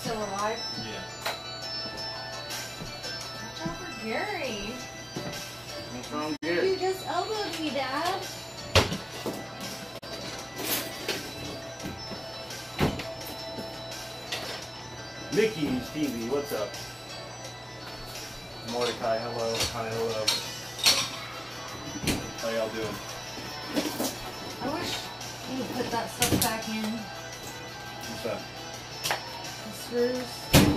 still alive? Yeah. Watch out for Gary. What's wrong, You Gary? just elbowed me, Dad. Mickey, Stevie, what's up? Mordecai, hello. Hi, hello. How y'all doing? I wish you would put that stuff back in. What's up? The screws.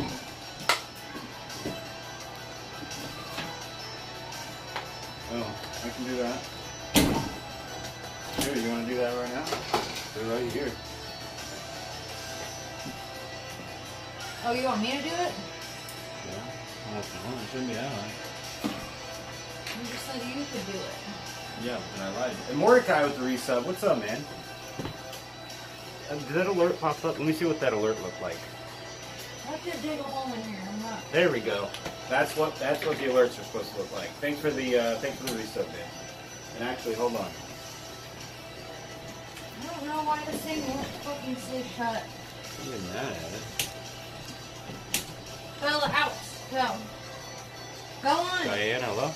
Oh, I can do that. Here, you want to do that right now? They're right here. Oh, you want me to do it? Yeah. Well, if you want, it shouldn't be that hard. You just said you could do it. Yeah, and I lied. And Mordecai with the resub. What's up, man? Did that alert pop up? Let me see what that alert looked like. I have to dig a hole in here. I'm not. There we go. That's what the alerts are supposed to look like. Thanks for the resub, man. And actually, hold on. I don't know why this thing won't fucking stay shut. I'm getting mad at it. Fill the house. Go. Go on. Diane, hello?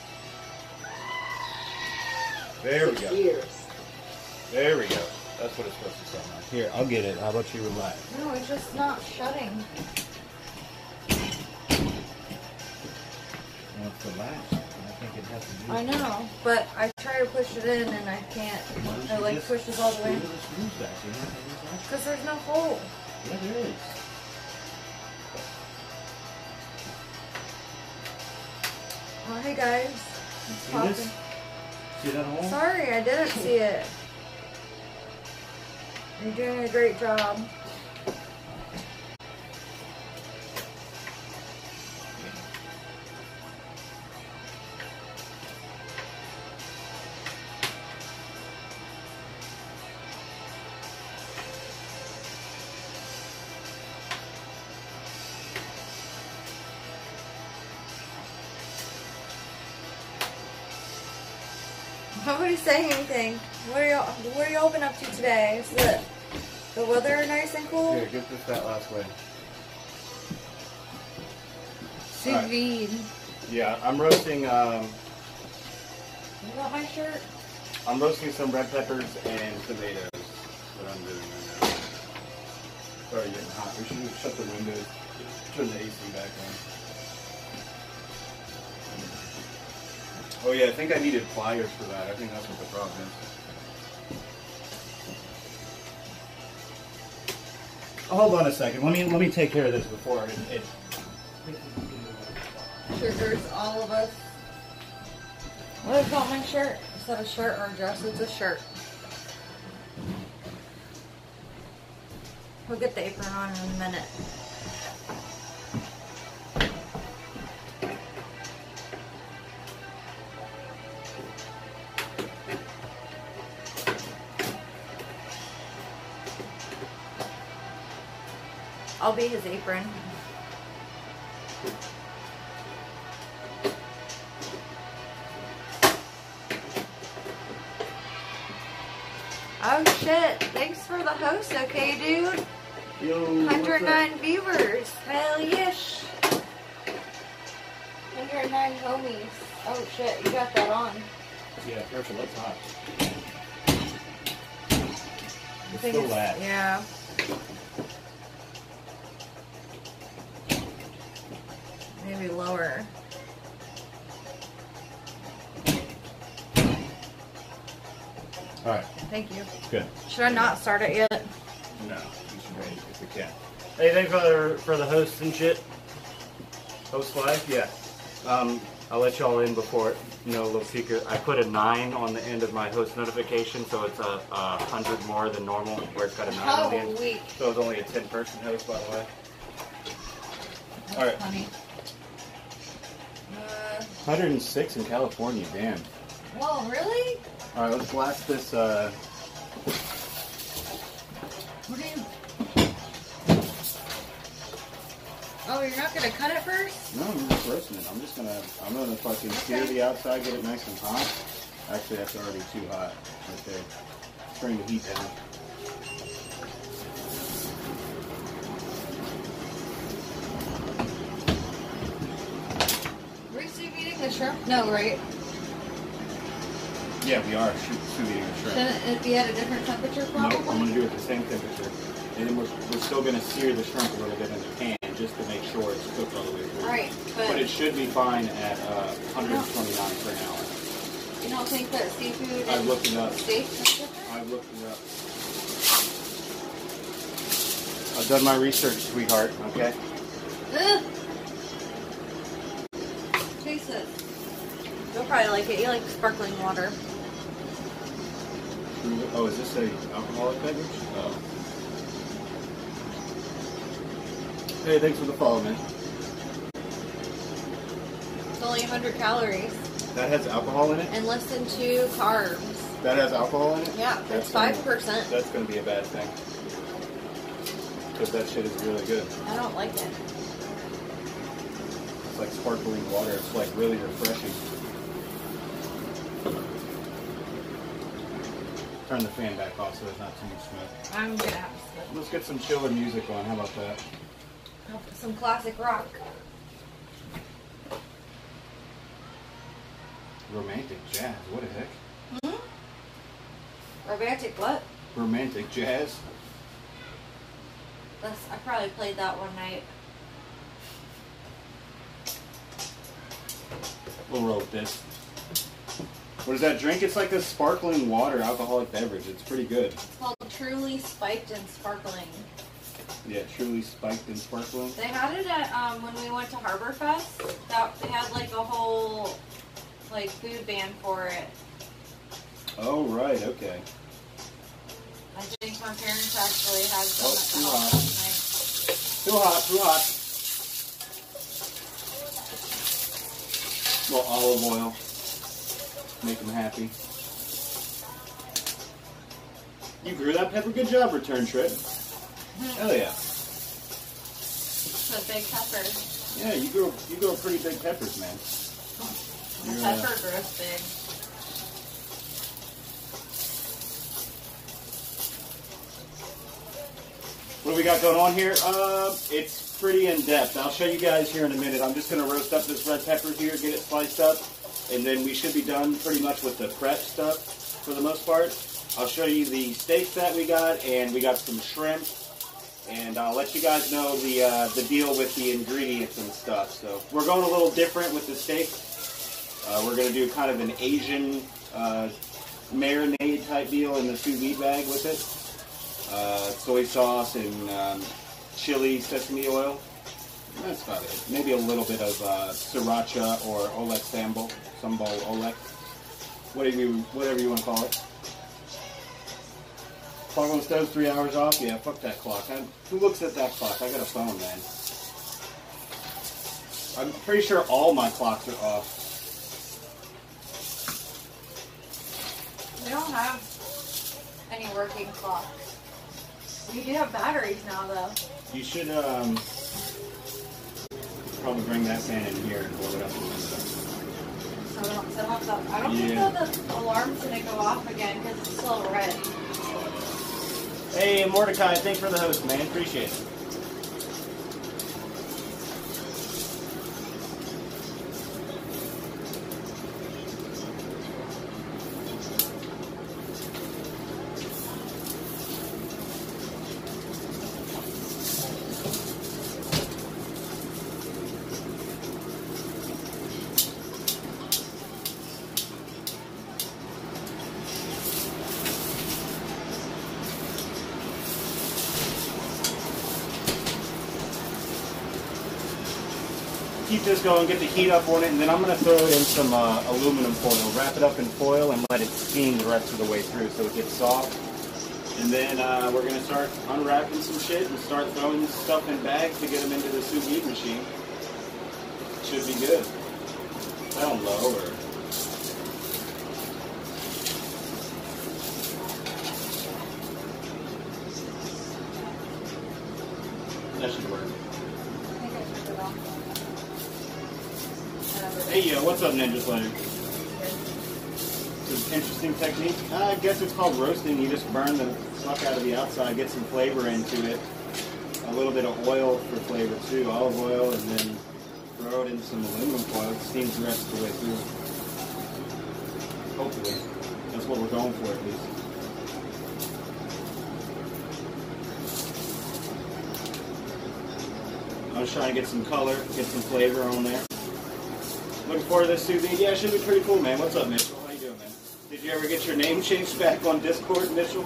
There we go. There we go. That's what it's supposed to sound like. Here, I'll get it. How about you relax? No, it's just not shutting. Well, it's the latch. I think it has to do. I know, but I try to push it in and I can't. It like pushes all the way. Because there's no hole. Yeah, there is. Oh, hey guys. It's See popping. this? See that hole? Sorry, I didn't see it. You're doing a great job. Nobody's saying anything. What are you open up to today? Is the weather nice and cool? Here, get this that last way. Sous Alright. vide. Yeah, I'm roasting. You got my shirt? I'm roasting some red peppers and tomatoes. That's what I'm doing right now. Sorry, getting hot. We should shut the windows. Turn the AC back on. Oh yeah, I think I needed pliers for that. I think that's what the problem is. Hold on a second. Let me take care of this before it. Sugars, all of us. What about my shirt? Is that a shirt or a dress? It's a shirt. We'll get the apron on in a minute. I'll be his apron. Oh shit, thanks for the host, okay dude? Yo, 109 viewers, hell yes. 109 homies. Oh shit, you got that on. Yeah, pressure, that's hot. I It's think still latch. yeah. Maybe lower. Alright, Thank you. good. Should I not start it yet? No, you should wait if we can. Hey, thanks for the hosts and shit. Host live? Yeah. I'll let y'all in before, a little secret. I put a 9 on the end of my host notification, so it's a 100 more than normal, where it's got a 9 on the end. Holy. So it's only a 10-person host, by the way. That's All right. funny. 106 in California, damn. Whoa, really? Alright, let's blast this, What are you... Oh, you're not gonna cut it first? No, I'm just roasting it. I'm gonna fucking sear the outside, get it nice and hot. Actually, that's already too hot right there. Let's bring the heat down. shrimp? No, right? Yeah, we are sous videing the shrimp. Shouldn't it be at a different temperature probably? Nope, I'm going to do it at the same temperature. And then we're still going to sear the shrimp a little bit in the pan just to make sure it's cooked all the way through. Right, but it should be fine at 129 for an hour. You don't think that seafood I've looked it up. steak is different? I've looked it up. I've done my research, sweetheart, okay? Ugh. Taste it. You'll probably like it. You like sparkling water. Oh, is this a alcoholic beverage? Oh. Hey, thanks for the follow, man. It's only 100 calories. That has alcohol in it? And less than 2 carbs. That has alcohol in it? Yeah, it's 5%. That's going to be a bad thing. Because that shit is really good. I don't like it. It's like sparkling water. It's like really refreshing. Turn the fan back off so there's not too much smoke. I'm gonna have to smoke. Let's get some chiller music on. How about that? I'll put some classic rock. Romantic jazz. What the heck? Romantic what? Romantic jazz. I probably played that one night. We'll roll with this. What is that drink? It's like a sparkling water alcoholic beverage. It's pretty good. It's called Truly Spiked and Sparkling. Yeah, Truly Spiked and Sparkling. They had it at when we went to Harbor Fest. They had like a whole like food ban for it. Oh right, okay. I think my parents actually had some at the house last Too hot, too hot. A little olive oil. Make them happy. You grew that pepper. Good job, return trip. Hell yeah. The big peppers. Yeah, you grow pretty big peppers, man. The pepper grows big. What do we got going on here? It's pretty in-depth. I'll show you guys here in a minute. I'm just going to roast up this red pepper here, get it sliced up, and then we should be done pretty much with the prep stuff for the most part. I'll show you the steaks that we got, and we got some shrimp, and I'll let you guys know the deal with the ingredients and stuff. So we're going a little different with the steak. We're going to do kind of an Asian marinade type deal in the sous vide bag with it. Soy sauce and chili sesame oil. That's about it. Maybe a little bit of sriracha or Olek sambal Olek. Whatever you want to call it. Clock on the stove's 3 hours off? Yeah, fuck that clock. Who looks at that clock? I got a phone, man. I'm pretty sure all my clocks are off. We don't have any working clocks. We do have batteries now, though. You should probably bring that fan in here and blow it up. So we don't set off the... I don't think that the alarm's going to go off again because it's still red. Hey, Mordecai, thanks for the host, man. Appreciate it. Keep this going, get the heat up on it, and then I'm going to throw it in some aluminum foil. Wrap it up in foil and let it steam the rest of the way through so it gets soft. And then we're going to start unwrapping some shit and start throwing this stuff in bags to get them into the sous vide machine. Should be good. Down low or... That should work. Hey, what's up, Ninja Slayer? It's an interesting technique. I guess it's called roasting. You just burn the fuck out of the outside, get some flavor into it. A little bit of oil for flavor too, olive oil, and then Throw it in some aluminum foil. It steams the rest of the way through. Hopefully. That's what we're going for at least. I was trying to get some color, get some flavor on there. Looking forward to this sous vide. Yeah, it should be pretty cool, man. What's up, Mitchell? How you doing, man? Did you ever get your name changed back on Discord, Mitchell?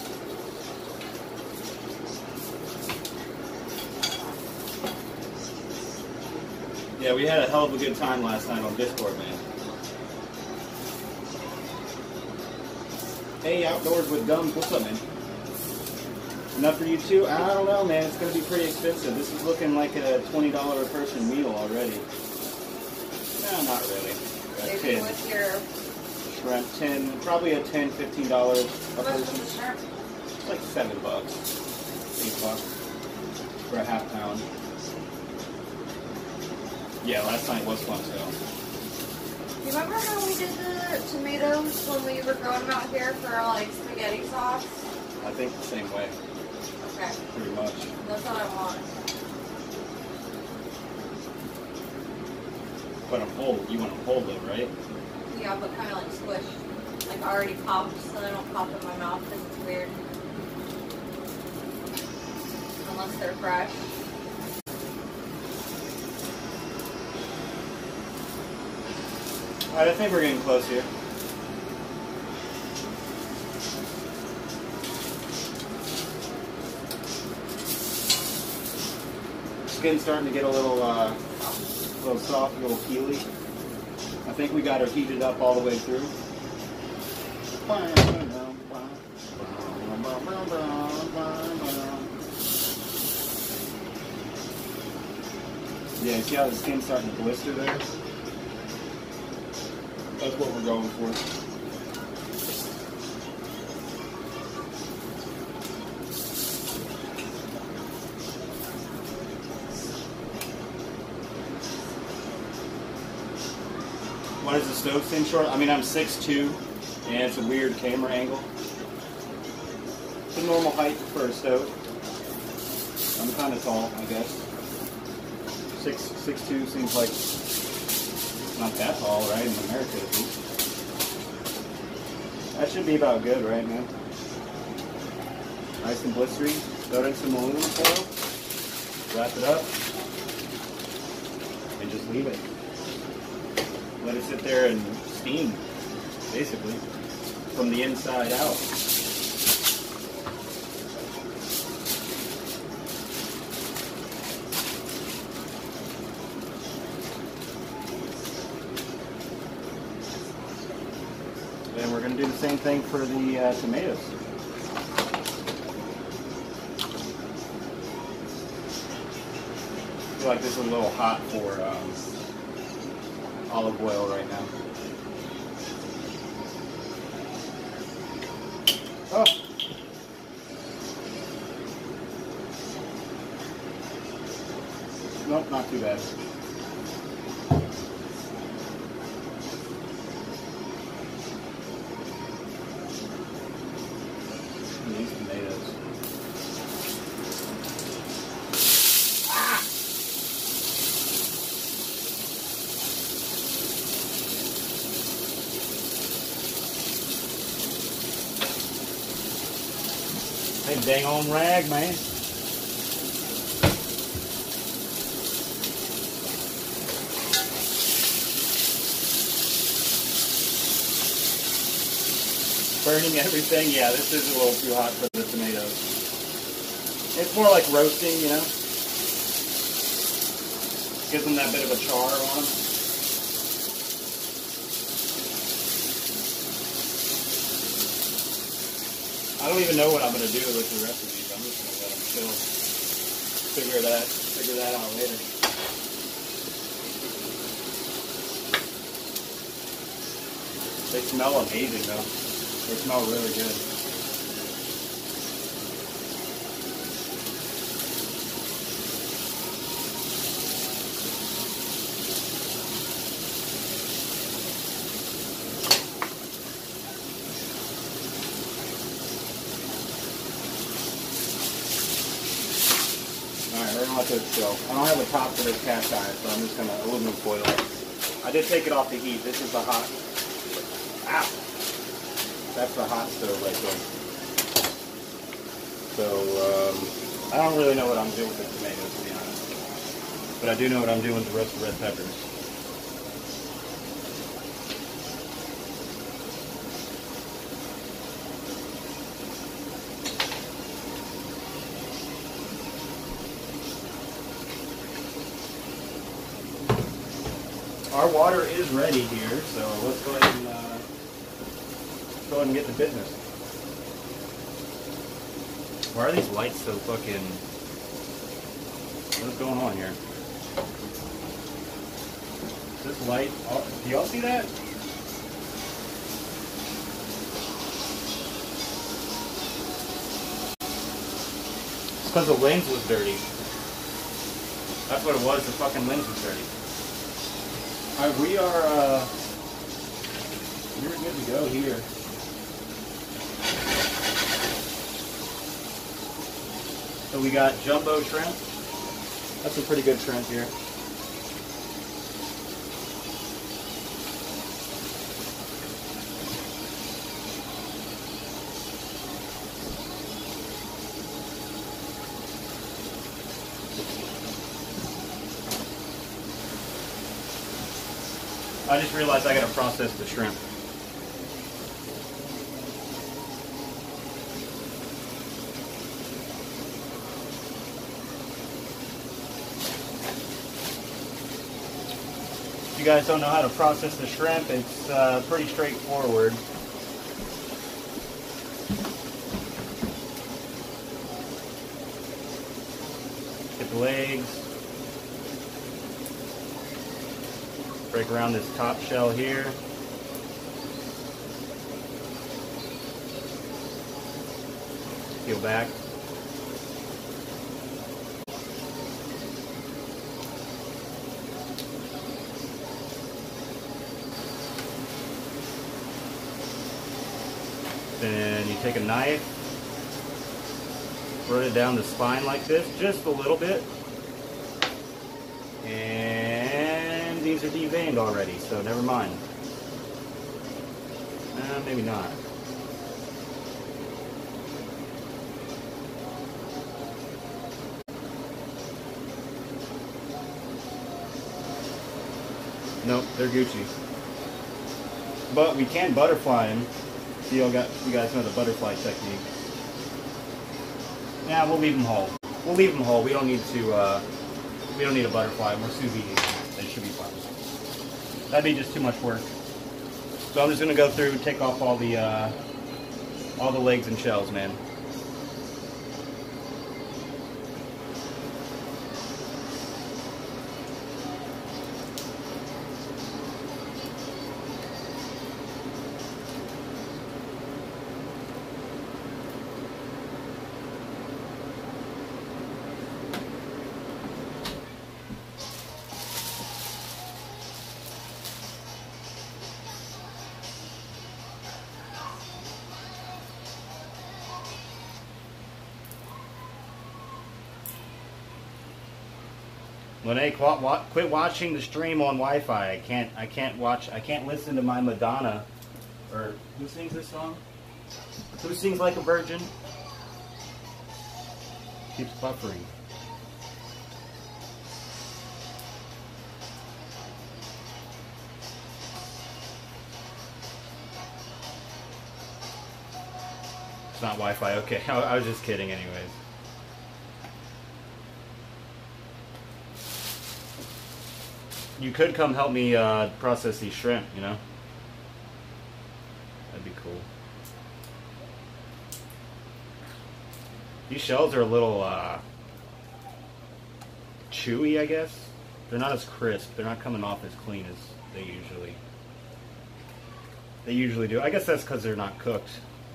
Yeah, we had a hell of a good time last night on Discord, man. Hey, Outdoors with Gums, what's up, man? Enough for you too? I don't know, man. It's going to be pretty expensive. This is looking like a $20 a person meal already. No, not really. Maybe with your shrimp, 10, probably a $10, $15 a person. the shrimp? It's like $7, $8 for a half pound. Yeah, last night was fun too. You remember how we did the tomatoes when we were growing them out here for like spaghetti sauce? I think the same way. Okay. Pretty much. That's what I want. But I'm whole. You want them whole though, right? Yeah, but kind of like squished. Like already popped, so they don't pop in my mouth because it's weird. Unless they're fresh. Alright, I think we're getting close here. Skin's starting to get a little soft, a little peely. I think we got her heated up all the way through. Yeah, see how the skin's starting to blister there? That's what we're going for. What is the stove thing short? I mean, I'm 6'2", and it's a weird camera angle. It's a normal height for a stove. I'm kind of tall, I guess. 6'2" seems like not that tall, right? In America, at least. That should be about good, right, man? Nice and blistery. Throw it in some aluminum foil. Wrap it up. And just leave it. Let it sit there and steam, basically, from the inside out. And we're going to do the same thing for the tomatoes. I feel like this is a little hot for olive oil right now. Oh! Nope, not too bad. These tomatoes. Hey, dang on rag, man. Burning everything. Yeah, this is a little too hot for the tomatoes. It's more like roasting, you know. Gives them that bit of a char on them. I don't even know what I'm going to do with the rest of these. I'm just going to let them chill. Figure that out later. They smell amazing though. They smell really good. We're gonna let those go. I don't have a top for this cast iron, so I'm just gonna aluminum foil it. I did take it off the heat. This is the hot. Ow! That's the hot stove right there. So I don't really know what I'm doing with the tomatoes, to be honest. But I do know what I'm doing with the roasted red peppers. Our water is ready here, so let's go ahead and get to business. Why are these lights so fucking... What is going on here? This light... Oh, do y'all see that? It's because the lens was dirty. That's what it was, the fucking lens was dirty. Alright, we're good to go here. So we got jumbo shrimp. That's some pretty good shrimp here. I just realized I gotta process the shrimp. If you guys don't know how to process the shrimp, it's pretty straightforward. Get the legs. Break around this top shell here. Peel back. Then you take a knife, run it down the spine like this, just a little bit. And these are deveined already, so never mind. Maybe not. Nope, they're Gucci. But we can butterfly them. So you guys know the butterfly technique. Yeah, we'll leave them whole. We'll leave them whole. We don't need to. We don't need a butterfly. We're sous vide. They should be fine. That'd be just too much work. So I'm just gonna go through and take off all the legs and shells, man. Lene, quit watching the stream on Wi-Fi. I can't listen to my Madonna. Or who sings this song? Who sings Like a Virgin? Keeps buffering. It's not Wi-Fi. Okay, I was just kidding, anyways. You could come help me process these shrimp, you know? That'd be cool. These shells are a little chewy, I guess. They're not as crisp. They're not coming off as clean as they usually do. I guess that's because they're not cooked.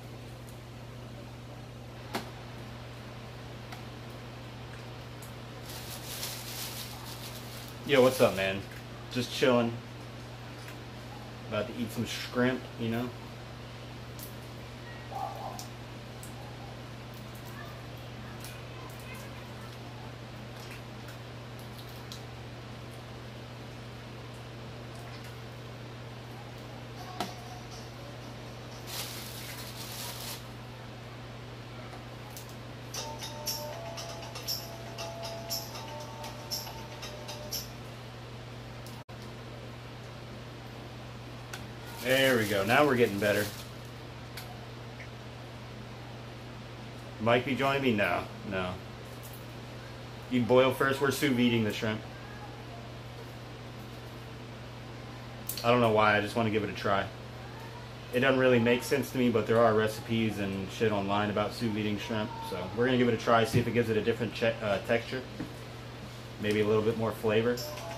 Yo, what's up, man? Just chilling. About to eat some shrimp, you know? There we go. Now we're getting better. Mike be joining me? No, no. You boil first. We're sous videing the shrimp. I don't know why. I just want to give it a try. It doesn't really make sense to me, but there are recipes and shit online about sous videing shrimp. So we're going to give it a try, see if it gives it a different texture. Maybe a little bit more flavor.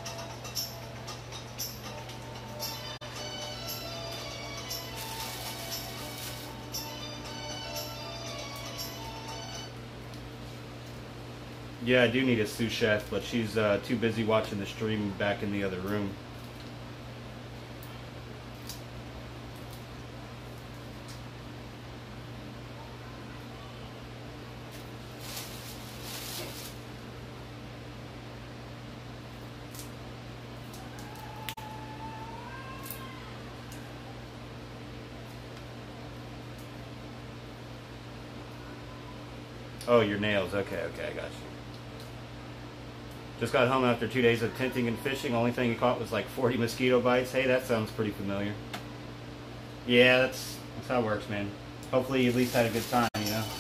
Yeah, I do need a sous chef, but she's too busy watching the stream back in the other room. Oh, your nails. Okay, okay, I got you. Just got home after 2 days of tenting and fishing. Only thing he caught was like 40 mosquito bites. Hey, that sounds pretty familiar. Yeah, that's how it works, man. Hopefully you at least had a good time, you know?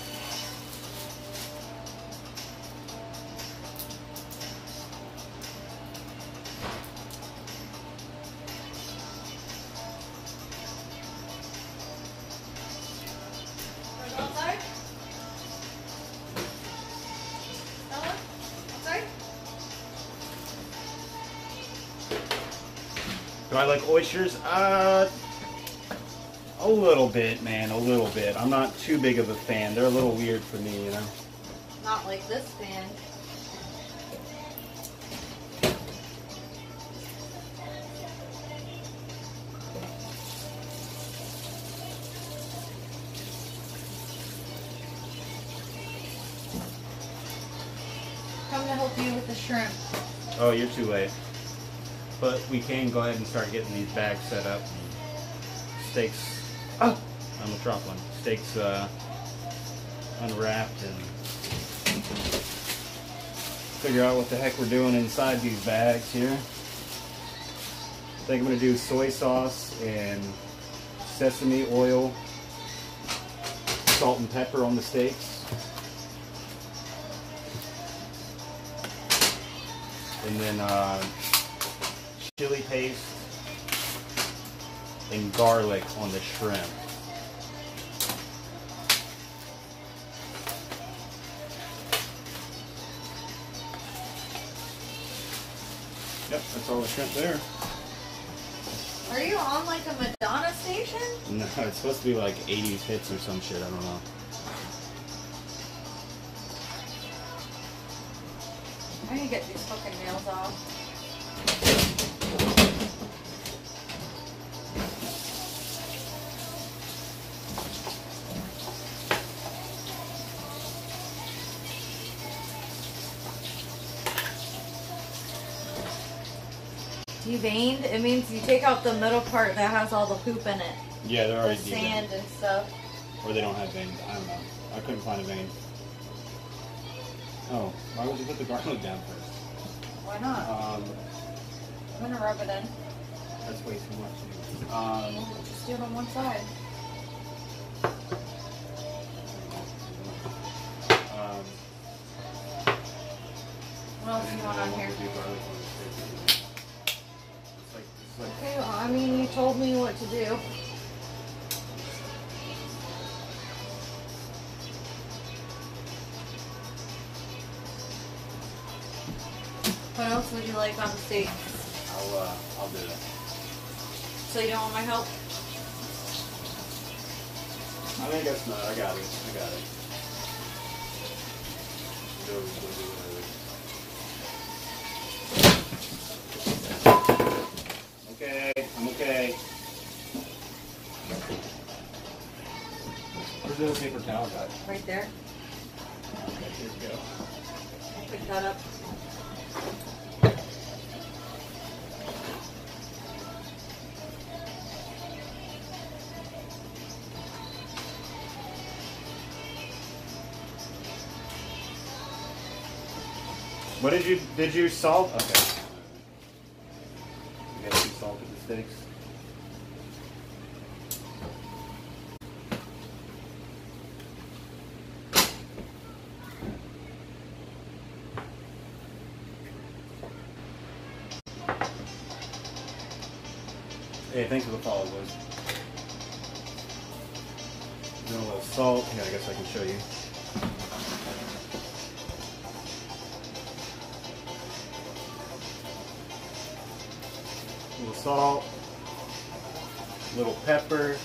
Do I like oysters? A little bit, man, a little bit. I'm not too big of a fan. They're a little weird for me, you know? Not like this fan. Come to help you with the shrimp. Oh, you're too late. But we can go ahead and start getting these bags set up. Steaks, oh, I'm gonna drop one. Steaks unwrapped and figure out what the heck we're doing inside these bags here. I think I'm gonna do soy sauce and sesame oil, salt and pepper on the steaks. And then chili paste and garlic on the shrimp. Yep, that's all the shrimp there. Are you on like a Madonna station? No, it's supposed to be like 80s hits or some shit, I don't know. I need to get these fucking nails off. Deveined? It means you take out the middle part that has all the poop in it. Yeah, they're already the sand and stuff. Or they don't have veins. I don't know. I couldn't find a vein. Oh, why would you put the garlic down first? Why not? I'm gonna rub it in. That's way too much. Just do it on one side. What else do you want on here? Okay, well, I mean, you told me what to do. What else would you like on the steak? I'll do it. So you don't want my help? I mean, I guess not. I got it. I got it. Okay, I'm okay. Where's the paper towel guy? Right there. Okay, here we go. I'll pick that up. What did you salt? Okay. You guys salted the steaks? Hey, thanks for the follow, boys. A little salt. Yeah, I guess I can show you. A little salt. A little pepper.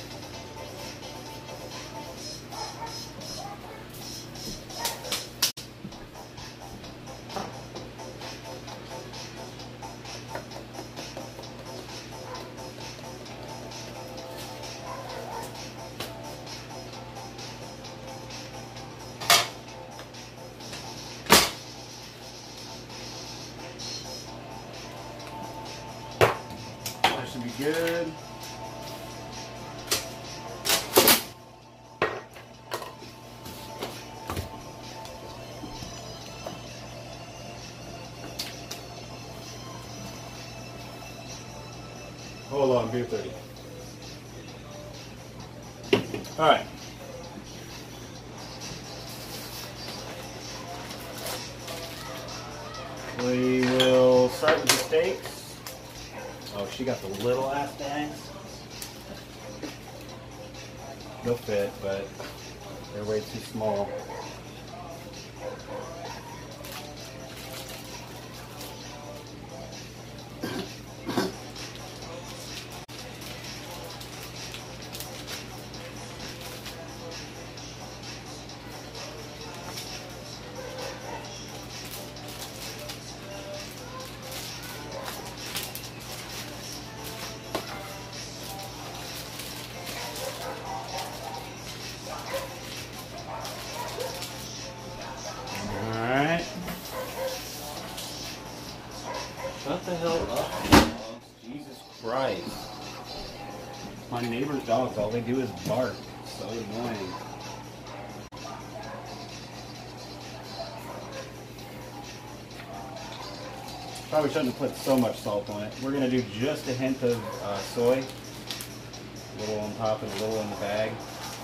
Should be good. Hold on, beer 30. All right. We will start with the steaks. Oh, she got the little ass bags. They'll fit, but they're way too small. Shut the hell up, dogs. Jesus Christ. My neighbor's dogs, all they do is bark. So annoying. Probably shouldn't have put so much salt on it. We're going to do just a hint of soy. A little on top and a little in the bag.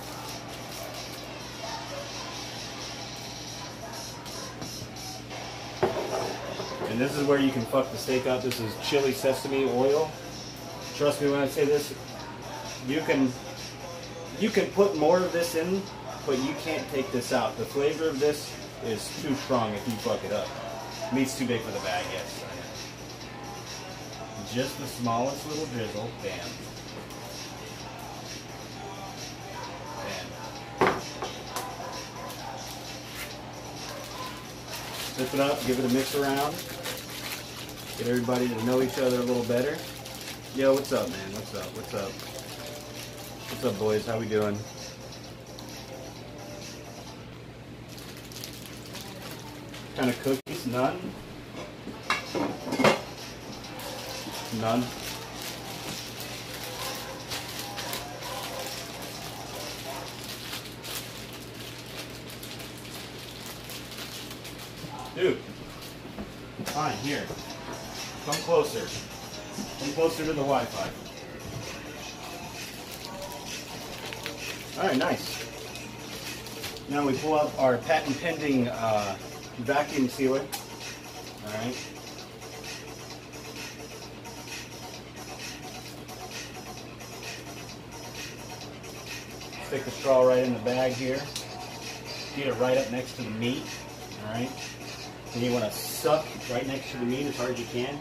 And this is where you can fuck the steak up. This is chili sesame oil. Trust me when I say this, you can put more of this in, but you can't take this out. The flavor of this is too strong if you fuck it up. Meat's too big for the bag, yes. Just the smallest little drizzle. Bam. Bam. Flip it up, give it a mix around. Get everybody to know each other a little better. Yo, what's up, man? What's up? What's up? What's up, boys? How we doing? Kind of cookies? None? None? Dude. Fine, here. Come closer. Come closer to the Wi-Fi. Alright, nice. Now we pull up our patent pending vacuum sealer. Alright. Stick the straw right in the bag here. Get it right up next to the meat. Alright. And you want to suck right next to the meat as hard as you can.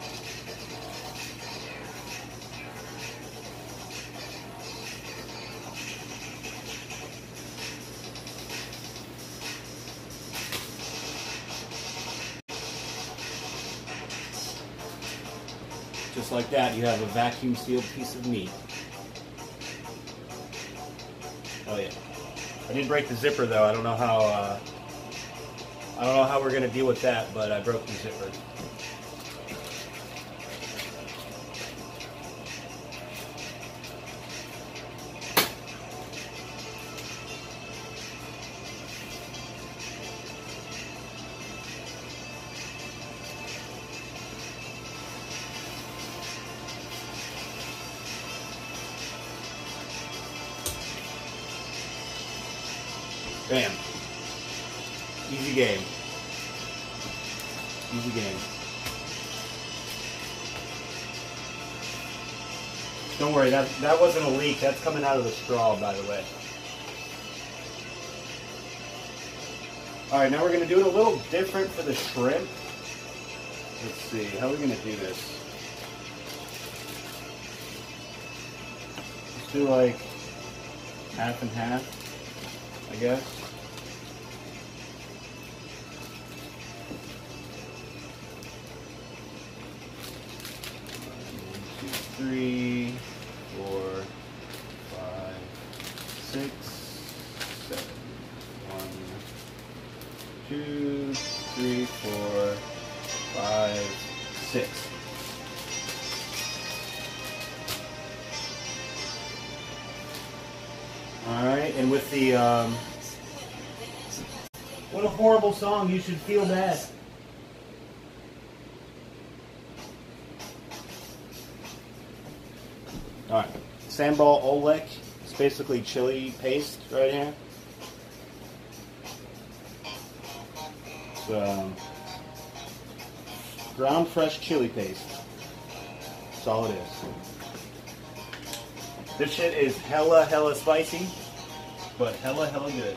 Just like that, you have a vacuum sealed piece of meat. Oh yeah. I did break the zipper though. I don't know how we're gonna deal with that, but I broke the zipper. Bam. Easy game. Easy game. Don't worry, that wasn't a leak. That's coming out of the straw, by the way. All right, now we're going to do it a little different for the shrimp. Let's see, how are we going to do this? Let's do like half and half, I guess. 1, 2, 3, 4, 5, 6, 7. 1, 2, 3, 4, 5, 6. Alright, and with the, what a horrible song, you should feel bad. Alright, Sambal Oelek, it's basically chili paste right here. It's, ground fresh chili paste. That's all it is. This shit is hella spicy, but hella good.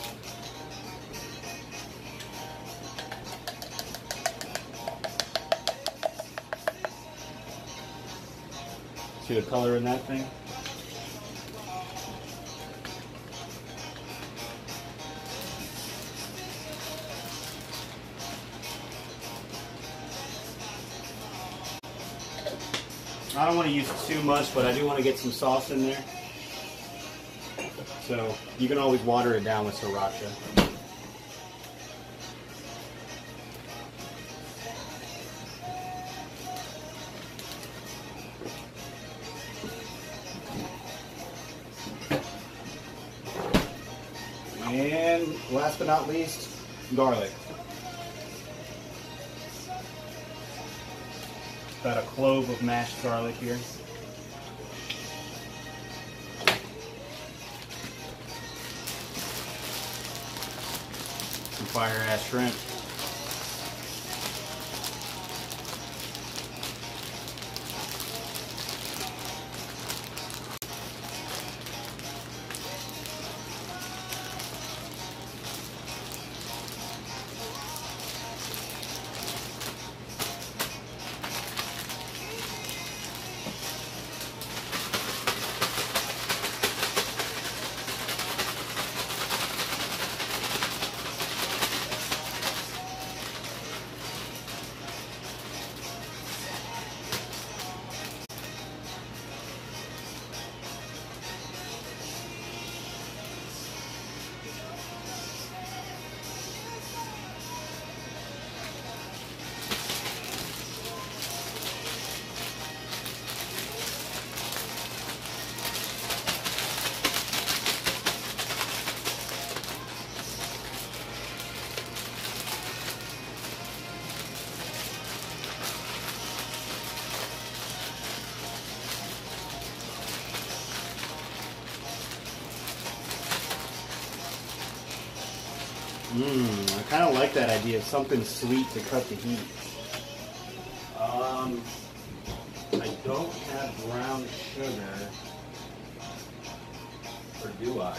See the color in that thing? I don't want to use too much, but I do want to get some sauce in there. So you can always water it down with sriracha. And last but not least, garlic. About a clove of mashed garlic here. Some fire ass shrimp. I kind of like that idea of something sweet to cut the heat. I don't have brown sugar, or do I?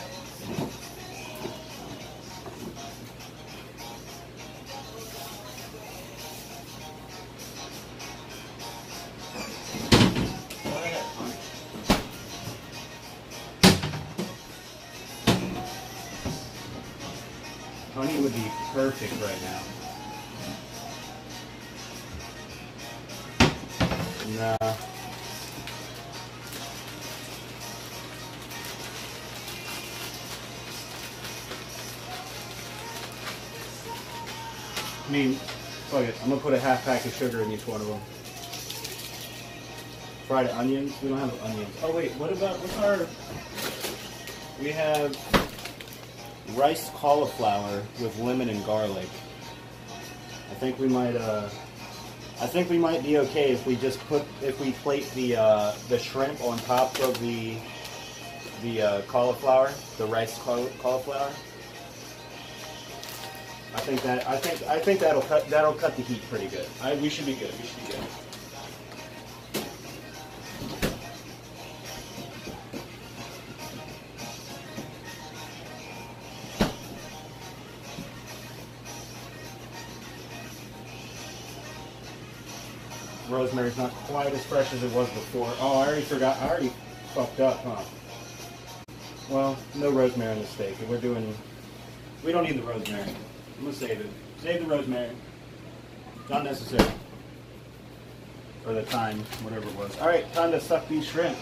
Honey would be perfect right now. Nah. I mean, fuck it. I'm gonna put a half pack of sugar in each one of them. Fried onions? We don't have onions. Oh wait, what's our... We have riced cauliflower with lemon and garlic. I think we might be okay if we plate the shrimp on top of the cauliflower, the riced cauliflower. I think that'll cut the heat pretty good. We should be good. We should be good. rosemary's not quite as fresh as it was before. Oh, I already forgot. I already fucked up, huh? Well, no rosemary on the steak. We don't need the rosemary. I'm gonna save it. Save the rosemary. Not necessary. Or the time, whatever it was. All right, time to suck these shrimp.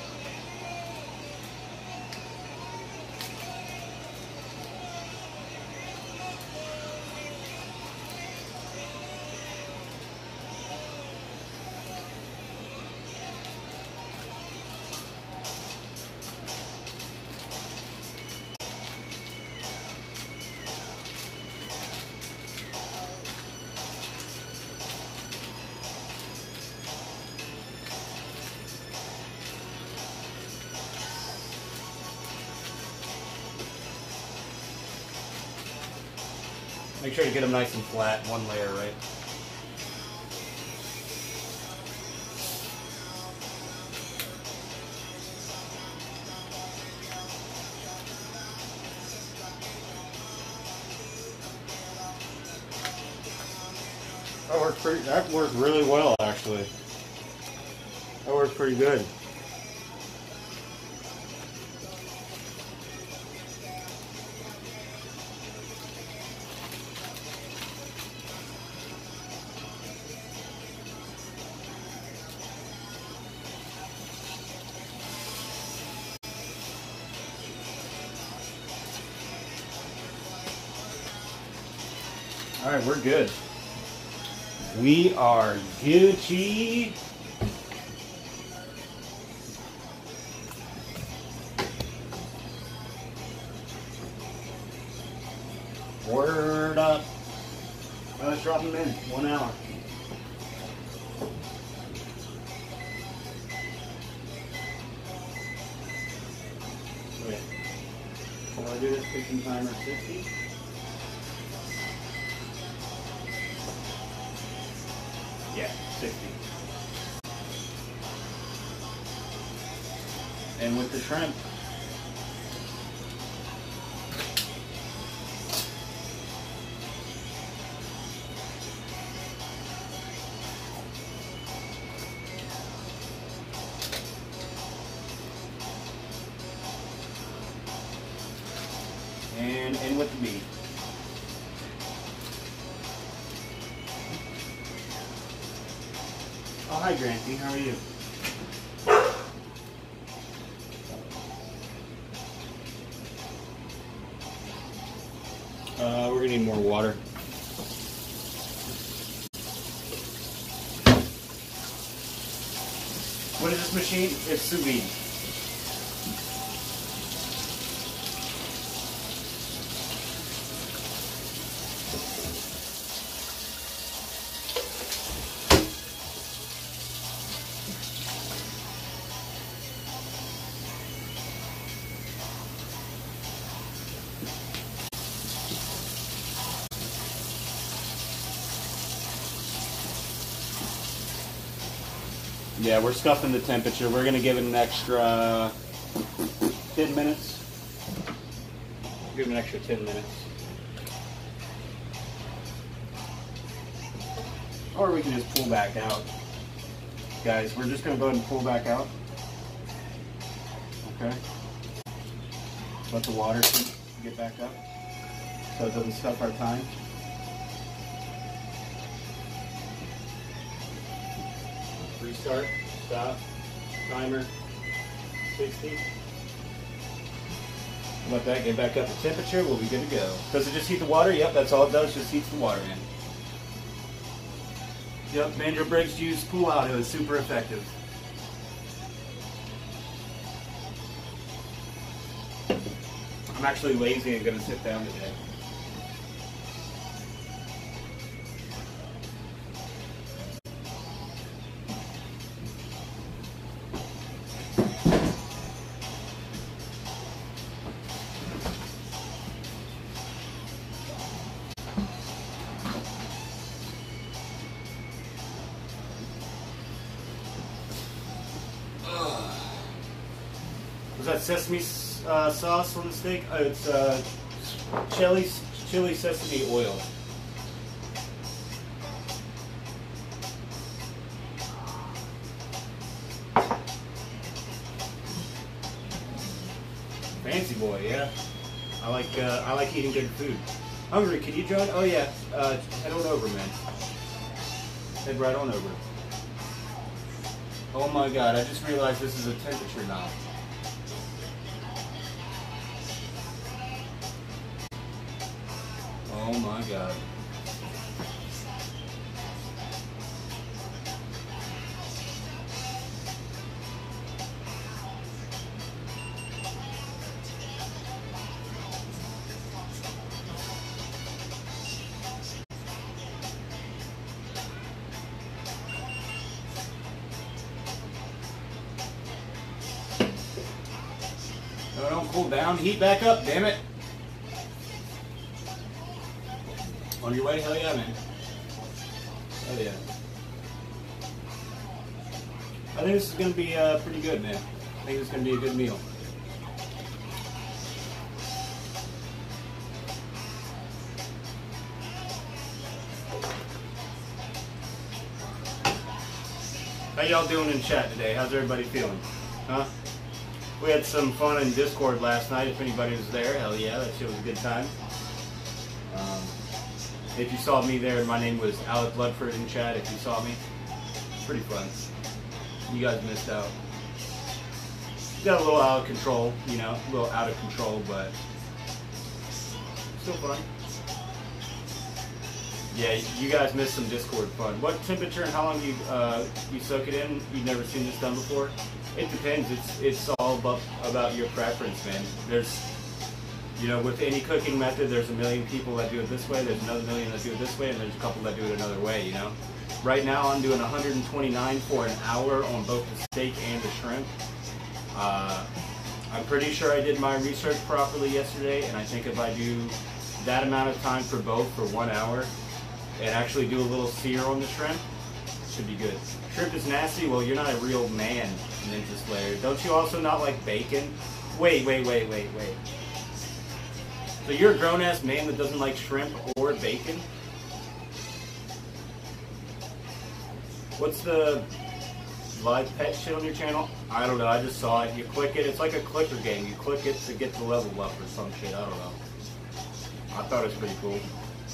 Make sure to get them nice and flat, one layer, right? That worked really well, actually. That worked pretty good. All right, we're good. We are Gucci. Word up. Let's drop them in. 1 hour. Okay. While I do this, kitchen timer 60. Yeah, 60. And with the shrimp, and in with the meat. Oh, hi, Granty. How are you? We're gonna need more water. What is this machine? It's sous vide. Yeah, we're stuffing the temperature. We're going to give it an extra 10 minutes. Give it an extra 10 minutes. Or we can just pull back out. Guys, we're just going to go ahead and pull back out. Okay. Let the water get back up so it doesn't stuff our time. Restart, stop, timer, 60. Let that get back up to temperature, we'll be good to go. Does it just heat the water? Yep, that's all it does, just heats the water in. Yep, Mandrill Briggs used Pool Out, it was super effective. I'm actually lazy and gonna sit down today. Was that sesame sauce on the steak? It's chili sesame oil. Fancy boy, yeah. I like eating good food. Hungry, can you join? Oh yeah, head on over, man. Head right on over. Oh my god, I just realized this is a temperature knob. Oh my god. No, don't cool down. Heat back up, damn it. On your way? Hell yeah, man. Hell yeah. I think this is going to be pretty good, man. I think it's going to be a good meal. How y'all doing in chat today? How's everybody feeling? Huh? We had some fun in Discord last night. If anybody was there, hell yeah, that shit was a good time. If you saw me there, my name was Alec Bloodford in chat. If you saw me, pretty fun. You guys missed out. Got a little out of control, you know, a little out of control, but still fun. Yeah, you guys missed some Discord fun. What temperature and how long you soak it in? You've never seen this done before? It depends. It's all about your preference, man. There's, you know, with any cooking method, there's a million people that do it this way. There's another million that do it this way, and there's a couple that do it another way. You know. Right now, I'm doing 129 for an hour on both the steak and the shrimp. I'm pretty sure I did my research properly yesterday, and I think if I do that amount of time for both for 1 hour, and actually do a little sear on the shrimp, should be good. Shrimp is nasty? Well, you're not a real man, Ninja Slayer. Don't you also not like bacon? Wait. So you're a grown-ass man that doesn't like shrimp or bacon? What's the live pet shit on your channel? I don't know, I just saw it. You click it, it's like a clicker game. You click it to get the level up or some shit, I don't know. I thought it was pretty cool.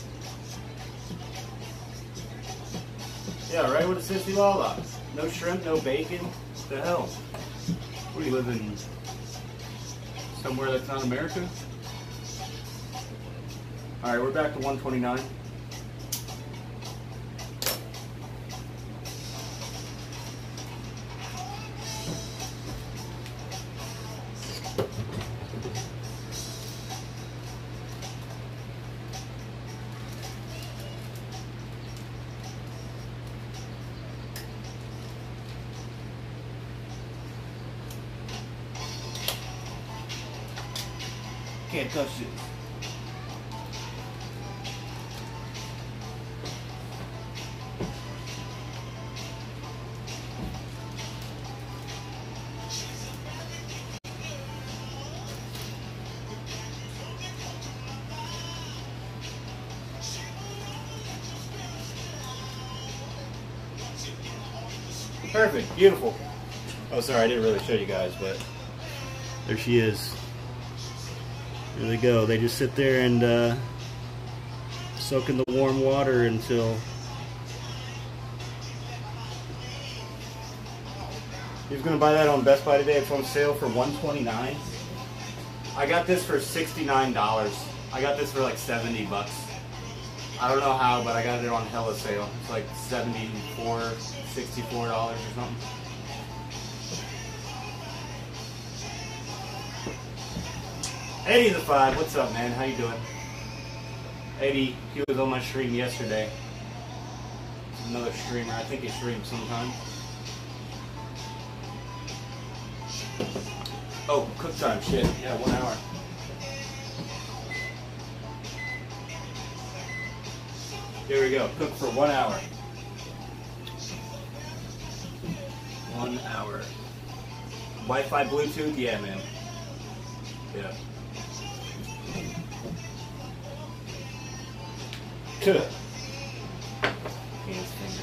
Yeah, right with a sissy lala. No shrimp, no bacon. What the hell? What do you live in? Somewhere that's not America? Alright, we're back to 129. Can't touch it. Perfect, beautiful. Oh, sorry, I didn't really show you guys, but there she is. There they go. They just sit there and soak in the warm water until he's gonna buy that on Best Buy today. It's on sale for $129. I got this for $69. I got this for like 70 bucks. I don't know how, but I got it on hella sale. It's like $64 or something. Eddie the 5, what's up, man? How you doing? Eddie, he was on my stream yesterday. Another streamer. I think he streams sometime. Oh, cook time. Shit. Yeah, 1 hour. Here we go. Cook for 1 hour. 1 hour. Wi-Fi, Bluetooth? Yeah, man. Yeah. Hands finger.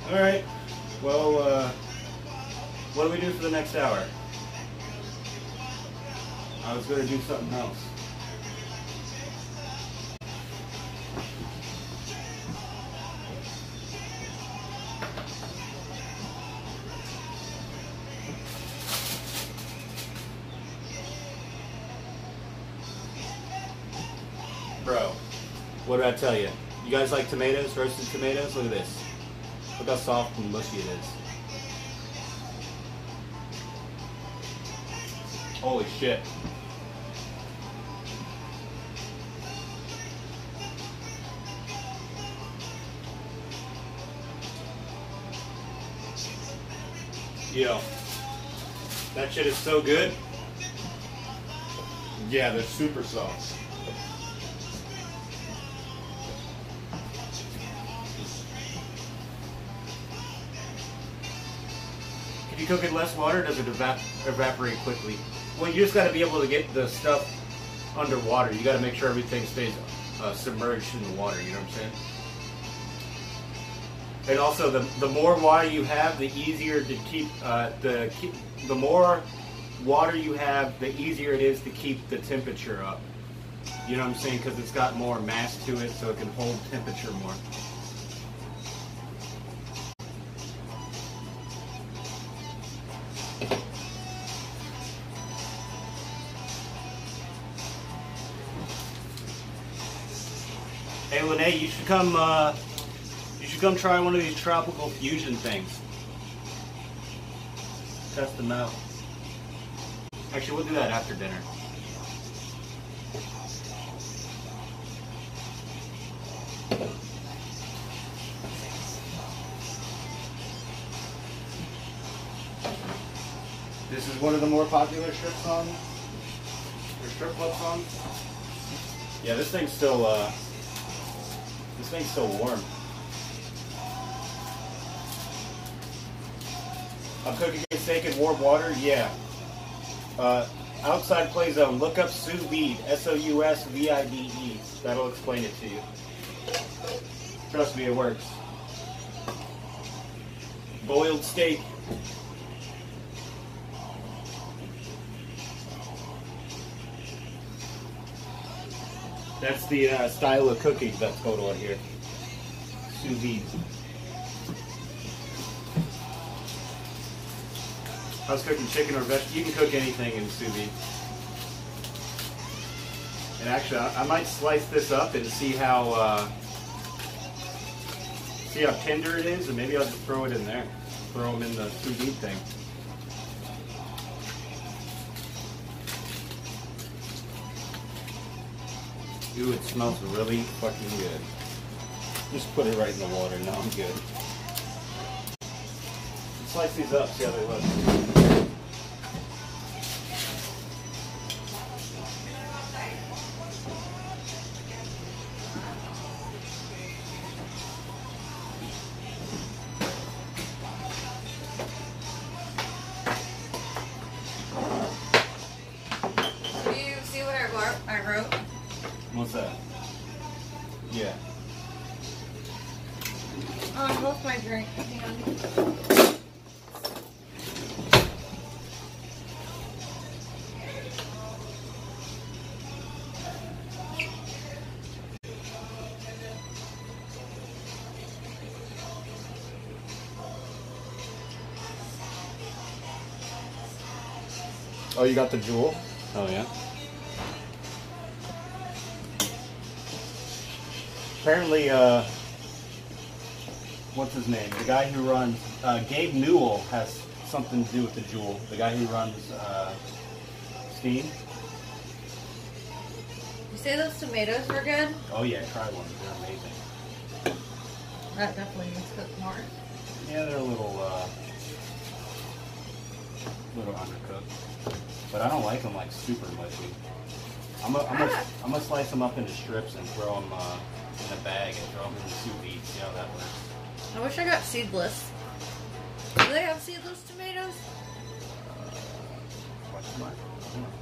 Alright. Well, what do we do for the next hour? I was going to do something else. Bro, what did I tell you? You guys like tomatoes, roasted tomatoes? Look at this. Look how soft and mushy it is. Holy shit. Yo, that shit is so good. Yeah, they're super soft. Can you cook in less water, or does it evaporate quickly? Well, you just got to be able to get the stuff underwater. You got to make sure everything stays submerged in the water. You know what I'm saying? And also, the more water you have, the easier to keep the more water you have, the easier it is to keep the temperature up. You know what I'm saying? Because it's got more mass to it, so it can hold temperature more. Hey, Lene, you should come. You should come try one of these tropical fusion things. Test them out. Actually, we'll do that after dinner. This is one of the more popular strip songs, or strip club songs. Yeah, this thing's still warm. I'm cooking a steak in warm water. Yeah. Outside play zone. Look up sous vide. SOUSVIDE. That'll explain it to you. Trust me, it works. Boiled steak. That's the style of cooking that's going on here. Sous vide. I was cooking chicken or vegetable. You can cook anything in sous vide. And actually, I might slice this up and see how tender it is, and maybe I'll just throw it in there. Throw them in the sous vide thing. Ooh, it smells really fucking good. Just put it right in the water. Now I'm good. Slice these up, see how they look. Do you see what I wrote? What's that? Yeah. Oh, I lost my drink. Hang on. Oh, you got the Jewel? Oh, yeah. Apparently, what's his name? The guy who runs, Gabe Newell has something to do with the Jewel. The guy who runs Steam. You say those tomatoes were good? Oh yeah, try one. They're amazing. That definitely needs to cook more. Yeah, they're a little undercooked. But I don't like them like super mushy. I'm gonna slice them up into strips and throw them in a bag and throw them in the sous vide. See how that works. I wish I got seedless. Do they have seedless tomatoes? Question mark? I don't know.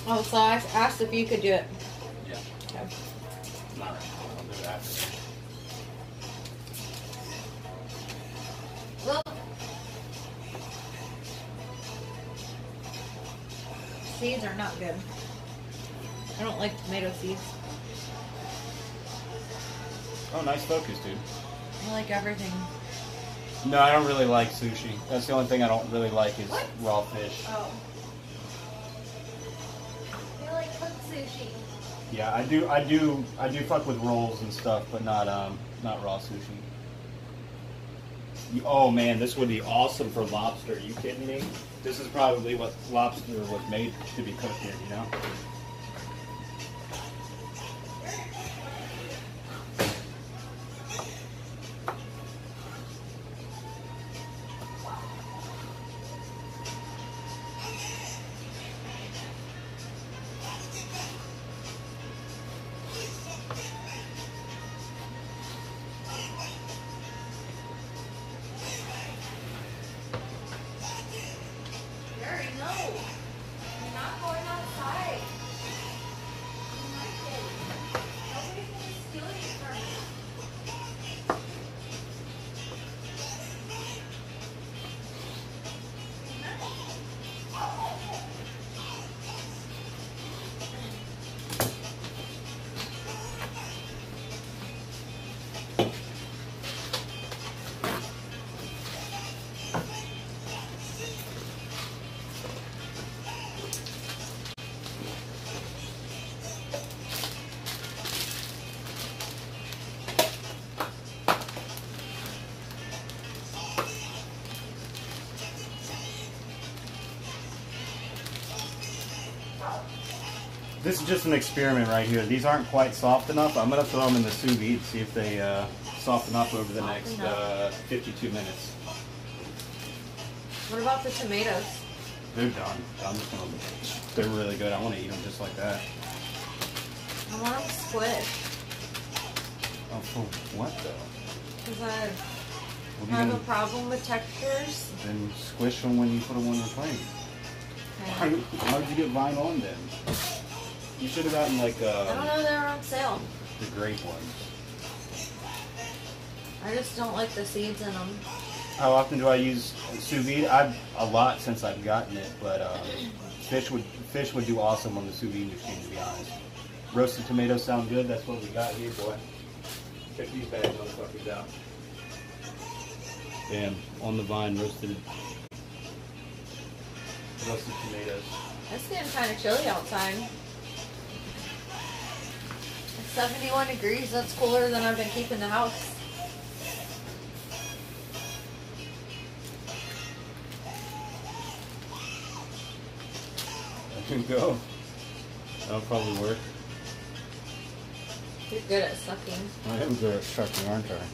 Oh, so I asked if you could do it. Yeah. Okay. Not right now. I'll do it after. Well, seeds are not good. I don't like tomato seeds. Oh, nice focus, dude. I like everything. No, I don't really like sushi. That's the only thing I don't really like is raw fish. Oh. You like cooked sushi? Yeah, I do fuck with rolls and stuff, but not raw sushi. Oh man, this would be awesome for lobster. Are you kidding me? This is probably what lobster was made to be cooked in, you know? This is just an experiment right here. These aren't quite soft enough. I'm going to throw them in the sous vide, see if they soften up over the next 52 minutes. What about the tomatoes? They're done. They're really good. I want to eat them just like that. I want them squished. Oh, for what though? Because I have a problem with textures. Then squish them when you put them on your plate. Okay. How did you get Vine on then? You should have gotten like I don't know, they're on sale. The grape ones. I just don't like the seeds in them. How often do I use sous vide? A lot since I've gotten it, but fish would do awesome on the sous vide machine, to be honest. Roasted tomatoes sound good. That's what we got here, boy. Check these bad motherfuckers out. Damn, on the vine, roasted tomatoes. It's getting kind of chilly outside. It's 71 degrees. That's cooler than I've been keeping the house. I can go. That'll probably work. You're good at sucking. I am good at sucking, aren't I?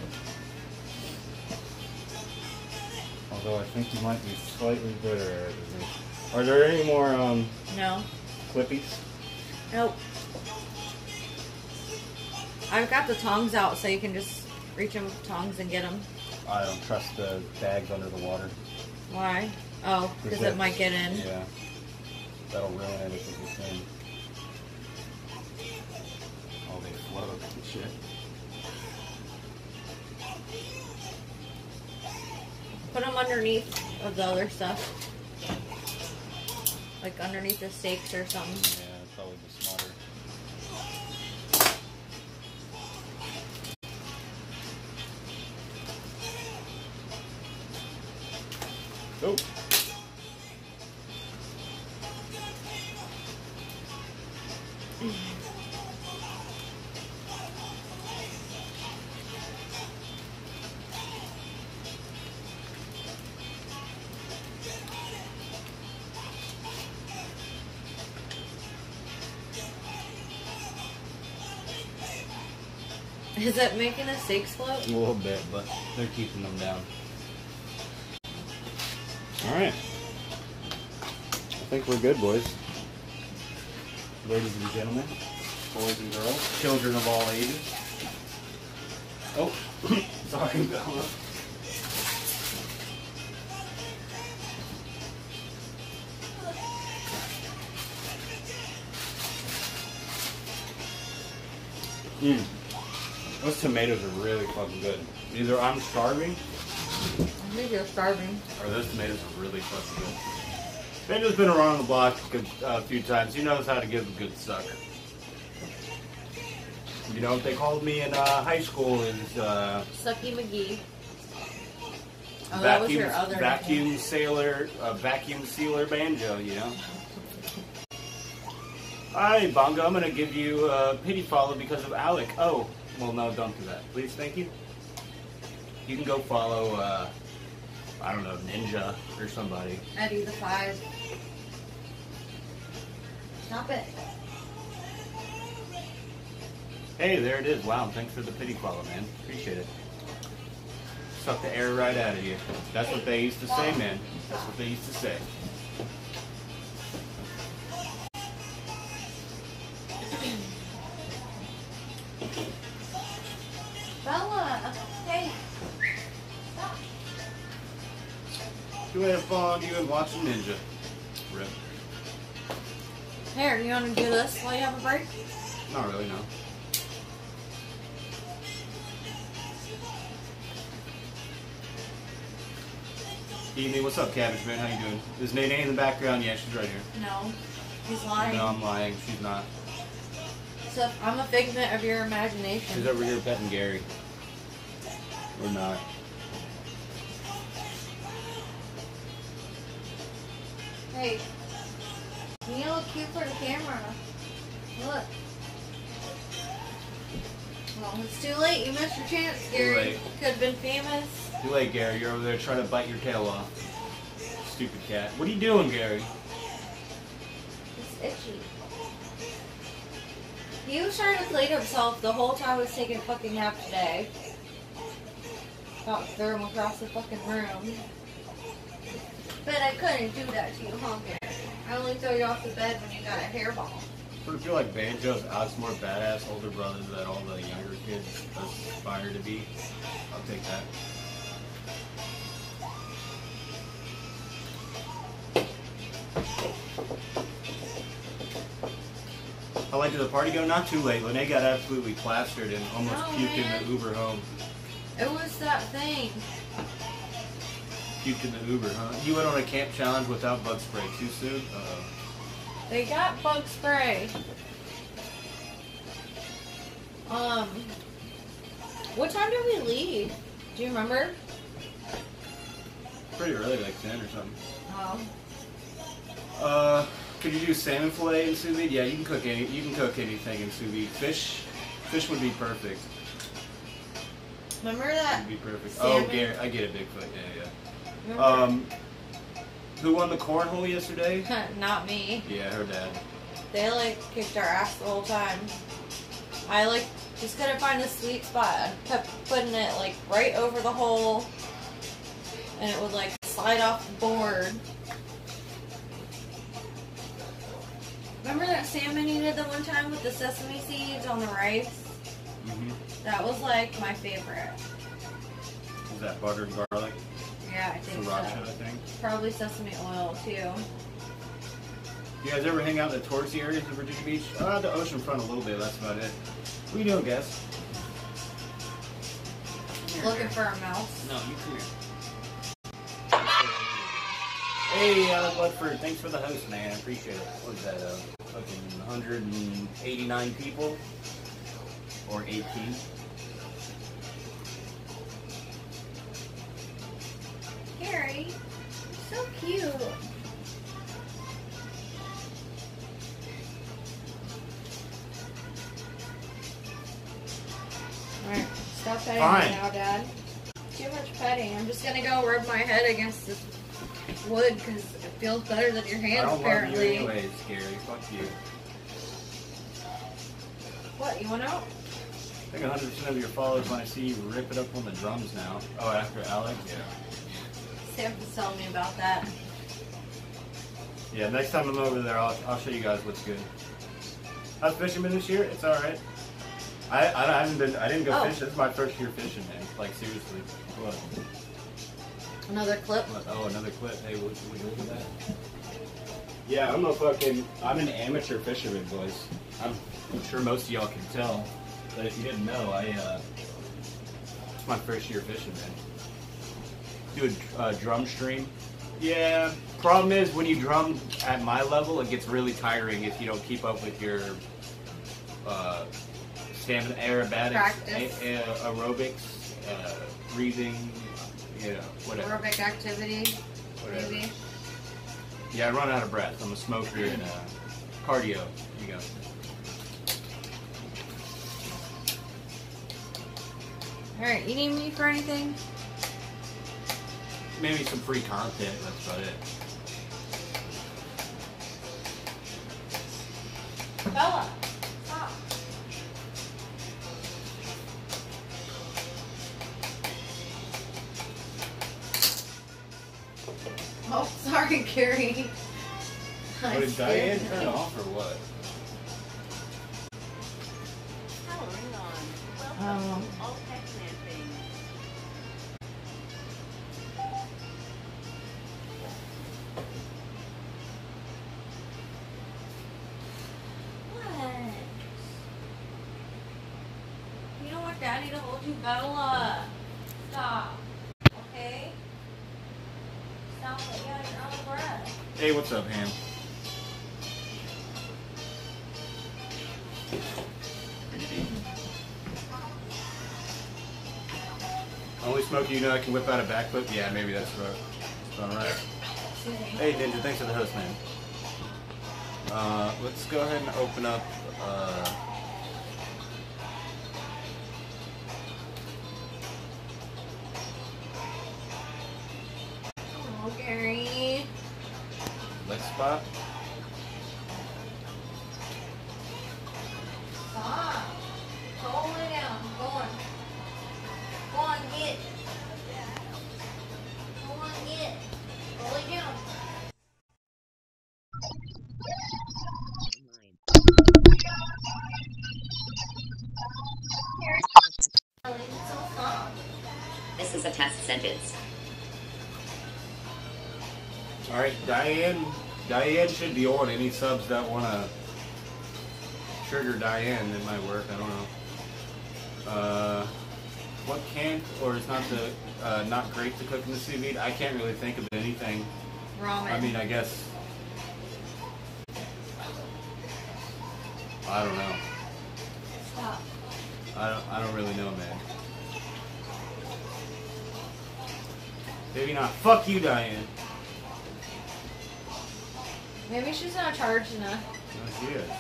Although I think you might be slightly better at it than me. Are there any more No. Clippies? Nope. I've got the tongs out so you can just reach them with tongs and get them. I don't trust the bags under the water. Why? Oh, because it might get in. Yeah. That'll ruin it if it's in. Oh, they float and shit. Put them underneath of the other stuff. Like underneath the steaks or something. Yeah, that'd probably be smarter. Oh. Is it making the steaks float? A little bit, but they're keeping them down. Alright. I think we're good, boys. Ladies and gentlemen, boys and girls, children of all ages. Oh, sorry, Bella. Those tomatoes are really fucking good. Either I'm starving, I think you're starving. or those tomatoes are really fucking good. Benjo's been around the block a few times. He knows how to give a good suck. You know what they called me in high school is Sucky McGee. Oh, that was your other vacuum sealer banjo. You know. Hi, Bongo. I'm gonna give you a pity follow because of Alec. Oh, well, no, don't do that, please. Thank you. You can go follow. I don't know, Ninja or somebody. Eddie the 5. Stop it. Hey, there it is. Wow, thanks for the pity follow, man. Appreciate it. Suck the air right out of you. That's what they used to say, man. That's what they used to say. Bella, hey. Stop. You had fun. You and watching Ninja. Rip. Here, you want to do this while you have a break? Not really, no. Amy, what's up, Cabbage Man? How you doing? Is Nene in the background? Yeah, she's right here. No. He's lying. No, I'm lying. She's not. So I'm a figment of your imagination. She's over here petting Gary. Or not. Hey. You look cute for the camera. Look. Well, it's too late. You missed your chance, Gary. Could have been famous. Too late, Gary. You're over there trying to bite your tail off. Stupid cat. What are you doing, Gary? It's itchy. He was trying to clean himself the whole time I was taking a fucking nap today. About to throw him across the fucking room. But I couldn't do that to you, huh, Gary? I only throw you off the bed when you got a hairball. I feel like Banjo's outsmart badass older brother that all the younger kids aspire to be. I'll take that. How late did the party go? Not too late. Lene got absolutely plastered and almost puked in the Uber home. It was that thing. Puked in the Uber, huh? You went on a camp challenge without bug spray. Too soon? Uh-oh. They got bug spray. What time did we leave? Do you remember? Pretty early, like 10 or something. Oh. Could you do salmon fillet in sous vide? Yeah, you can cook anything in sous vide. Fish would be perfect. Remember that? Would be perfect. Salmon? Oh, Gary, I get it, Bigfoot. Yeah. Remember? Who won the cornhole yesterday? Not me. Yeah, her dad. They like kicked our ass the whole time. I like just couldn't find the sweet spot. I kept putting it like right over the hole, and it would like slide off the board. Remember that salmon you did the one time with the sesame seeds on the rice? Mm-hmm. That was like my favorite. Is that buttered garlic? Yeah, I think Sriracha, so. I think. Probably sesame oil too. You guys ever hang out in the touristy areas of Virginia Beach? The ocean front a little bit, that's about it. What are you doing, guys? Looking for a mouse. No, you come here. Hey, Alec Ludford, thanks for the host, man. I appreciate it. What was that, fucking 189 people? Or 18? Gary, so cute. Alright, stop petting me now, Dad. Too much petting. I'm just gonna go rub my head against this wood because it feels better than your hands, apparently. I don't love you anyways, Gary. Fuck you. What, you want out? I think 100% of your followers want to see you rip it up on the drums now. Oh, after Alex? Yeah. Sam was telling me about that. Yeah, next time I'm over there, I'll show you guys what's good. How's fishing been this year? It's alright. I didn't go fishing. This is my first year fishing, man. Like, seriously. What? Another clip? What? Oh, another clip. Hey, would you look at that? Yeah, I'm an amateur fisherman, boys. I'm sure most of y'all can tell. But if you didn't know, It's my first year fishing, man. Do a drum stream. Yeah. Problem is, when you drum at my level, it gets really tiring if you don't keep up with your stamina, aerobatics, aerobics, breathing, you know, whatever. Aerobic activity, Whatever. maybe. Yeah, I run out of breath. I'm a smoker and cardio. You go. Alright, you need me for anything? Maybe some free content. That's about it. Bella, stop. Oh, sorry, Gary. What, did Diane turn off or what? Oh. What? You don't want Daddy to hold you, Bella. Stop. Okay? Stop it. Yeah, you're out of breath. Hey, what's up, Ham? Only smoke you know I can whip out a backflip? Yeah, maybe that's alright. Hey Ninja, thanks for the host, man. Let's go ahead and open up Oh, Gary. Leg spot. Stop. Hold it down. Go on. Go on, get. Go on, get. Roll it down. This is a test sentence. Alright, Diane should be on. Any subs that want to trigger Diane, it might work, I don't know. What can't, or is not not great to cook in the sous vide? I can't really think of anything. Ramen. I mean, I guess, I don't know. Stop. I don't really know, man. Maybe not. Fuck you, Diane. Maybe she's not charged enough. No, she is.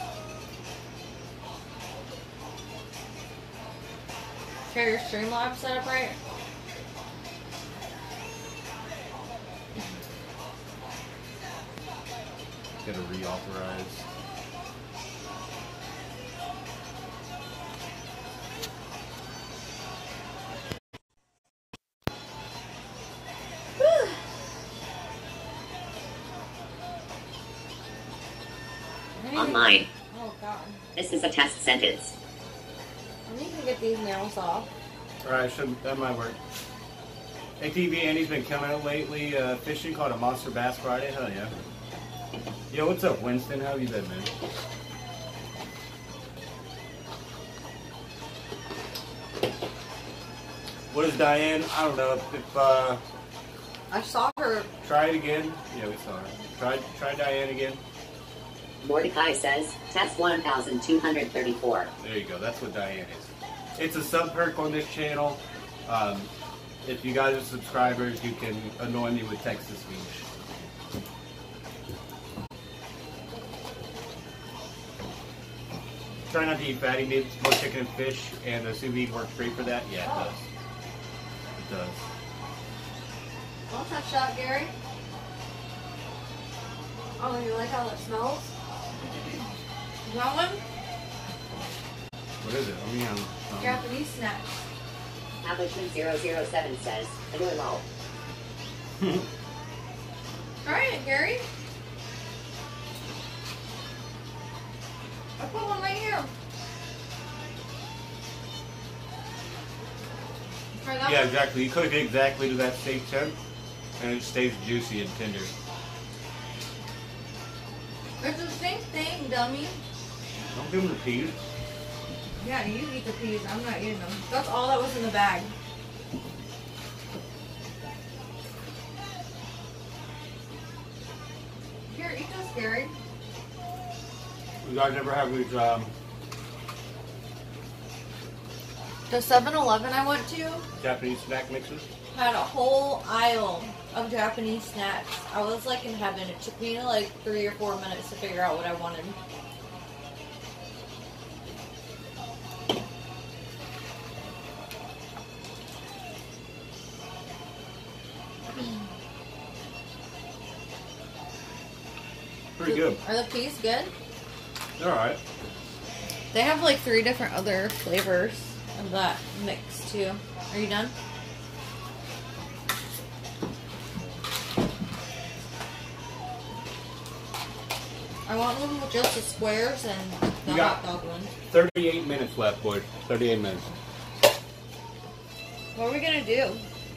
Got your Streamlabs set up right? Gotta reauthorize. Online. Oh god. This is a test sentence. I need to get these nails off. Alright, that might work. ATV Andy's been coming out lately, fishing called a Monster Bass Friday. Hell yeah. Yo, what's up, Winston? How have you been, man? What is Diane? I don't know. If I saw her. try it again. Yeah, we saw her. Try Diane again. Mordecai says, test 1234. There you go. That's what Diane is. It's a sub perk on this channel. If you guys are subscribers, you can annoy me with text to speech. Try not to eat fatty meat, more chicken and fish, and the sous vide works great for that. Yeah, it does. It does. Don't touch that, Gary. Oh, you like how it smells? That one? What is it? I mean, Japanese snacks. Establishment 007 says, hello. Try it, Gary. I put one right here. Try that yeah, one. exactly. You cook it exactly to that steak temp, and it stays juicy and tender. It's the same thing, dummy. Don't give them the peas. Yeah, you eat the peas. I'm not eating them. That's all that was in the bag. Here, eat those, Gary. You guys ever have these, The 7-Eleven I went to Japanese snack mixes? had a whole aisle of Japanese snacks. I was like in heaven. It took me like 3 or 4 minutes to figure out what I wanted. Pretty good. Are the peas good? They're alright. They have like 3 different other flavors of that mix too. Are you done? I want one with just the squares and the hot dog one. 38 minutes left, boys. 38 minutes. What are we gonna do?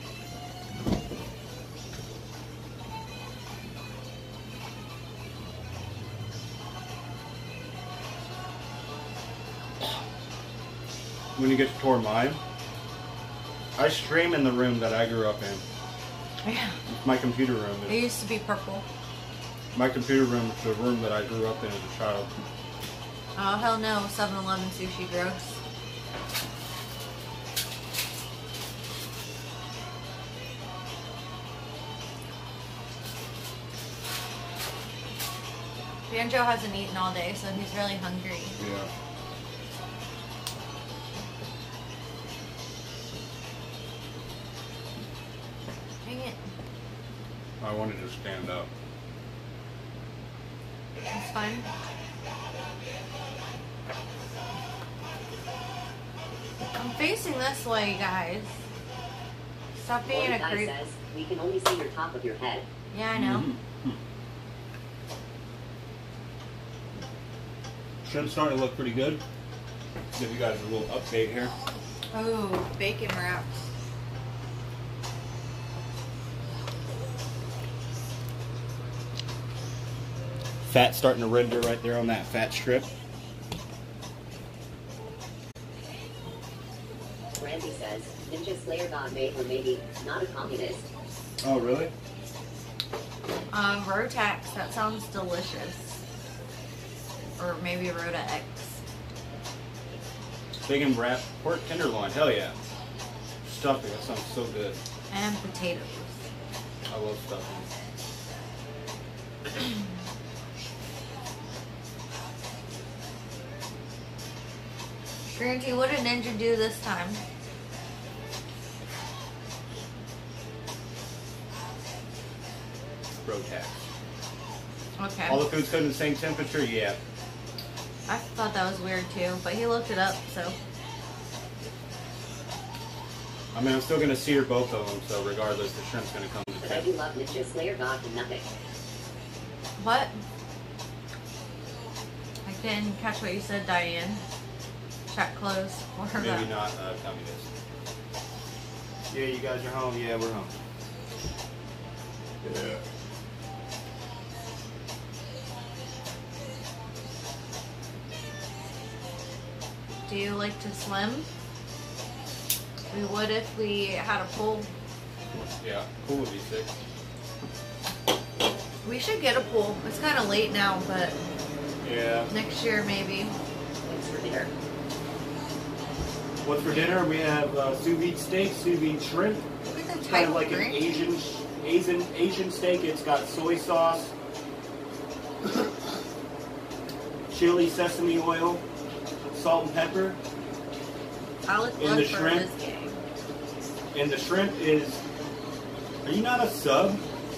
When you get to tour mine, I stream in the room that I grew up in. Yeah. It's my computer room. It used to be purple. My computer room is the room that I grew up in as a child. Oh, hell no. 7-Eleven sushi gross. Banjo hasn't eaten all day, so he's really hungry. Yeah. Dang it. I wanted to stand up. It's fine. I'm facing this way, guys. Stop being a Mordecai creep. says, we can only see your top of your head. Yeah, I know. Shrimp's starting to look pretty good. Give you guys a little update here. Oh, bacon wraps. Fat starting to render right there on that fat strip. Randy says, Ninja Slayer God made or maybe not a communist. Oh, really? Rotax, that sounds delicious. Or maybe Rota X. Bacon wrap pork tenderloin. Hell yeah. Stuffing. That sounds so good. And potatoes. I love stuffing. Granty, what did Ninja do this time? Rotax. Okay. All the food's cooked in the same temperature? Yeah. I thought that was weird too, but he looked it up, so. I mean, I'm still going to sear both of them, so regardless, the shrimp's going to come to But I do love Ninja Slayer God to nothing. What? I didn't catch what you said, Diane. Chat closed. Or Maybe that. not communist. Yeah, you guys are home. Yeah, we're home. Yeah. Do you like to swim? We would if we had a pool. Yeah, pool would be sick. We should get a pool. It's kind of late now, but Yeah. next year maybe. Thanks for dinner. What's for dinner? We have sous vide steak, sous vide shrimp. Look at the It's type kind of of like an drink. Asian steak. It's got soy sauce, chili, sesame oil, salt and pepper, Alec in the Ludford shrimp? is gay. and the shrimp is. Are you not a sub?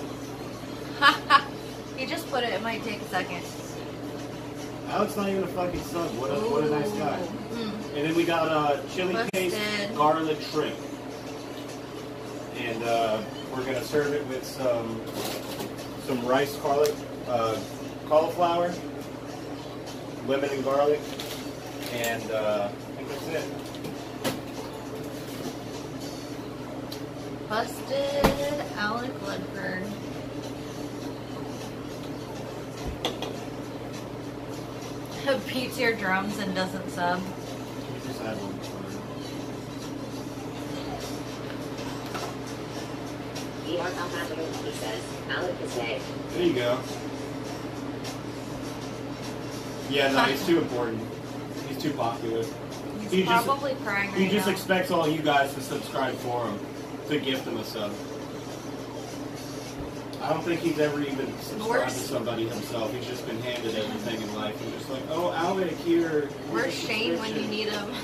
You just put it. It might take a second. Alex not even a fucking sub. What a nice guy. Mm. And then we got chili paste, Busted. garlic shrimp, and we're gonna serve it with some rice cauliflower, lemon and garlic, and I think that's it. Busted Alec Ludford. Beats your drums and doesn't sub. sad one. He says, Alec is gay. There you go. Yeah, no, he's too important. He's too popular. He's probably crying right now. He just expects all you guys to subscribe for him, to gift him a sub. I don't think he's ever even subscribed to somebody himself. He's just been handed everything in life and just like, oh, Alec here. Where's Shane when you need him?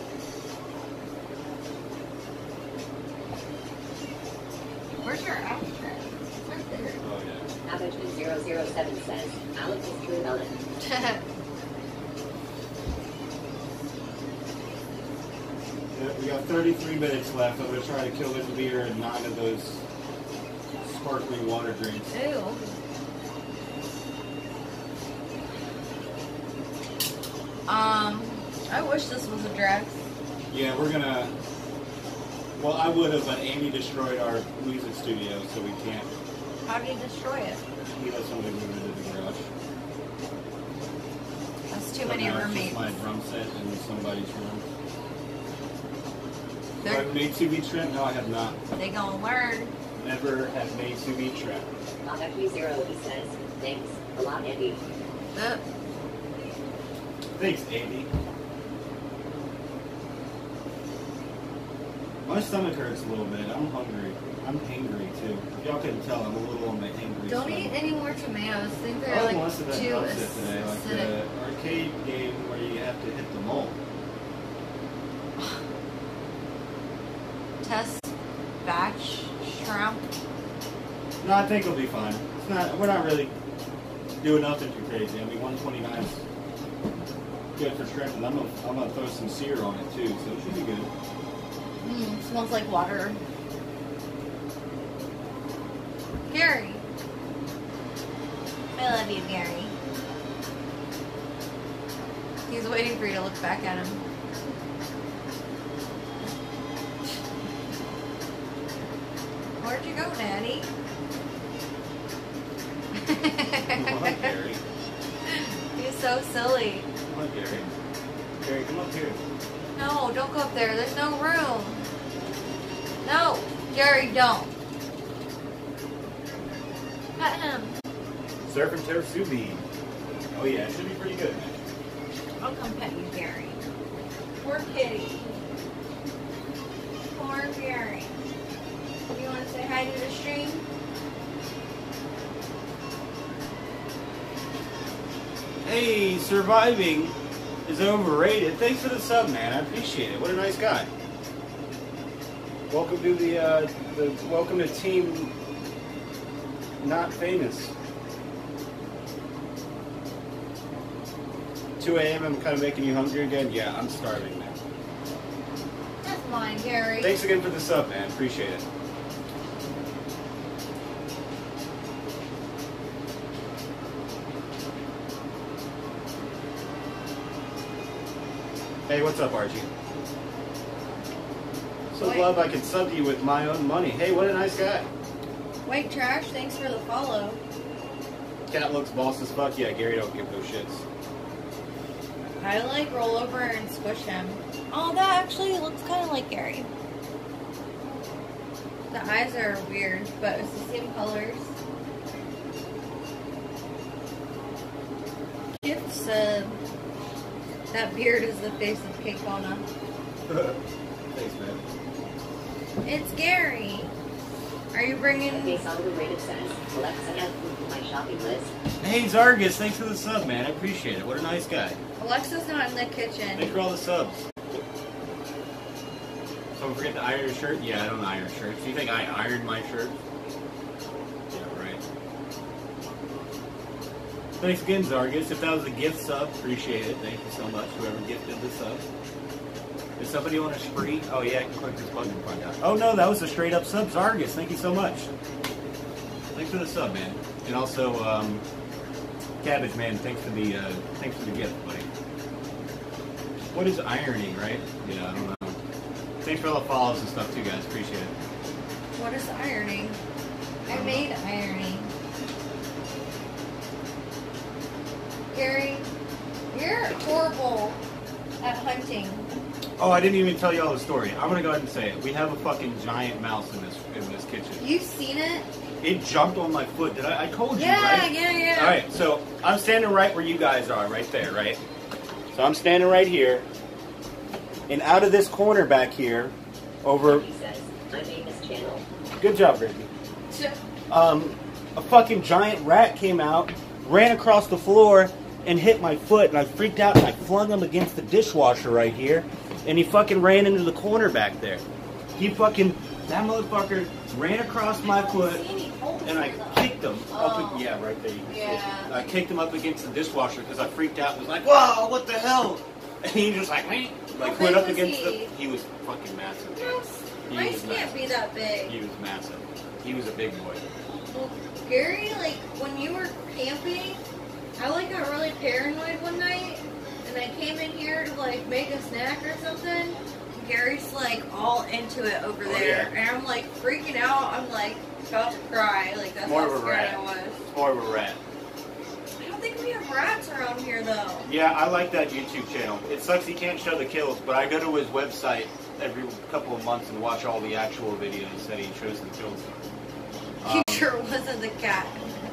Where's your ashtray? It's right there. Oh, yeah. Average007 says, Alec is true melon. Yeah, we got 33 minutes left. I'm going to try to kill this beer and 9 of those sparkling water drinks. Ew. I wish this was a dress. Yeah, we're gonna. Well, I would have, but Amy destroyed our music studio, so we can't. How do you destroy it? We let somebody move it into the garage. That's too So many now it's roommates. just my drum set in somebody's room. They're- Have I made to be trimmed? No, I have not. They gonna learn. Never have made to be trimmed. Average0, he says, thanks a lot, Andy. Thanks, Andy. My stomach hurts a little bit. I'm hungry. I'm hangry too. If y'all couldn't tell, I'm a little on the hangry Don't side. eat any more tomatoes. I think I they're like most of that too drum set today, like acidic. the arcade game where you have to hit the mole. Test batch shrimp. No, I think it'll be fine. It's not. We're not really doing nothing too crazy. I mean, 129 is good for shrimp, and I'm gonna throw some sear on it too, so it should be good. Smells like water. Gary. I love you, Gary. He's waiting for you to look back at him. Where'd you go, Natty? Come on, Gary. He's so silly. Come on, Gary. Gary, come up here. No, don't go up there. There's no room. No, Gary, don't. Pet him. Surf and Tersubi. Oh yeah, it should be pretty good. I'll come pet you, Gary. Poor kitty. Poor Gary. You want to say hi to the stream? Hey, surviving is overrated. Thanks for the sub, man. I appreciate it. What a nice guy. Welcome to the welcome to Team Not Famous. 2 a.m. I'm kind of making you hungry again. Yeah, I'm starving, man. That's mine, Gary. Thanks again for the sub, man. Appreciate it. Hey, what's up, Archie? So Wait. glad I could sub to you with my own money. Hey, what a nice guy. Wait, Trash, thanks for the follow. Cat looks boss as fuck. Yeah, Gary don't give no shits. I like roll over and squish him. Oh, that actually looks kind of like Gary. The eyes are weird, but it's the same colors. Gift said that beard is the face of Kekona. Thanks, man. It's Gary. Are you bringing? Based on the rated says, Alexa has my shopping list. Hey, Zargus, thanks for the sub, man. I appreciate it. What a nice guy. Alexa's not in the kitchen. Thanks for all the subs. Don't forget to iron your shirt. Yeah, I don't iron shirts. Do you think I ironed my shirt? Yeah, right. Thanks again, Zargus. If that was a gift sub, appreciate it. Thank you so much, whoever gifted the sub. Is somebody on a spree? Oh yeah, I can click this button and find out. Oh no, that was a straight up sub, Zargus. Thank you so much. Thanks for the sub, man. And also, Cabbage Man, thanks for the gift, buddy. What is ironing, right? Yeah, I don't know. Thanks for all the follows and stuff too, guys. Appreciate it. What is ironing? I made ironing. Gary, you're horrible at hunting. Oh, I didn't even tell y'all the story. I'm gonna go ahead and say it. We have a fucking giant mouse in this kitchen. You've seen it? It jumped on my foot. Did I told you, Yeah, right? yeah. All right, so I'm standing right where you guys are, right there, right? So I'm standing right here, and out of this corner back here, over. He says, I made this channel. Good job, Ricky. A fucking giant rat came out, ran across the floor, and hit my foot, and I freaked out, and I flung him against the dishwasher right here, and he fucking ran into the corner back there. That motherfucker ran across my foot, and I kicked him up. Yeah, right there. You can see it. I kicked him up against the dishwasher because I freaked out and was like, "Whoa, what the hell?" And he just like went up against the. He was fucking massive. Mice can't be that big. He was massive. He was a big boy. Well, Gary, like when you were camping, I like got really paranoid one night, and I came in here to like make a snack or something. Gary's like all into it over there, yeah. and I'm like freaking out. I'm like about to cry. Like that's More how of a scared rat. I was. More of a rat. I don't think we have rats around here though. Yeah, I like that YouTube channel. It sucks he can't show the kills, but I go to his website every couple of months and watch all the actual videos that he shows the kills. He sure wasn't the cat.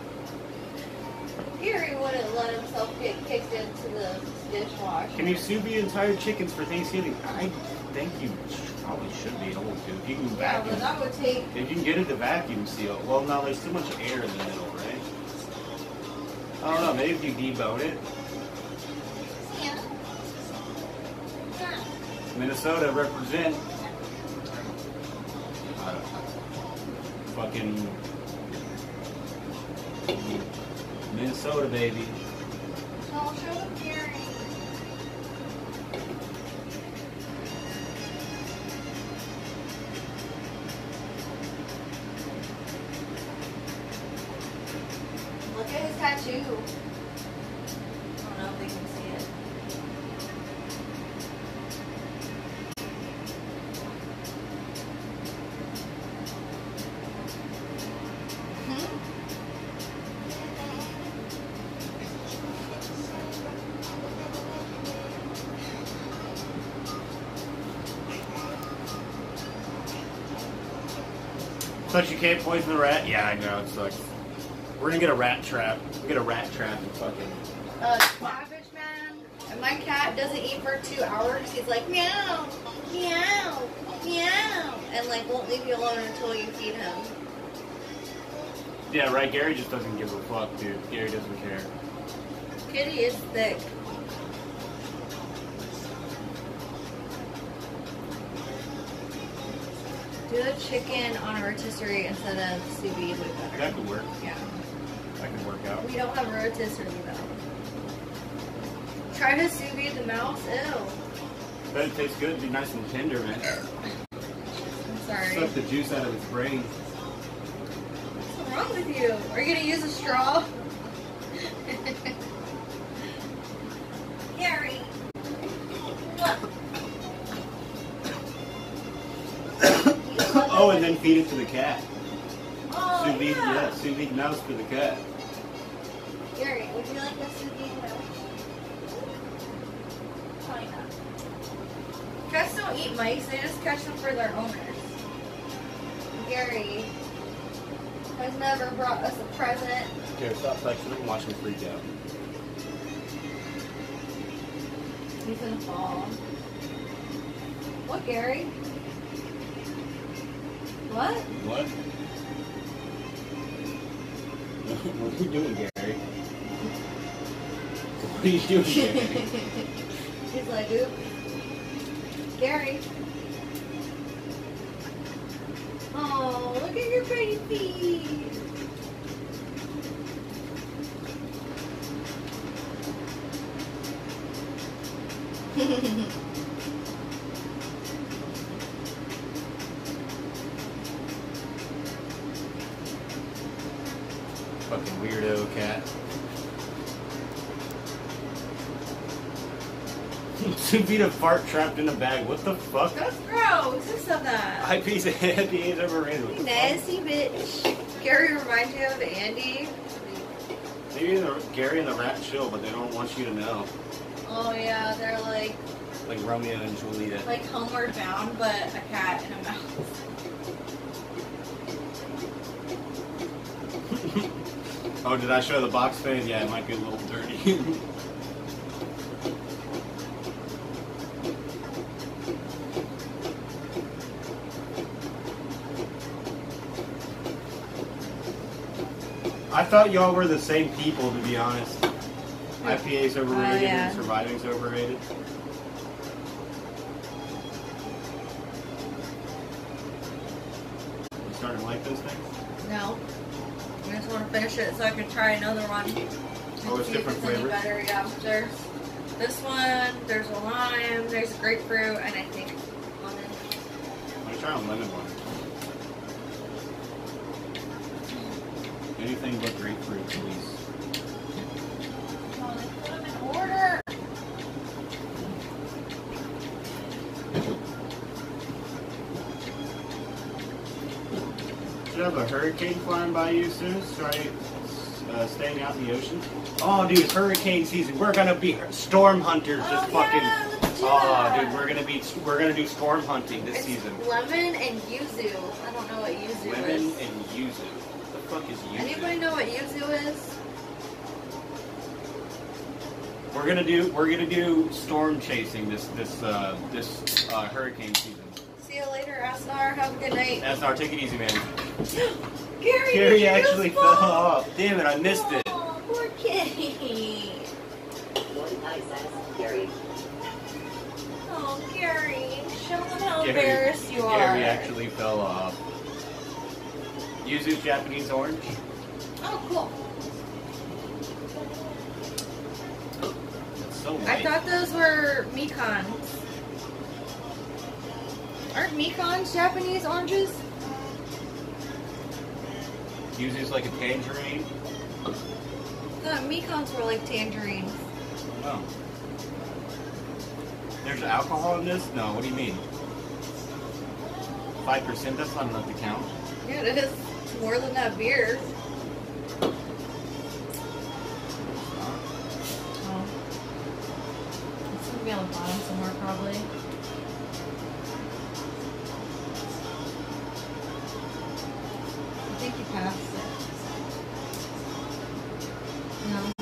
Gary wouldn't let himself get kicked into the dishwasher. Can you sous vide entire chickens for Thanksgiving? I think you probably should be able to. If you can Yeah, vacuum. but that would take. If you can get it to vacuum seal. Well, no, there's too much air in the middle, right? I don't know. Maybe if you debone it. Yeah. Minnesota represent. I don't know. Fucking Minnesota, baby. I'll show them Gary. Look at his tattoo. I don't know if they can see it. But you can't poison the rat? Yeah, I know, it sucks. We're gonna get a rat trap. We'll get a rat trap and fucking... Savage man. And my cat doesn't eat for 2 hours. He's like, meow, meow, meow. And like won't leave you alone until you feed him. Yeah, right, Gary just doesn't give a fuck, dude. Gary doesn't care. Kitty is thick. Do the chicken on a rotisserie instead of sous vide would be better. That could work. Yeah. That could work out. We don't have a rotisserie though. Try to sous vide the mouse. Ew. Bet it tastes good. It'd be nice and tender, man. I'm sorry. Suck the juice out of its brain. What's wrong with you? Are you gonna use a straw? Gary. Oh, and then feed it to the cat. Oh, Sous vide, yeah. sous vide mouse for the cat. Gary, would you like a sous vide mouse? Probably not. Cats don't eat mice, they just catch them for their owners. Gary has never brought us a present. Here, stop flexing and watch me freak out. He's gonna fall. What, Gary? What? What? What are you doing, Gary? What are you doing, Gary? He's like, oop. Gary. Oh, look at your pretty feet. Fucking weirdo cat. Sous vide a fart trapped in a bag. What the fuck? That's gross. Who said that? High piece of head he ain't ever ran with. Nasty bitch. Gary reminds you of Andy. Maybe Gary and the rat chill, but they don't want you to know. Oh yeah, they're like Like Romeo and Juliet. Like Homeward Bound, but a cat and a mouse. Oh, did I show the box fan? Yeah, it might be a little dirty. I thought y'all were the same people, to be honest. IPA's overrated and surviving's overrated. You starting to like those things? No. I just want to finish it so I can try another one. Oh, it's different flavors? Better. Yeah, there's this one, there's a lime, there's a grapefruit, and I think lemon. I'm going to try a lemon one. Anything but grapefruit, please. Oh, let's put them in order. Should have a hurricane flying by you soon. Try staying out in the ocean. Oh, dude, it's hurricane season. We're gonna be storm hunters. Just fucking. Yeah, let's do Oh, that. dude, we're gonna do storm hunting this It's season. lemon and yuzu. I don't know what yuzu Lemon is. and yuzu. What the fuck is yuzu? Anybody know what yuzu is? We're gonna do storm chasing this hurricane season. See you later, Asnar. Have a good night. Asnar, take it easy, man. Gary, Gary did actually you fell fall? off. Damn it, I missed it. Oh, poor kitty. One eye says, Gary. Oh, Gary. Show them how Gary- embarrassed you are. Gary actually fell off. Yuzu Japanese orange. Oh, cool. It's so I light. thought those were Mekons. Aren't Mekons Japanese oranges? Yuzu's like a tangerine. No, Mekons were like tangerines. Oh. There's alcohol in this? No, what do you mean? 5%? That's not enough to count. Yeah, it is. It's more than that beer. Oh. It's gonna be on the bottom somewhere, probably. I think you passed it. No.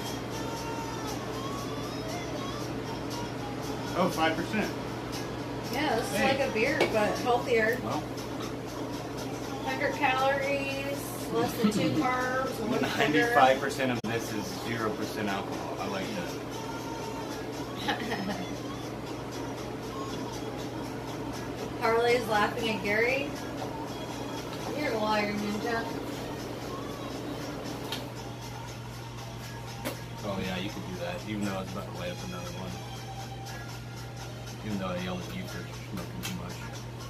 Oh, 5%. Yeah, this is Hey. like a beer, but healthier. Well, 100 calories, less than 2 carbs, 1 sugar. 95% of this is 0% alcohol. I like that. Harley's laughing at Gary. You're a liar, Ninja. Oh yeah, you could do that, even though I was about to lay up another one. Even though I yelled at you for smoking too much.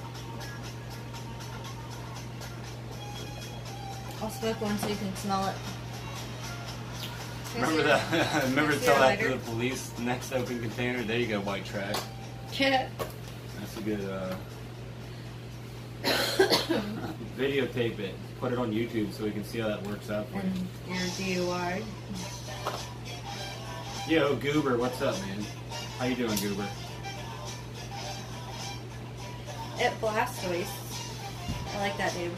I'll smoke one so you can smell it. Remember that? Remember to See tell you that to later. the police, next open container? There you go, white trash. Yeah. That's a good, videotape it. Put it on YouTube so we can see how that works out for you. And your DUI. Yo, Goober, what's up, man? How you doing, Goober? At Blastoise. I like that name.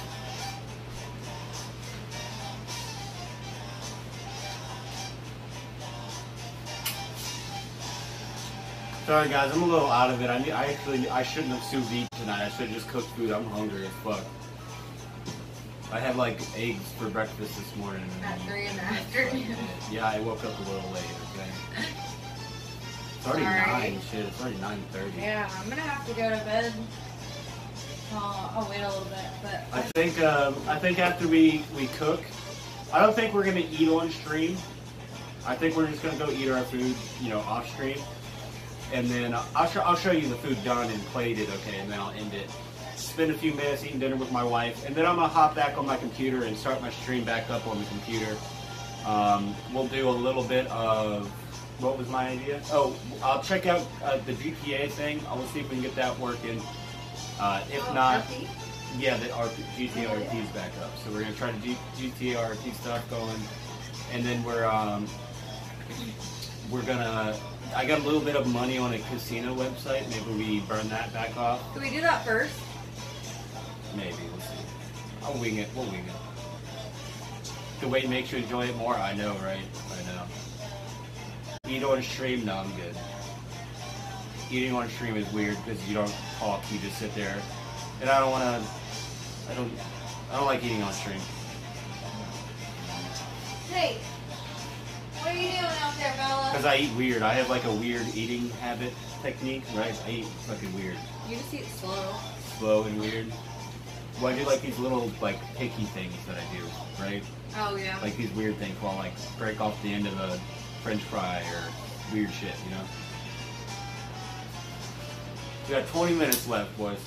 Sorry guys, I'm a little out of it. I shouldn't have sous vide tonight. I should have just cooked food. I'm hungry as fuck. I had like eggs for breakfast this morning. At 3 in the afternoon. Yeah, I woke up a little late, okay? It's already Sorry. 9, shit. It's already 9:30. Yeah, I'm gonna have to go to bed. I'll wait a little bit, but I think after we cook, I don't think we're gonna eat on stream. I think we're just gonna go eat our food, you know, off stream, and then I'll show you the food done and plated, okay, and then I'll end it. Spend a few minutes eating dinner with my wife, and then I'm gonna hop back on my computer and start my stream back up on the computer. We'll do a little bit of, what was my idea? Oh, I'll check out the GTA thing. I'll see if we can get that working. If not, RP? yeah, the GTA RP is back up. So we're gonna try to do GTA RP stuff going, and then we're gonna I got a little bit of money on a casino website. Maybe we burn that back off. Can we do that first? Maybe, we'll see. I'll wing it. We'll wing it. The way makes you enjoy it more. I know, right? I know. Eat on stream? No, I'm good. Eating on stream is weird because you don't talk. You just sit there, and I don't want to. I don't like eating on stream. Hey, what are you doing out there, Bella? Because I eat weird. I have like a weird eating habit technique, right? I eat fucking weird. You just eat slow. Slow and weird. Well, I do like these little like picky things that I do, right? Oh yeah. Like these weird things while like break off the end of a French fry or weird shit, you know? We got 20 minutes left, boys.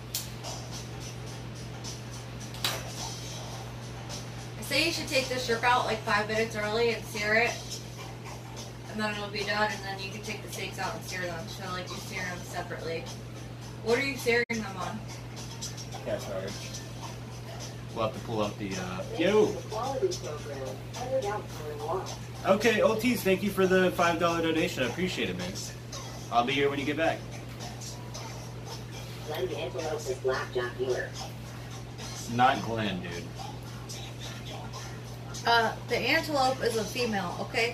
I say you should take the shrimp out like 5 minutes early and sear it. And then it'll be done, and then you can take the steaks out and sear them. So like you sear them separately. What are you searing them on? Cast iron. We'll have to pull up the, yo! Okay, OTs, thank you for the $5 donation. I appreciate it, man. I'll be here when you get back. Glenn Antelope is Blackjack Healer. Not Glenn, dude. The antelope is a female, okay?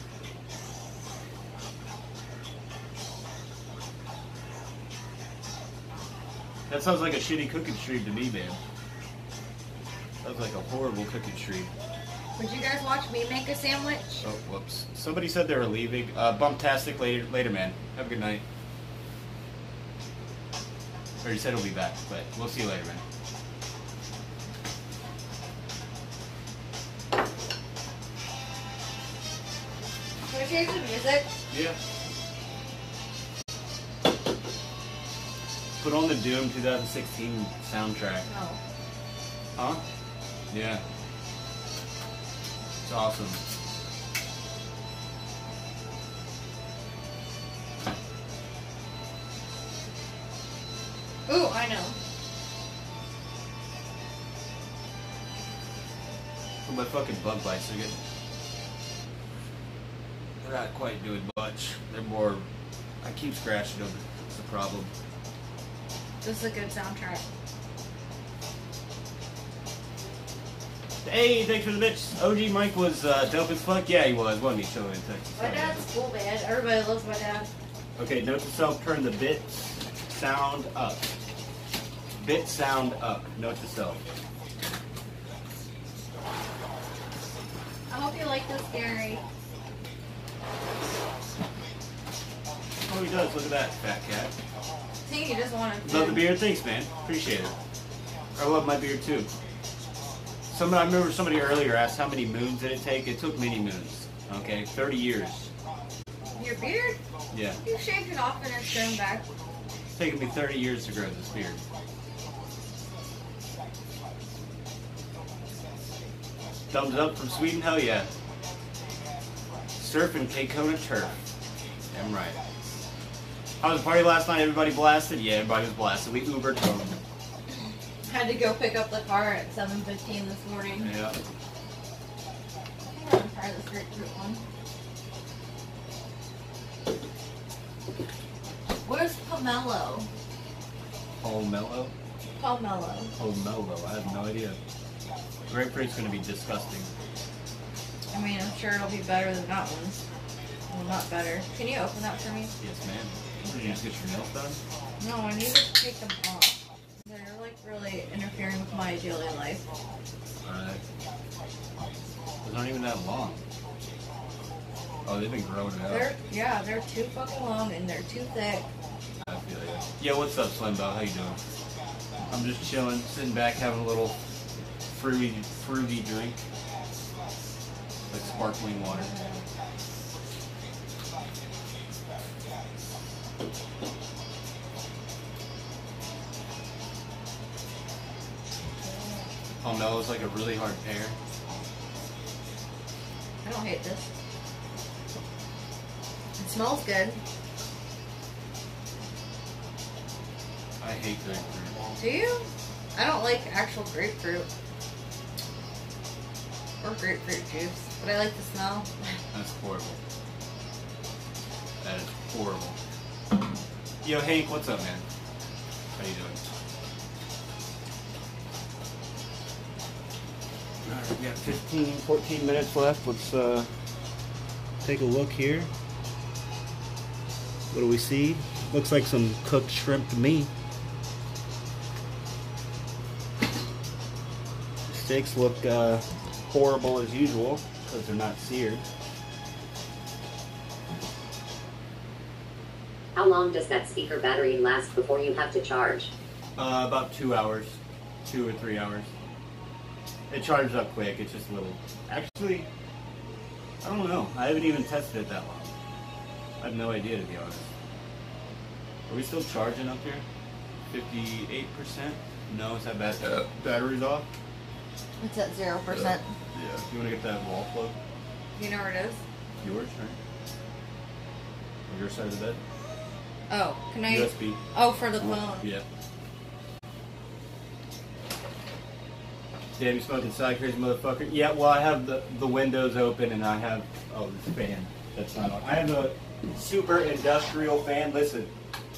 That sounds like a shitty cooking stream to me, man. Sounds like a horrible cooking stream. Would you guys watch me make a sandwich? Oh, whoops. Somebody said they were leaving. Bumptastic later, man. Have a good night. Or he said he'll be back, but we'll see you later, man. Can we change the music? Yeah. Put on the Doom 2016 soundtrack. No. Huh? Yeah. It's awesome. Ooh, I know. My fucking bug bites are good. They're not quite doing much. They're more. I keep scratching them. It's the problem. This is a good soundtrack. Hey, thanks for the bitch. OG Mike was dope as fuck. Yeah, he was. Wasn't he? Showing in Texas. My dad's cool, man. Everybody loves my dad. Okay, note to self: turn the bit sound up. Bit sound up. Note to self. I hope you like this, Gary. Oh, he does. Look at that, fat cat. See, you just wanted to. Love the beard. Thanks, man. Appreciate it. I love my beard too. I remember somebody earlier asked how many moons did it take. It took many moons. Okay, 30 years. Your beard? Yeah. You shaved it off and it's trimmed back. It's taken me 30 years to grow this beard. Thumbs up from Sweden. Hell yeah. Surfing Kona Turf. Damn right. How was the party last night? Everybody blasted? Yeah, everybody was blasted. We Ubered home. Had to go pick up the car at 7:15 this morning. Yeah. I'm gonna try this grapefruit one. Where's Pomelo? Pomelo? Pomelo. Pomelo. I have no idea. Grapefruit's gonna be disgusting. I mean, I'm sure it'll be better than that one. Well, not better. Can you open that for me? Yes, ma'am. Did you just get your nails done? No, I need to take them off. They're like really interfering with my daily life. Alright. Those aren't even that long. Oh, they've been growing out. They're too fucking long and they're too thick. I feel you. Yeah, what's up, Slimbo? How you doing? I'm just chilling, sitting back, having a little fruity drink. Like sparkling water. Pomelo's like a really hard pear. I don't hate this. It smells good. I hate grapefruit. Do you? I don't like actual grapefruit. Or grapefruit juice. But I like the smell. That's horrible. That is horrible. Yo, Hank, what's up, man? How you doing? Alright, we got 15, 14 minutes left. Let's take a look here. What do we see? Looks like some cooked shrimp to me. Steaks look horrible as usual because they're not seared. How long does that speaker battery last before you have to charge? About 2 hours. 2 or 3 hours. It charges up quick, it's just a little... Actually, I don't know. I haven't even tested it that long. I have no idea, to be honest. Are we still charging up here? 58%? No, is that battery's off? It's at 0%. Yeah. You want to get that wall plug? You know where it is? Yours, right? On your side of the bed? Oh, can I? USB. Oh, for the phone. Yeah. Damn, you smoking side, crazy motherfucker. Yeah, well, I have the windows open and I have, oh, this fan. That's not on. I have a super industrial fan. Listen.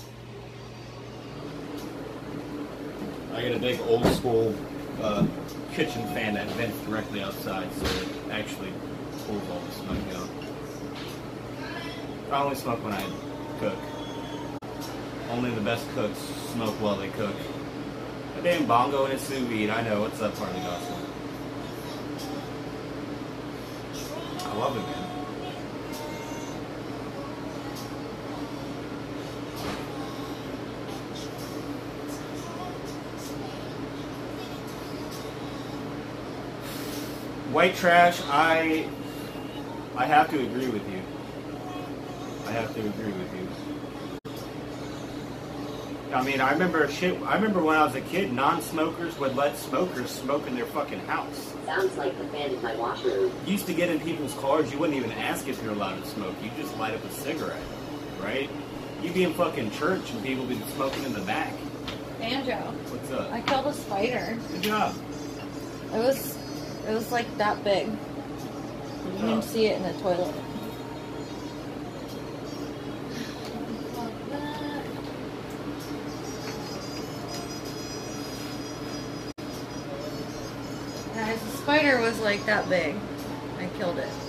I got a big old school kitchen fan that vents directly outside, so it actually pulls all the smoke out. I only smoke when I cook. Only the best cooks smoke while they cook. A damn bongo and a sous vide. I know. What's up, Harley Gospel? I love it, man. White trash, I have to agree with you. I have to agree with you. I mean, I remember when I was a kid, non-smokers would let smokers smoke in their fucking house. Sounds like the fan in my washroom. You used to get in people's cars, you wouldn't even ask if you're allowed to smoke. You just light up a cigarette, right? You'd be in fucking church and people would be smoking in the back. Banjo. What's up? I killed a spider. Good job. It was like that big. You can see it in the toilet. Guys, the spider was like that big. I killed it.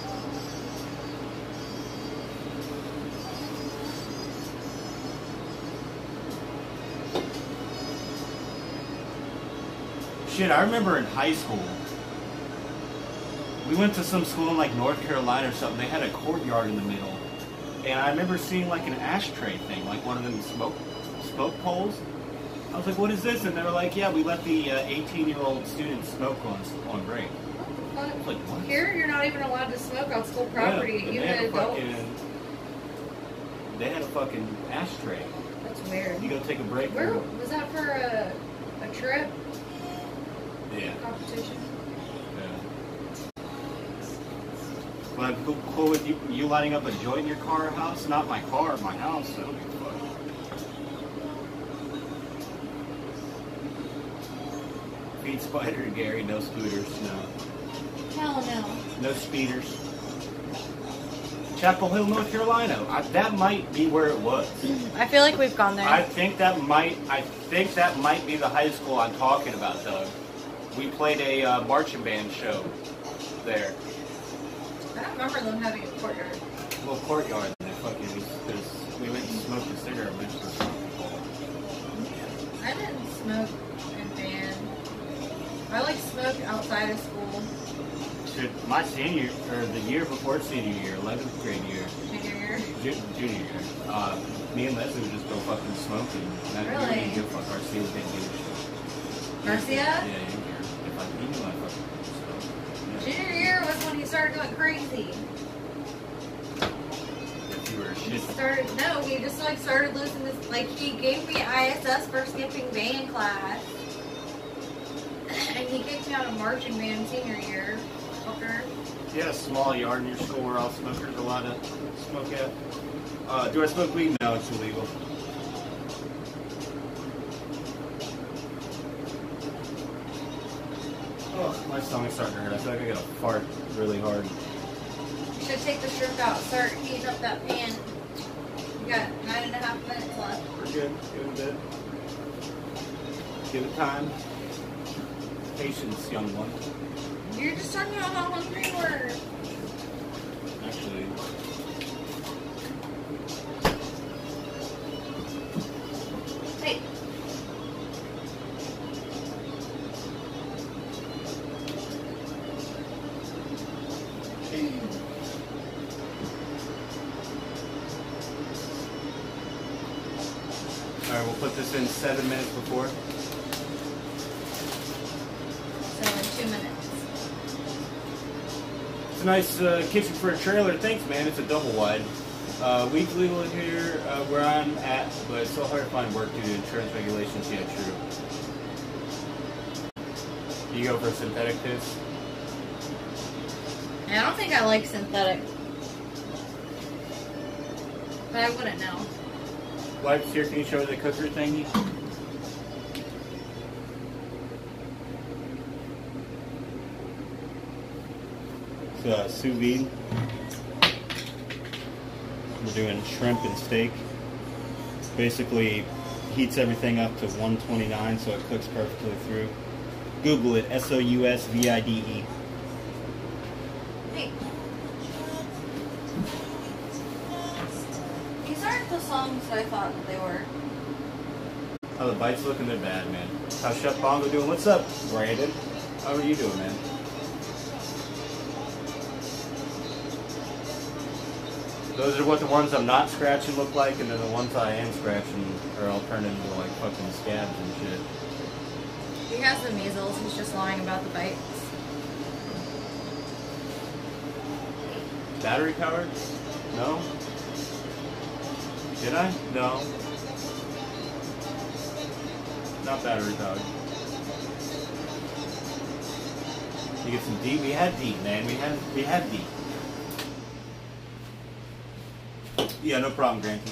Shit, I remember in high school, we went to some school in like North Carolina or something. They had a courtyard in the middle. And I remember seeing like an ashtray thing, like one of them smoke poles. I was like, what is this? And they were like, yeah, we let the 18-year-old students smoke on break. I was like, what? Here, you're not even allowed to smoke on school property, Yeah, even adults. They had a fucking ashtray. That's weird. You go take a break. Where was that for a trip? Yeah. Competition? Yeah. But cool with you lighting up a joint in your car or house? Not my car, my house. That would be fun. Feed spider, Gary. No scooters. No. Hell no. No speeders. Chapel Hill, North Carolina. That might be where it was. I feel like we've gone there. I think that might be the high school I'm talking about, Doug. We played a marching band show there. I don't remember them having a courtyard. Well, courtyard. We went and smoked a cigarette with I didn't smoke in band. I like smoked outside of school. Shit, my senior, or the year before senior year, 11th grade year. Junior year? Junior year. Me and Leslie would just go fucking smoking. Really? We didn't give a fuck. Garcia didn't give a shit. Garcia? Yeah, he didn't care. He knew I fucking smoked. Yeah. Junior year was when he started going crazy. If you were a shit. He just like started losing his, like he gave me ISS for skipping band class. And he kicked me out of marching band senior year. Fucker. Yeah, a small yard in your school where all smokers are allowed to smoke at. Do I smoke weed? No, it's illegal. Oh, my stomach's starting to hurt. I feel like I gotta fart really hard. You should take the shrimp out, start heating up that pan. We got 9.5 minutes left. We're good. Give it a bit. Give it time. Patience, young one. You're just talking about how hungry we're. Actually. Hey. Alright, we'll put this in 7 minutes before. So in 2 minutes. It's a nice kitchen for a trailer. Thanks, man. It's a double wide. Weeds legal here where I'm at, but it's so hard to find work due to insurance regulations. Yeah, true. You go for synthetic piss? I don't think I like synthetic. But I wouldn't know. Wipes here, can you show the cooker thingy? It's sous vide. We're doing shrimp and steak. Basically heats everything up to 129 so it cooks perfectly through. Google it, SOUSVIDE. Hey. These aren't the songs I thought that they were. How the bites looking? They're bad, man. How's Chef Bongo doing? What's up, Brandon? How are you doing, man? Those are what the ones I'm not scratching look like, and then the ones I am scratching are all turned into like fucking scabs and shit. He has the measles. He's just lying about the bites. Battery powered? No? Did I? No. Not battery powered. You get some deep. We had deep, man. We had deep. Yeah, no problem, Granty.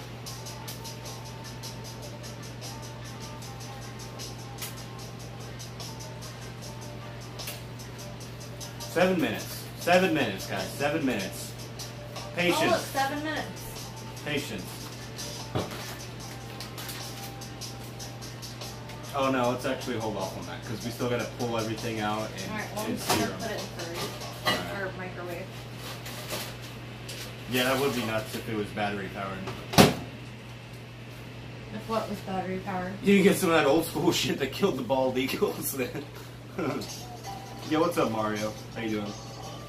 Seven minutes. 7 minutes, guys. 7 minutes. Patience. Oh, look, 7 minutes. Patience. Oh no, let's actually hold off on that because we still gotta pull everything out and, Alright, well, I'm and just gonna sear 'em. put it in fridge. Or microwave. Yeah, that would be nuts if it was battery powered. If what was battery powered? You can get some of that old school shit that killed the bald eagles then. Yo, what's up, Mario? How you doing?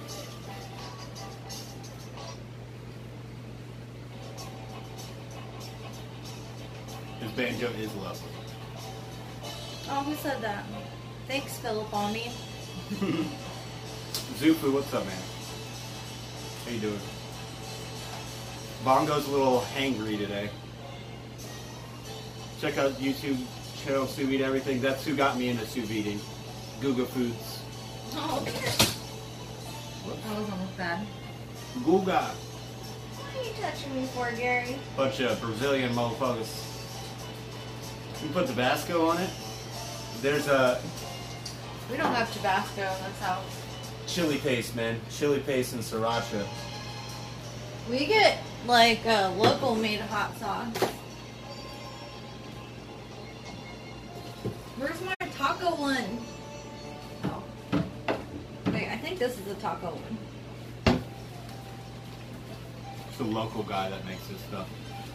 His banjo is lovely. Oh, who said that? Thanks, Philip, on me. Zufu, what's up, man? How you doing? Bongo's a little hangry today. Check out YouTube channel Sous Vide Everything. That's who got me into sous videing. Google Foods. Oh, that was almost bad. Googa. What are you touching me for, Gary? Bunch of Brazilian motherfuckers. You put Tabasco on it. There's a We don't have Tabasco in this house. chili paste, man. Chili paste and sriracha. We get, like, local made hot sauce. Where's my taco one? Oh. Wait, I think this is a taco one. It's a local guy that makes this stuff.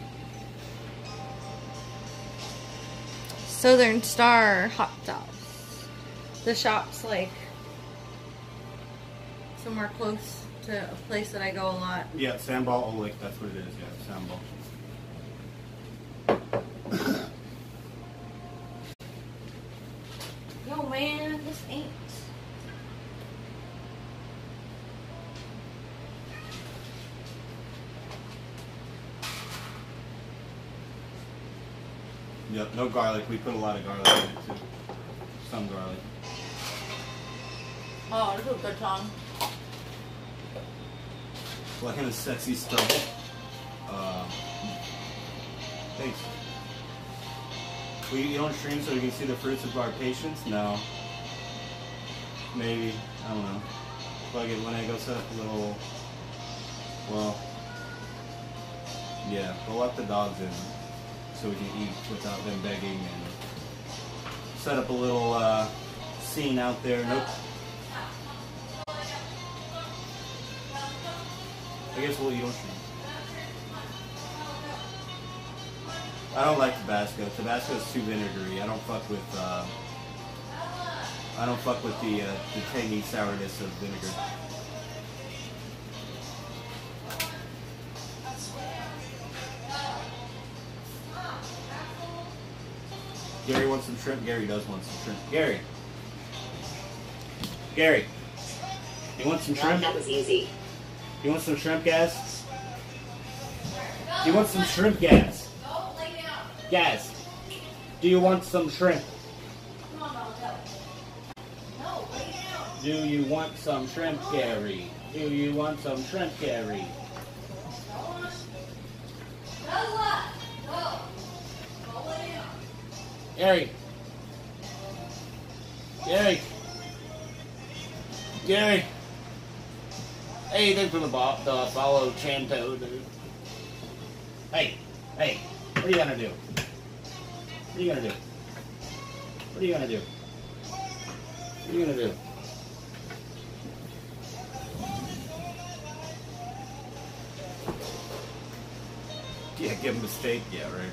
Southern Star hot sauce. The shop's like somewhere close to a place that I go a lot. Yeah, Sambal Olik, that's what it is, yeah, Sambal. Yo man, this ain't. Yep, no garlic. We put a lot of garlic in it too. Some garlic. Oh, this is a good song. Like in a sexy stubble. Thanks. We eat on stream so we can see the fruits of our patience? No. Maybe. I don't know. Plug it when I go set up a little. Well. Yeah, we'll let the dogs in so we can eat without them begging and set up a little scene out there. Nope. I guess we'll eat ocean. I don't like Tabasco. Tabasco is too vinegary. I don't fuck with the tangy sourness of vinegar. Gary wants some shrimp. Gary does want some shrimp. Gary. You want some shrimp? That was easy. You want some shrimp gas? You want some shrimp gas? Gas. Do you want some shrimp? Do you want some shrimp, Gary? Do you want some shrimp, Gary? Gary. Hey, thanks for the follow, Chanto, dude. Hey, what are you gonna do? What are you gonna do? What are you gonna do? What are you gonna do? Yeah, give him a steak. Yeah, right.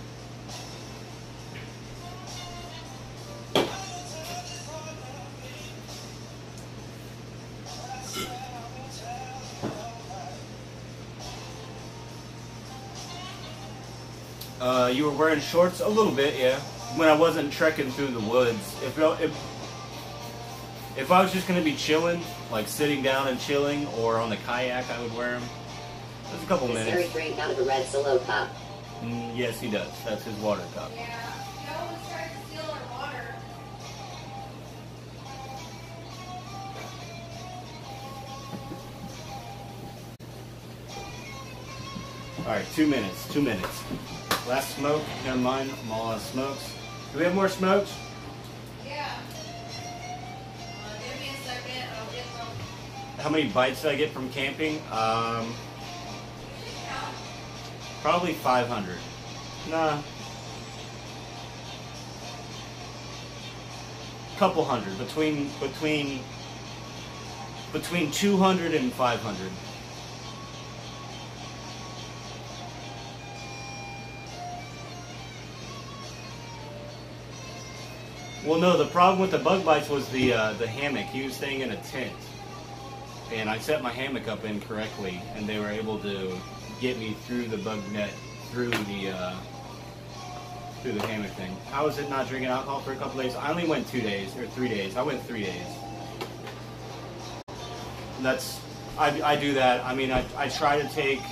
You were wearing shorts a little bit, yeah. When I wasn't trekking through the woods. If I was just gonna be chilling, like sitting down and chilling, or on the kayak, I would wear them. Just a couple minutes. Does Harry drink out of a red Solo cup? Yes, he does. That's his water cup. Yeah, he always tries to steal our water. Alright, 2 minutes. 2 minutes. Last smoke. Never mind. I'm all out of smokes. Do we have more smokes? Yeah. Give me a second. I'll get them. How many bites did I get from camping? Probably 500. Nah. Couple hundred. Between 200 and 500. Well, no, the problem with the bug bites was the hammock. He was staying in a tent, and I set my hammock up incorrectly, and they were able to get me through the bug net, through the hammock thing. How is it not drinking alcohol for a couple days? I only went 2 days, or 3 days. I went 3 days. I do that. I mean, I try to take,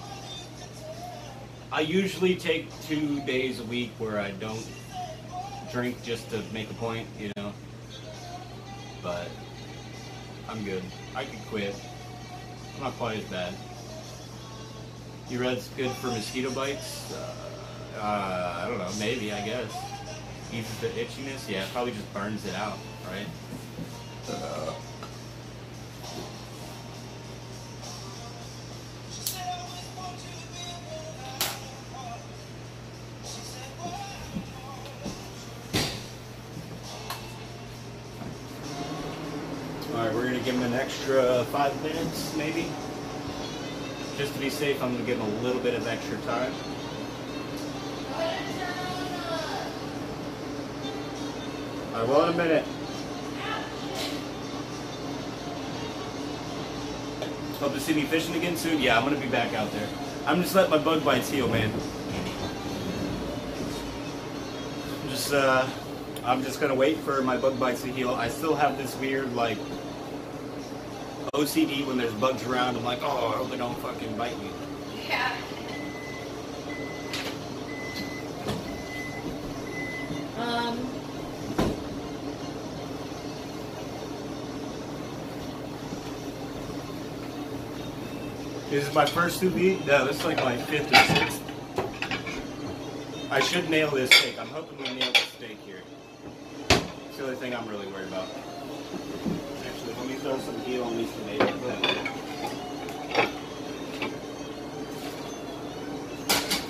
I usually take 2 days a week where I don't drink just to make a point, you know, but I'm good. I could quit. I'm not quite as bad. You read it's good for mosquito bites? I don't know, maybe, I guess. Eases the itchiness? Yeah, it probably just burns it out, right? Alright, we're going to give him an extra 5 minutes, maybe. Just to be safe, I'm going to give him a little bit of extra time. Alright, well, in a minute. Hope to see me fishing again soon. Yeah, I'm going to be back out there. I'm just letting my bug bites heal, man. I'm just going to wait for my bug bites to heal. I still have this weird, like, OCD when there's bugs around. I'm like, oh, I hope they don't fucking bite me. Yeah. This is my first sous vide? No, this is like my 5th or 6th. I should nail this steak. I'm hoping we nail this steak here. It's the only thing I'm really worried about. Actually, let me throw some heat on these tomatoes.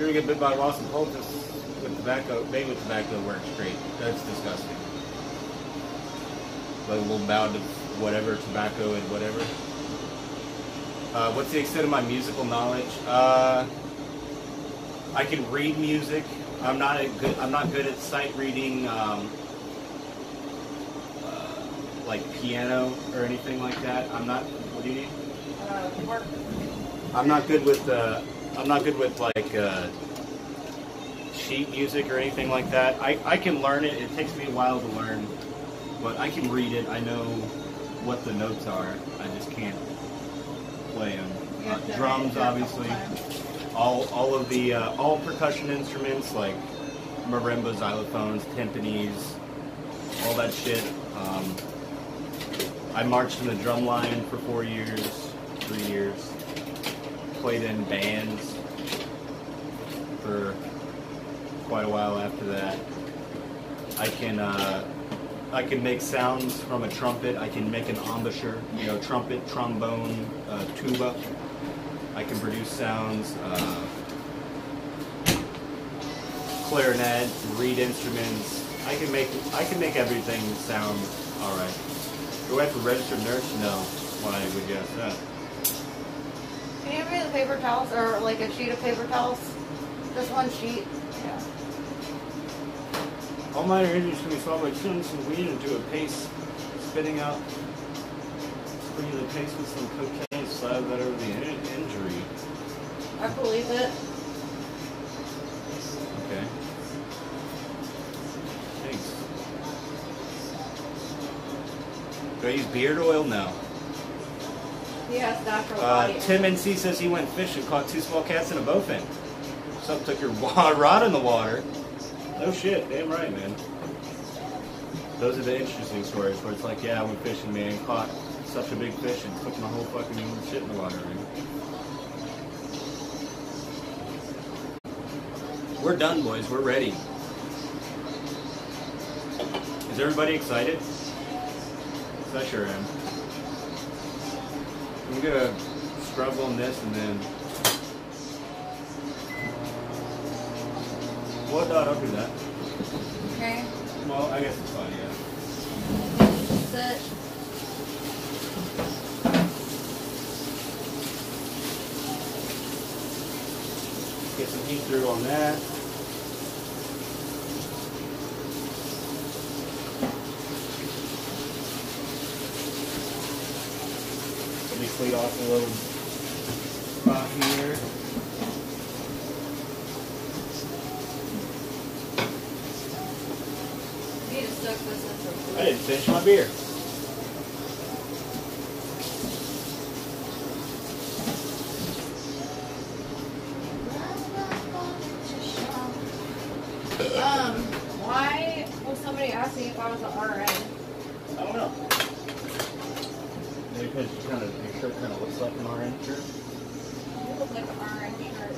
to get bit by a wasp and poultice with tobacco, made with tobacco works great. That's disgusting. Like a little bout of whatever, tobacco and whatever. What's the extent of my musical knowledge? I can read music. I'm not good at sight reading, like piano or anything like that. I'm not. What do you need? Work. I'm not good with like sheet music or anything like that. I can learn it. It takes me a while to learn, but I can read it. I know what the notes are. I just can't play them. Drums, obviously. All of the all percussion instruments like marimba, xylophones, timpanis, all that shit. I marched in the drum line for 3 years. Played in bands for quite a while after that. I can make sounds from a trumpet. I can make an embouchure, trumpet, trombone, tuba. I can produce sounds, clarinet, reed instruments. I can make everything sound all right. Do I have to register nurse? No. Why would you ask that? Can you give me the paper towels or like a sheet of paper towels? Just one sheet. Yeah. All minor injuries can be solved by chilling some weed into a paste, spitting out, sprinkling the paste with some cocaine, slab that over the injury. I believe it. Okay. Thanks. Do I use beard oil? No. He has natural body. Tim NC says he went fishing, caught 2 small cats in a bowfin. Some took your rod in the water. No shit, damn right, man. Those are the interesting stories where it's like, yeah, I went fishing, man, caught such a big fish and took my whole fucking shit in the water, man. We're done, boys. We're ready. Is everybody excited? 'Cause I sure am. I'm gonna scrub on this and then. What? No, don't do that. Okay. Well, I guess it's fine, yeah. That's it. Get some heat through on that. Let me clean off a little spot here. You need to soak this in some I food. didn't finish my beer. Why was somebody asking if I was an RN? I don't know. Maybe because your shirt kind of looks like an RN shirt. You look like an RN shirt.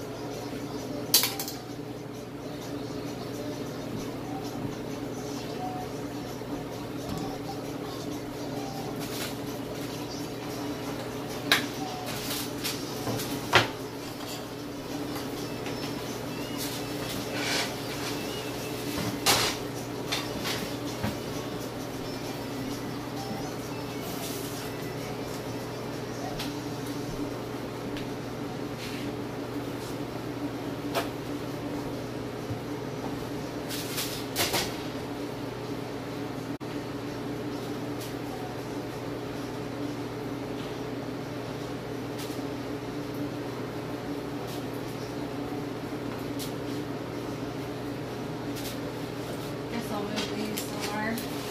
Guess I'll move these somewhere.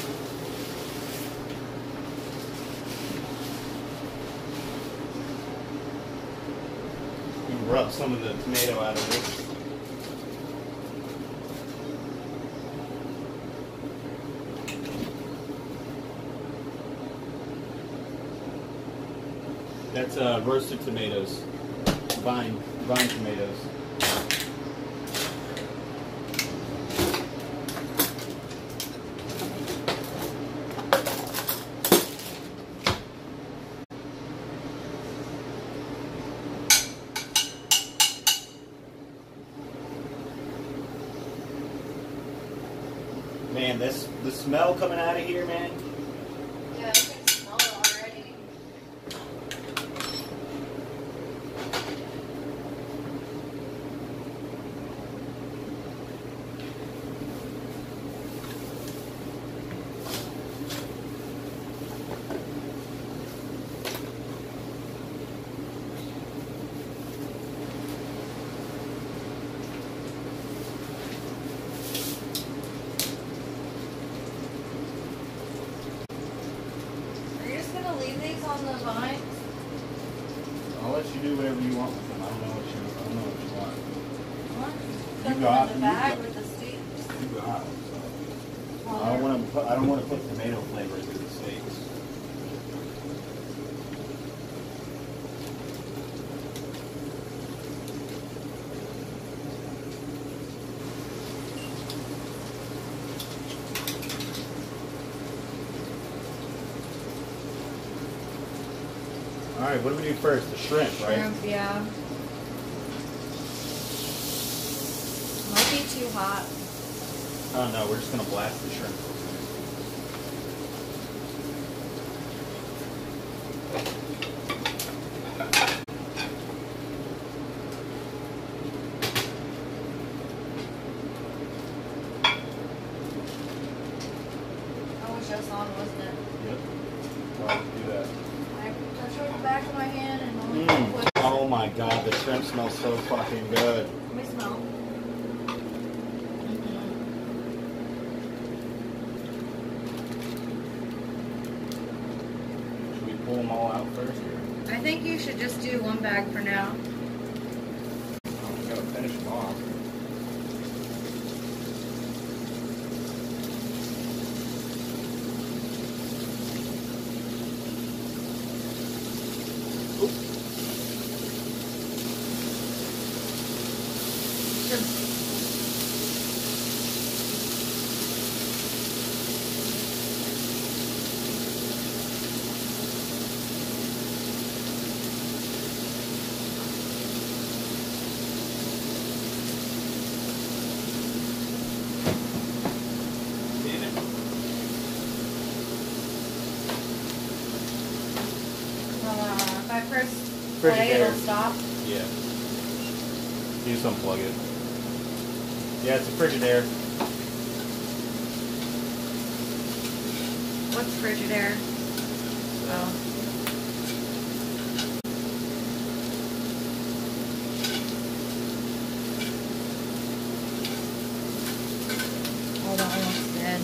You rub some of the tomato out of it. That's roasted tomatoes, vine tomatoes. Man, the smell coming out of here, man. Yeah, I can smell it already. Leave these on the vine? I'll let you do whatever you want with them. I don't know what you want. What? You Put got them in the bag with the steaks. You got it. Well, I don't want to put tomato flavor into the steaks. All right, what do we do first? The shrimp, right? shrimp, yeah. Might be too hot. Oh no, we're just gonna blast the shrimp. That was just on, wasn't it? Yep. Why would you do that? I showed the back of my hand and only quick. Oh my god, the shrimp smells so fucking good. Let me smell. Should we pull them all out first? I think you should just do one bag for now. Oh, we gotta finish them off. If I press play, it'll stop. Yeah. You just unplug it. Yeah, it's a Frigidaire. What's Frigidaire? Oh. Oh, that almost dead.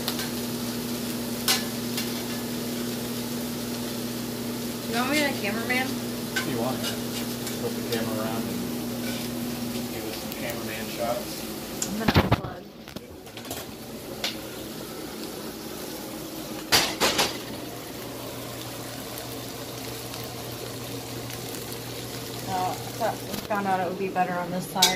You want me to cameraman? If you want, flip the camera around and give us some cameraman shots. I'm gonna unplug. Oh, I found out it would be better on this side.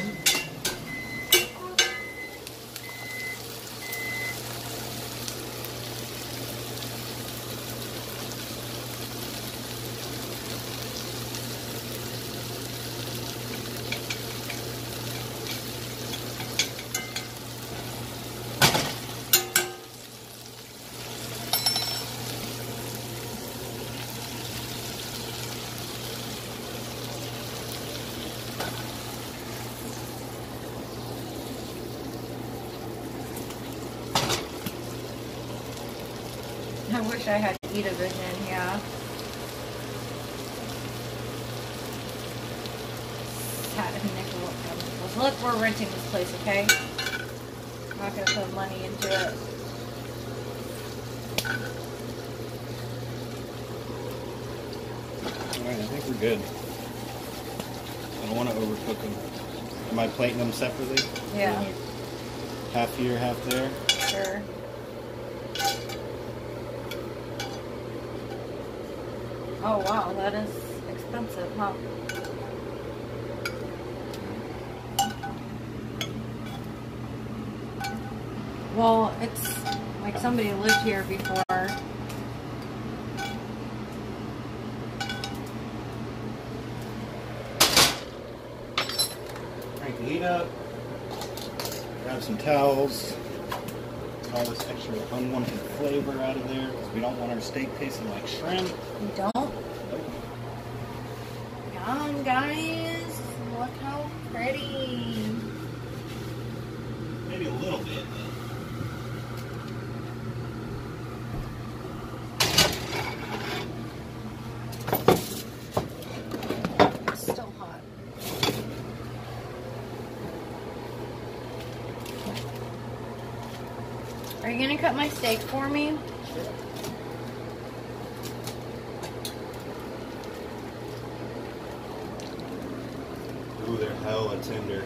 I wish I had Eat a Vision, yeah. Look, we're renting this place, okay? I'm not gonna put money into it. Alright, I think we're good. I don't want to overcook them. Am I plating them separately? Yeah. Like half here, half there? Sure. Oh wow, that is expensive, huh? Well, it's like somebody lived here before. Crank the heat up. Grab some towels. all this extra unwanted flavor out of there. We don't want our steak tasting like shrimp. You don't? Come on, guys. Look how pretty. Maybe a little bit. It's still hot. Are you gonna cut my steak for me? Sure. Ooh, they're hella tender.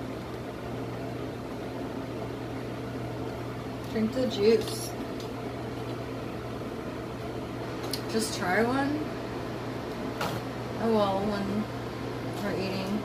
Drink the juice. Just try one. Oh well, when we're eating.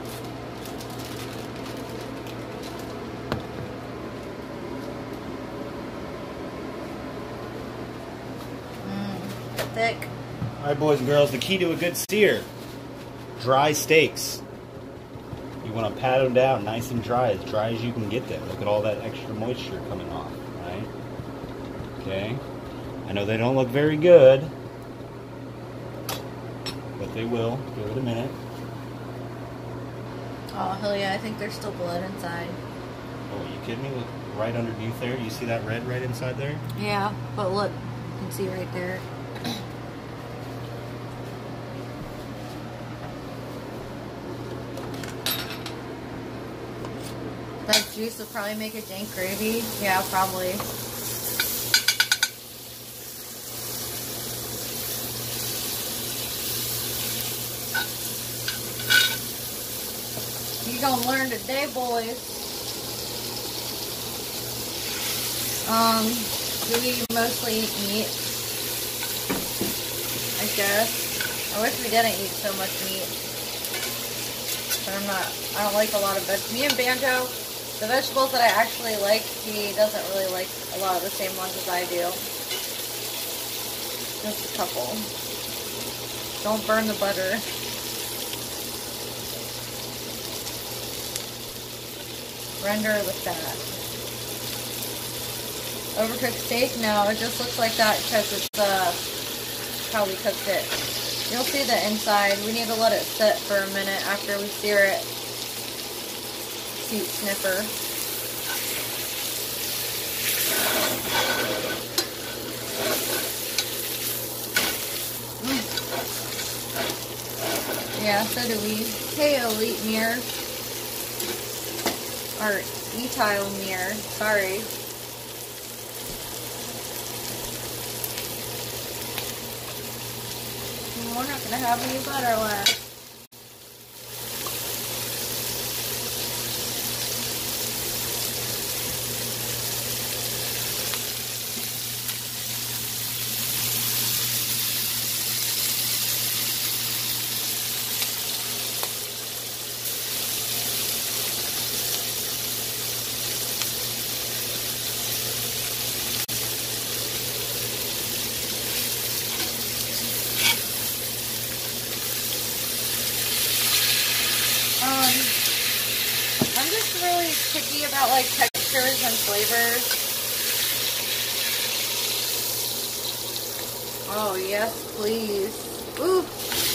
Thick. Alright, boys and girls, the key to a good sear. Dry steaks. You want to pat them down nice and dry as you can get them. Look at all that extra moisture coming off, right? Okay. I know they don't look very good, but they will. Give it a minute. Oh, hell yeah, I think there's still blood inside. Oh, are you kidding me? Look right underneath there. You see that red right inside there? Yeah, but look, you can see right there. That juice will probably make a dank gravy. Yeah, probably. You gonna learn today, boys. We mostly eat meat, I guess. I wish we didn't eat so much meat. But I don't like a lot of vegetables. Me and Banjo, the vegetables that I actually like, he doesn't really like a lot of the same ones as I do. Just a couple. Don't burn the butter. Render the fat. Overcooked steak? No, it just looks like that because it's how we cooked it. You'll see the inside. We need to let it sit for a minute after we sear it. Cute sniffer. Yeah, so do we. Hey, Elite Mirror. Or E-Tile Mirror. Sorry. We're not gonna have any butter left. I'm just really picky about like textures and flavors. Oh yes, please. Ooh.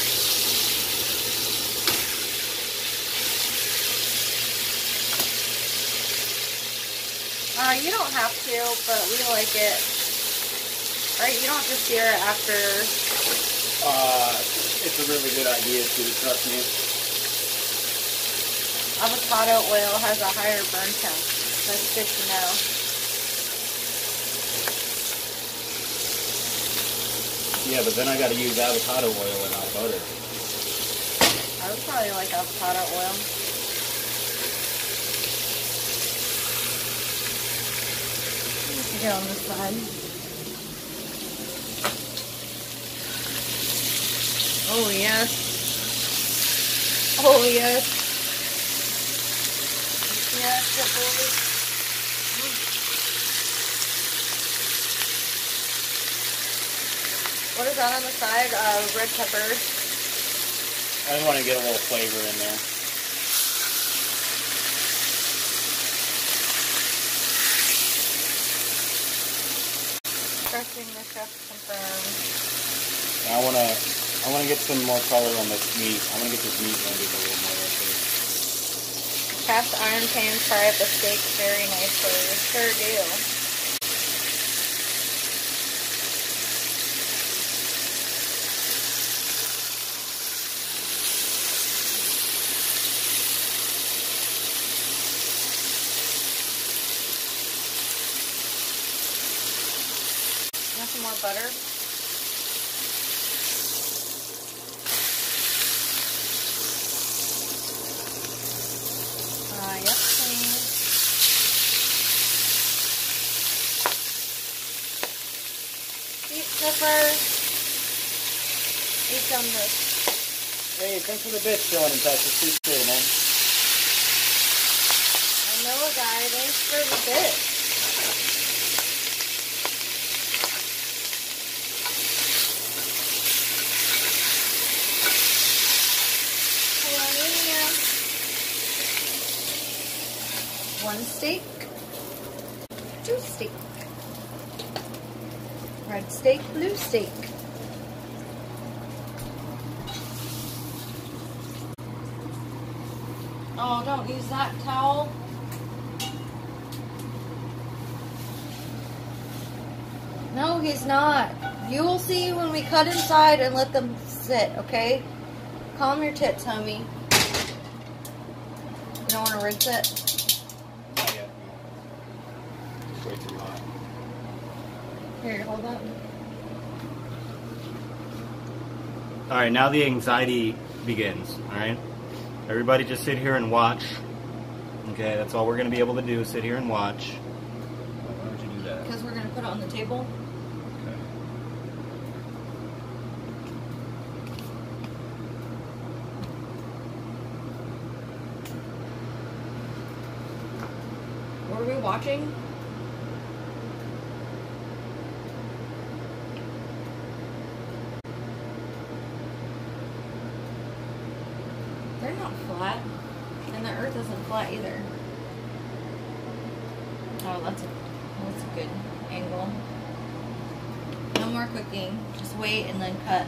You don't have to, but we like it. Right? You don't have to sear it after. It's a really good idea too, trust me. Avocado oil has a higher burn temp. That's good to know. Yeah, but then I gotta use avocado oil and not butter. I would probably like avocado oil. Get on this side. Oh yes. Oh yes. Yes, definitely. What is that on the side? Red peppers. I just want to get a little flavor in there. pressing the chef confirmed. I wanna get some more color on this meat. I wanna get this meat rendered a little more right there. Cast iron pans fry up the steak very nicely. Sure do. Want some more butter? Yes, please. Eat sniffer. Eat some of this. Hey, thanks for the bits, Dylan and Texas. Appreciate it, man. I know a guy. Thanks for the bit. One steak, two steak, red steak, blue steak. Oh, don't use that towel. No, he's not. You will see when we cut inside and let them sit, okay? Calm your tits, homie. You don't want to rinse it? Way too hot. Here, hold up. Alright, now the anxiety begins, alright? Everybody just sit here and watch. Okay, that's all we're going to be able to do, sit here and watch. Why would you do that? Because we're going to put it on the table. Okay. What are we watching? They're not flat, and the earth isn't flat either. Oh, that's a good angle. No more cooking. Just wait and then cut.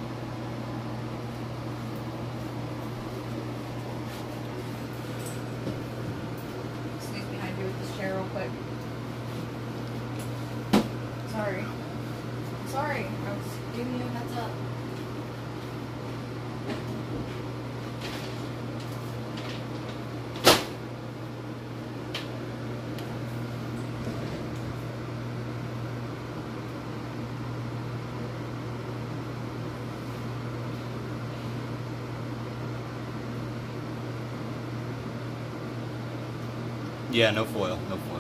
Sneak behind you with this chair real quick. Sorry. Sorry. I was giving you a heads up. Yeah, no foil, no foil.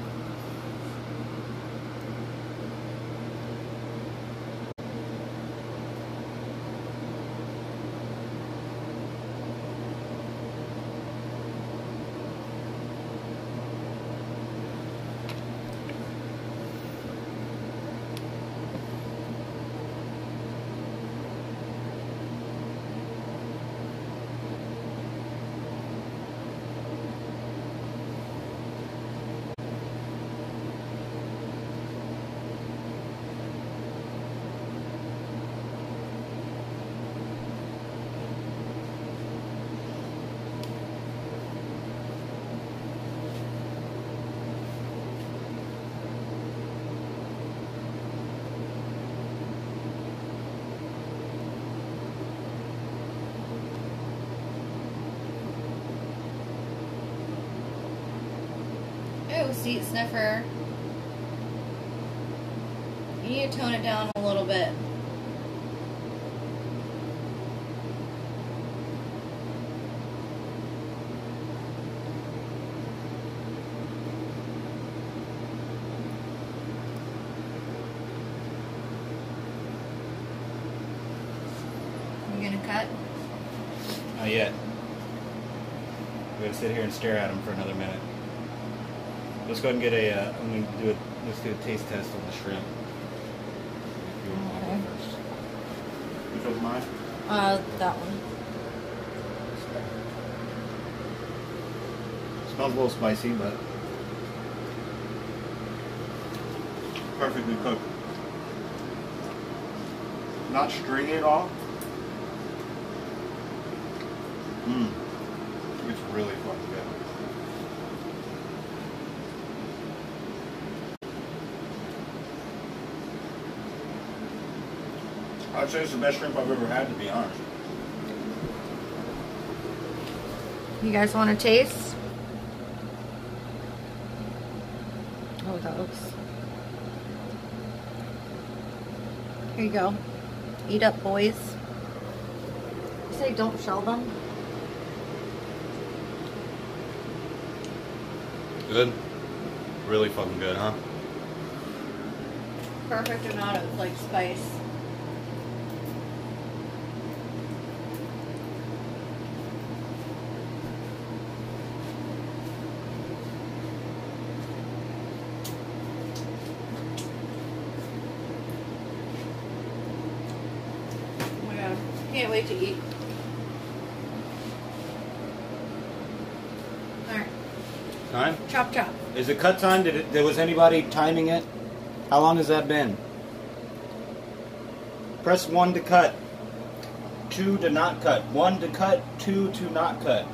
Seat sniffer. You need to tone it down a little bit. You gonna cut? Not yet. We're gonna sit here and stare at them for another minute. Let's go ahead and get a. I'm gonna do a. Let's do a taste test on the shrimp. If you want to go first. Which one's mine? That one. Smells a little spicy, but perfectly cooked. Not stringy at all. Mmm. It's really fucking good. I'd say it's the best shrimp I've ever had, to be honest. You guys want to taste? Oh, that looks... Here you go. Eat up, boys. You say don't shell them? Good. Really fucking good, huh? Perfect amount of like spice. Oh my god. Can't wait to eat. Alright. Time? Chop chop. Is it cut time? Was anybody timing it? How long has that been? Press 1 to cut. 2 to not cut. 1 to cut. 2 to not cut.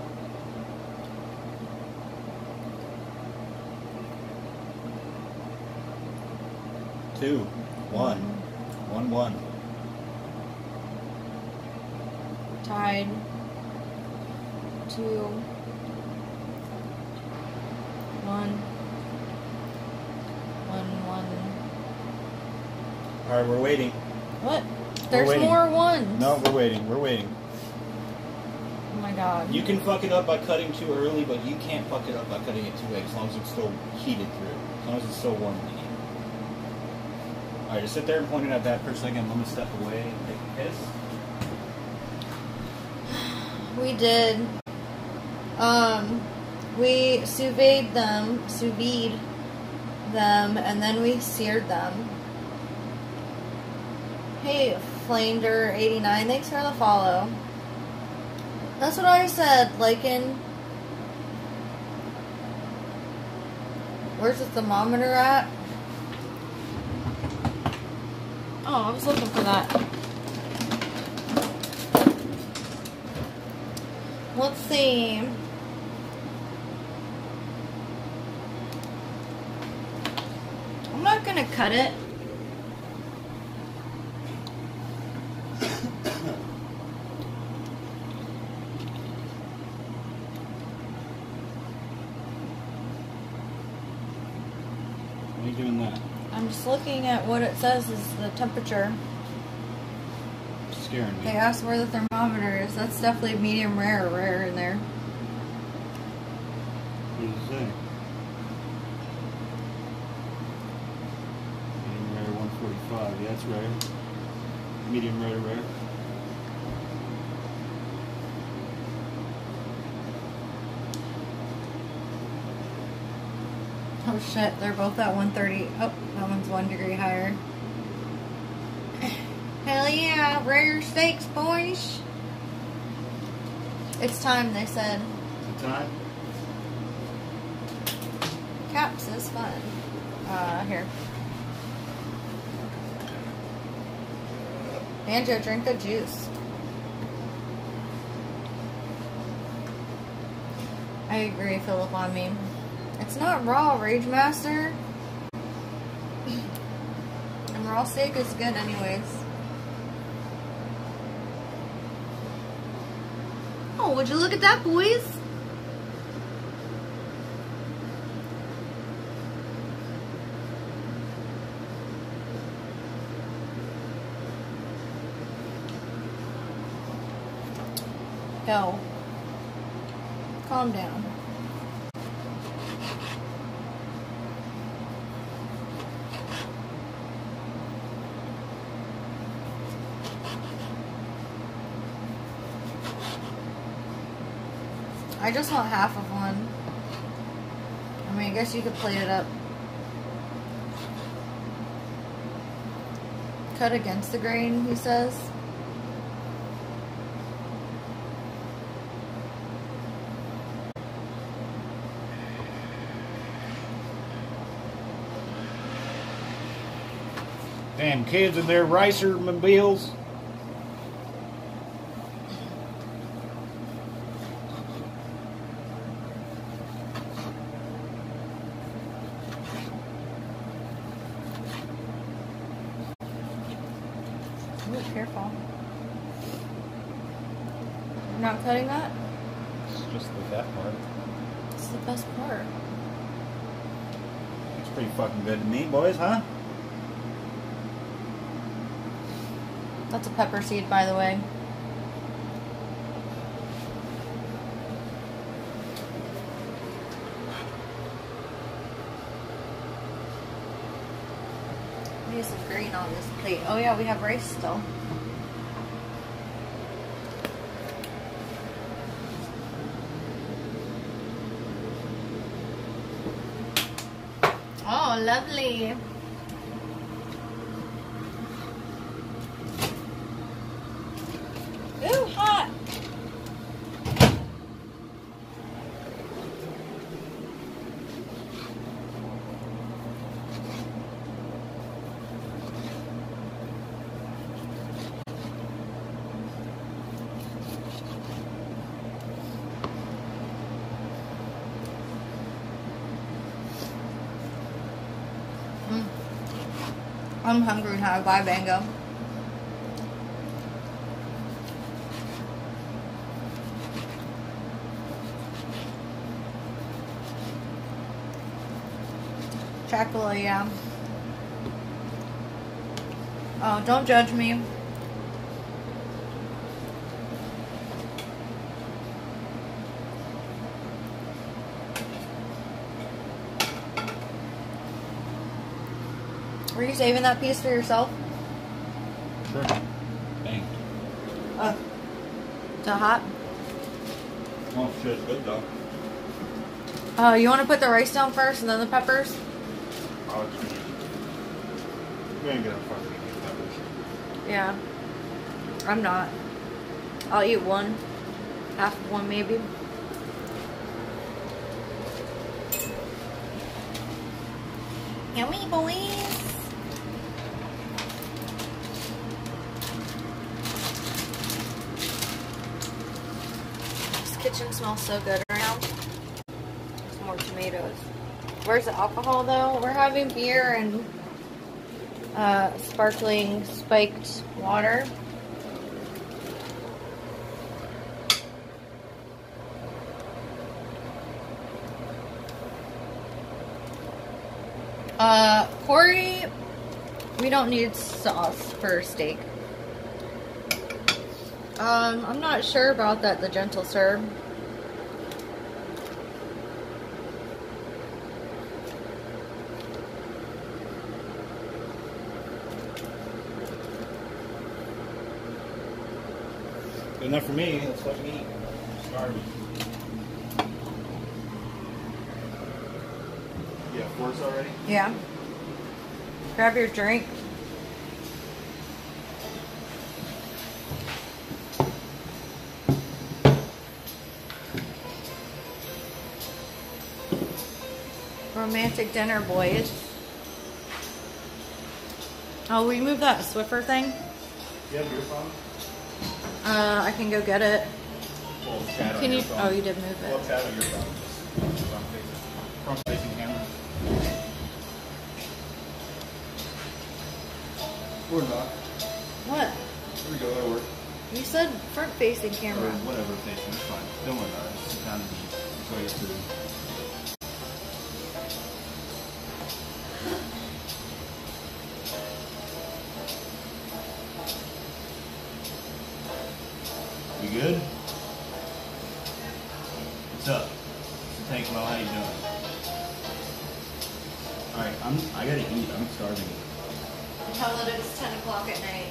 Two. 1. 1 1. Tied. 2. 1. 1 1. All right, we're waiting. What? There's waiting. more ones. No, we're waiting. We're waiting. Oh my god. You can fuck it up by cutting too early, but you can't fuck it up by cutting it too late, as long as it's still heated through. As long as it's still warm in the heat. Alright, just sit there and point it at that for a second. I'm going to step away and take a piss. We did. We sous vide them, and then we seared them. Hey, Flander89, thanks for the follow. That's what I said, Lycan. Where's the thermometer at? Oh, I was looking for that. Let's see. I'm not gonna cut it. Why are you doing that? I'm just looking at what it says is the temperature. It's scaring me. They asked where the thermometer is. That's definitely medium rare in there. What does it say? Medium rare 145. Yeah, that's rare. Medium rare to rare. Oh shit, they're both at 130. Oh, that one's 1 degree higher. Hell yeah, rare steaks, boys. It's time, they said. Is it time? Caps is fun. Here. Banjo, drink the juice. I agree, Philip, on me. It's not raw, Rage Master. And raw steak is good anyways. Oh, would you look at that, boys? Go. Calm down. I just want half of one. I mean, I guess you could plate it up. Cut against the grain, he says. Damn kids in their racer mobiles. Ooh, careful. You're not cutting that? It's just the fat part. It's the best part. It's pretty fucking good to me, boys, huh? That's a pepper seed, by the way. We need some green on this plate. Oh yeah, we have rice still. Oh, lovely. Ooh, hot. I'm hungry now. Bye, Bango. Chocolate, yeah. Oh, don't judge me. Were you saving that piece for yourself? Sure. Dang. Is it hot? Oh shit, good though. You want to put the rice down first and then the peppers? Oh, it's good. You ain't gonna fucking eat peppers. Yeah. I'm not. I'll eat one. Half of one maybe. Yummy boys. This kitchen smells so good right now. There's more tomatoes. Where's the alcohol though? We're having beer and sparkling spiked water. Corey, we don't need sauce for steak. I'm not sure about that, the gentle serve. Good enough for me. Let's let me eat. I'm starving. Yeah, forks already? Yeah. Grab your drink. Romantic dinner, boys. Oh, will you move that Swiffer thing? You have your phone? I can go get it. Well, chat on Can your you? phone. Oh, you did move Well, it. chat on your phone. Front facing camera. Or not. What? Here we go, that'll work. You said front-facing Or camera. whatever facing, it's fine. Don't worry about it. It's kind of neat. So I get through. You good? What's up? It's the Tank Mo, how you doing? Alright, I gotta eat. I'm starving. Tell that it's 10 o'clock at night.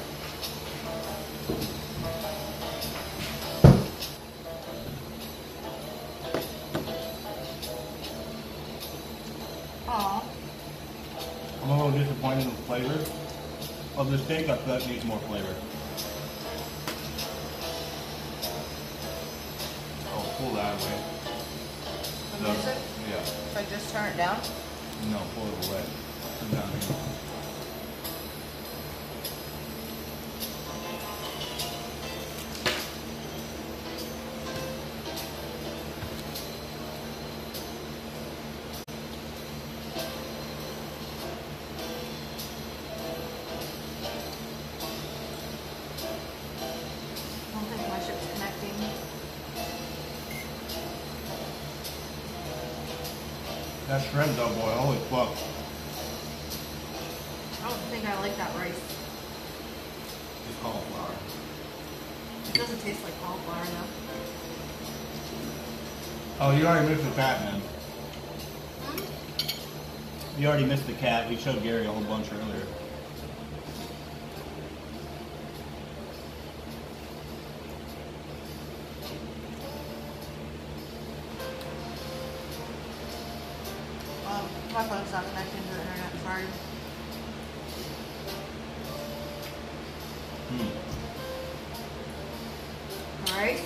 Aw. I'm a little disappointed in the flavor of the steak. I feel like it needs more flavor. Oh, pull that away. The No. music? Yeah. If I just turn it down? No, pull it away. Put it down here. That shrimp though, boy, holy fuck. I don't think I like that rice. It's cauliflower. It doesn't taste like cauliflower though. Oh, you already missed the cat, man. Hmm? You already missed the cat. We showed Gary a whole bunch earlier. My phone's not connecting to the internet, sorry. Rice?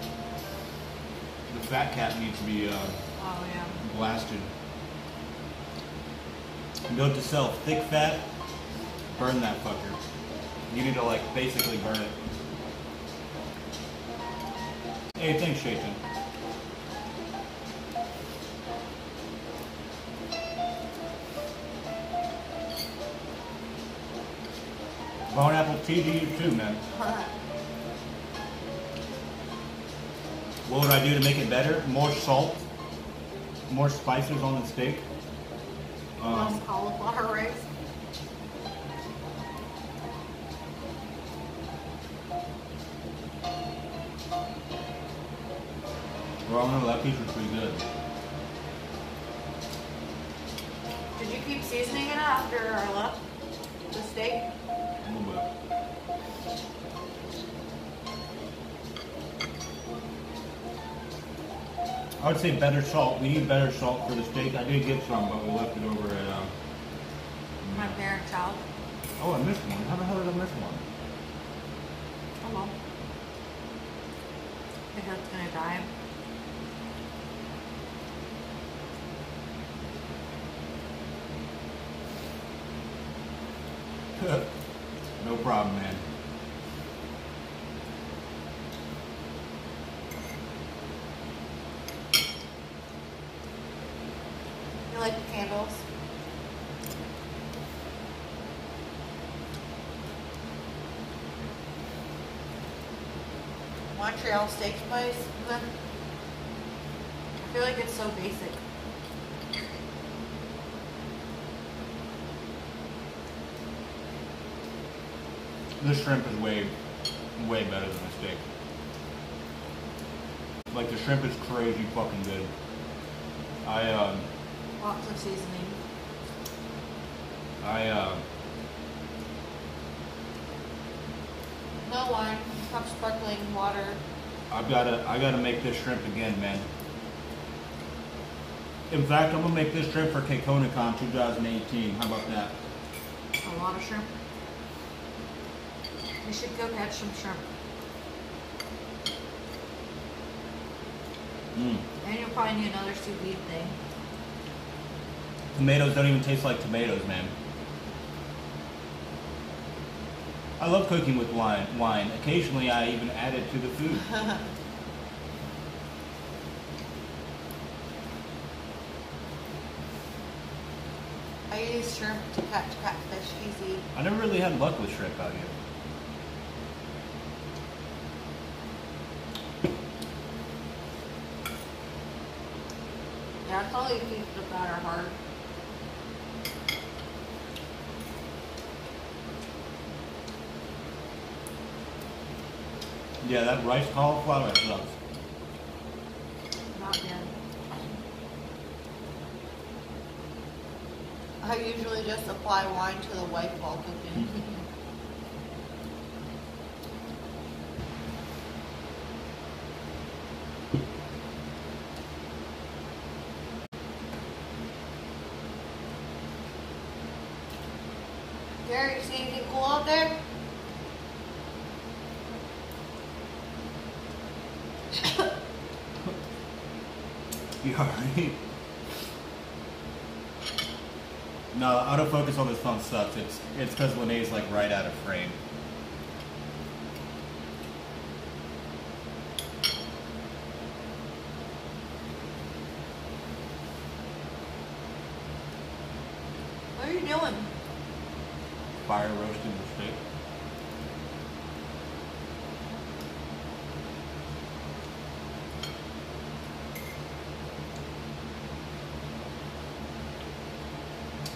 The fat cat needs to be Oh yeah. blasted. Note to self, thick fat, burn that fucker. You need to like basically burn it. Hey, thanks, Shaitan. Bone apple tea to you too, man. What would I do to make it better? More salt, more spices on the steak. Less cauliflower rice. Well, no, that piece was pretty good. Did you keep seasoning it after I left the steak? A little bit. I would say better salt. We need better salt for the steak. I did get some, but we left it over at. My parents' house. Oh, I missed one. How the hell did I miss one? Oh well. I think that's gonna die. No problem, man. You like the candles? Montreal steak spice, then I feel like it's so basic. This shrimp is way better than the steak. Like the shrimp is crazy fucking good. Lots of seasoning. No wine, cup sparkling water. I gotta make this shrimp again, man. In fact, I'm gonna make this shrimp for KCONACON 2018. How about that? A lot of shrimp. We should go catch some shrimp. And you'll probably need another sous vide thing. Tomatoes don't even taste like tomatoes, man. I love cooking with wine. Occasionally, I even add it to the food. I use shrimp to catch catfish easy. I never really had luck with shrimp out here. Yeah, I probably keep the batter hard. Yeah, that rice cauliflower sucks. Not good. I usually just apply wine to the white while cooking. Gary, you see anything cool out there? You alright? No, autofocus on this phone sucks. It's because Lene's like right out of frame. What are you doing? Fire roasting the steak.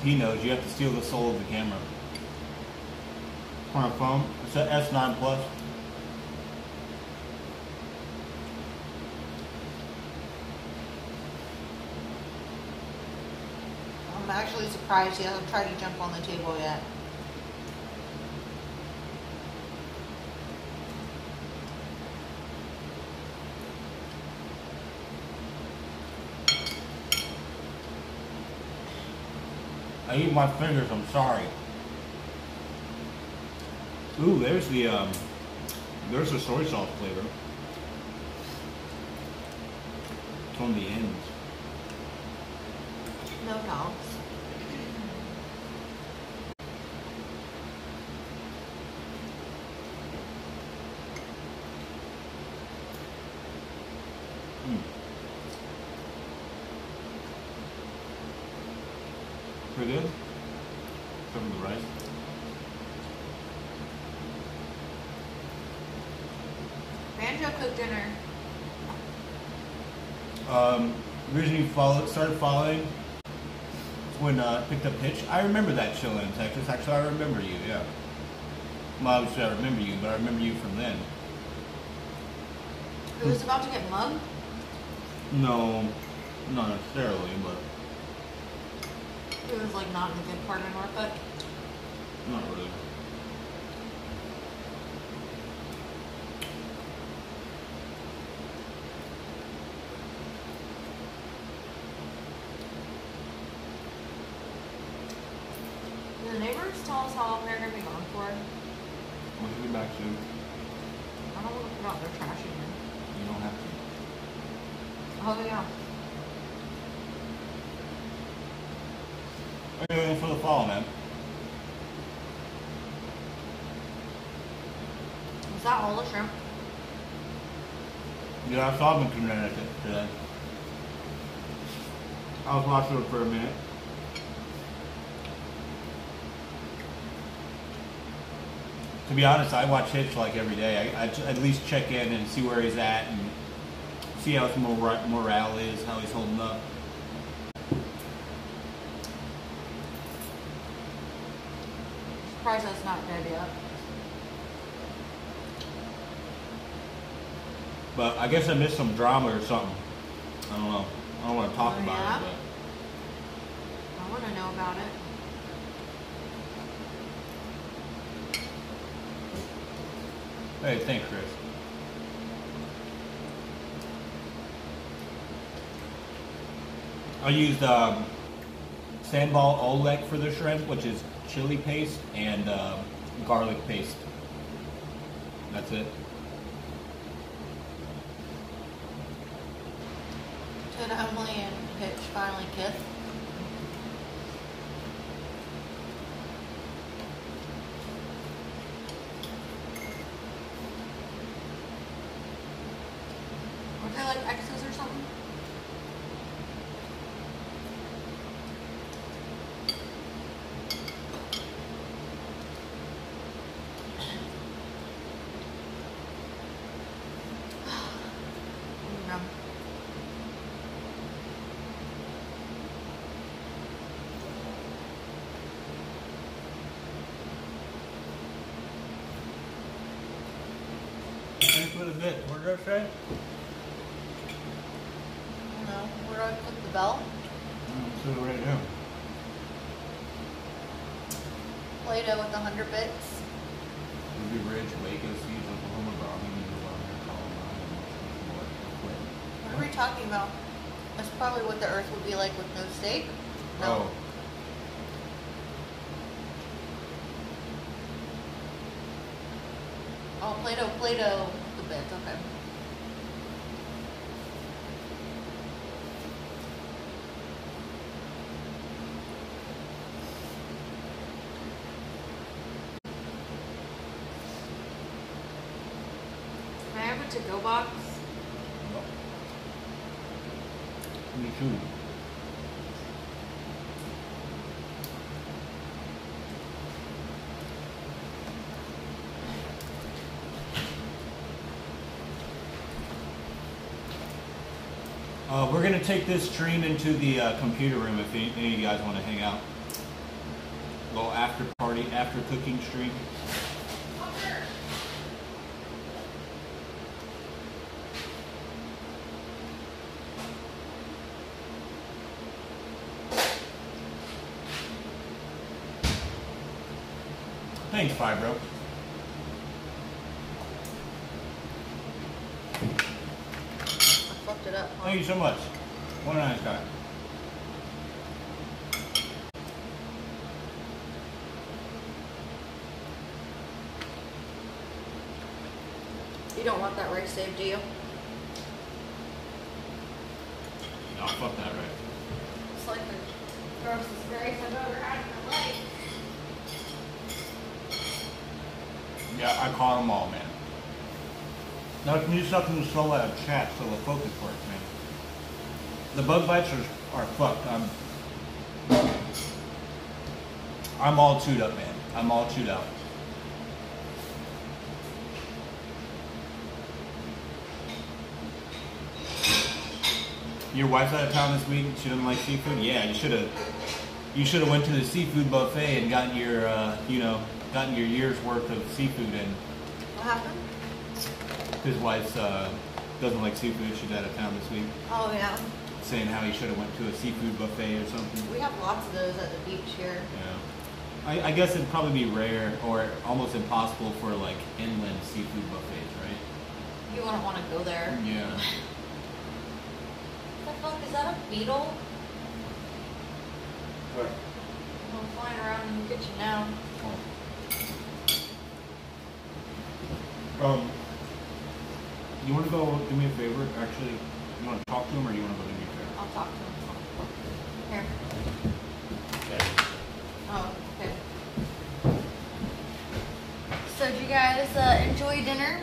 he knows, you have to steal the soul of the camera. On a phone, it's an S9 Plus. I'm actually surprised he hasn't tried to jump on the table yet. I eat my fingers, I'm sorry. Ooh, there's the soy sauce flavor. It's on the ends. No doubts. Pretty good. Some of the rice. Banjo cooked dinner. Originally started following when picked up Hitch. I remember that show in Texas. Actually, I remember you. Yeah. Well, obviously I remember you, but I remember you from then. Who was about to get mugged? No, not necessarily, but It was like not in a good part of Norfolk. not really. Did the neighbors tell us how long they're going to be gone for? We'll be back soon. I don't want to put out their trash again. You don't have to. Oh yeah. What are you doing for the fall, man? Is that all the shrimp? Yeah, I saw them in Connecticut today. I was watching it for a minute. To be honest, I watch Hitch like every day. I at least check in and see where he's at and see how his morale is, how he's holding up. Surprised that's not dead yet. But I guess I missed some drama or something. I don't know. I don't want to talk Oh, about yeah? it, I want to know about it. but hey, thanks, Chris. I used Sambal Oleg for the shrimp, which is chili paste and garlic paste. That's it. Did Emily and Hitch finally kiss? Were they like exes or something? No. Thanks for the bit. What did I say? I don't know. Where do I put the bell? So right here. Play-Doh with 100 bits. Ruby Ridge, Waco, Siege, Oklahoma, Birmingham, Nevada, Colorado, What are we talking about? That's probably what the Earth would be like with no steak. No. Oh. Oh, Play-Doh, the bits, okay. Can I have a to-go box? Me too. We're going to take this stream into the computer room if any of you guys want to hang out. Little after party, after cooking stream. Thanks, Fibro. I fucked it up. Huh? Thank you so much. What a nice guy. You don't want that rice saved, do you? No, fuck that, right? It's like the grossest rice I've ever had in my life. Yeah, I caught them all, man. Now, can you stop in the slow out of chat so the focus works, man? The bug bites are fucked. I'm all chewed up, man. I'm all chewed out. Your wife's out of town this week. She doesn't like seafood. Yeah, you should have went to the seafood buffet and gotten your gotten your year's worth of seafood in. What happened? His wife doesn't like seafood. She's out of town this week. Oh, yeah. Saying how he should have went to a seafood buffet or something. We have lots of those at the beach here. Yeah. I guess it'd probably be rare or almost impossible for like inland seafood buffets, right? You wouldn't want to go there. Yeah. What the fuck? Is that a beetle? Where? I'm flying around in the kitchen now. You want to go do me a favor? Actually, you want to talk to him or you want to go do me a favor? I'll talk to him. Here. Okay. Oh, okay. So, did you guys enjoy dinner?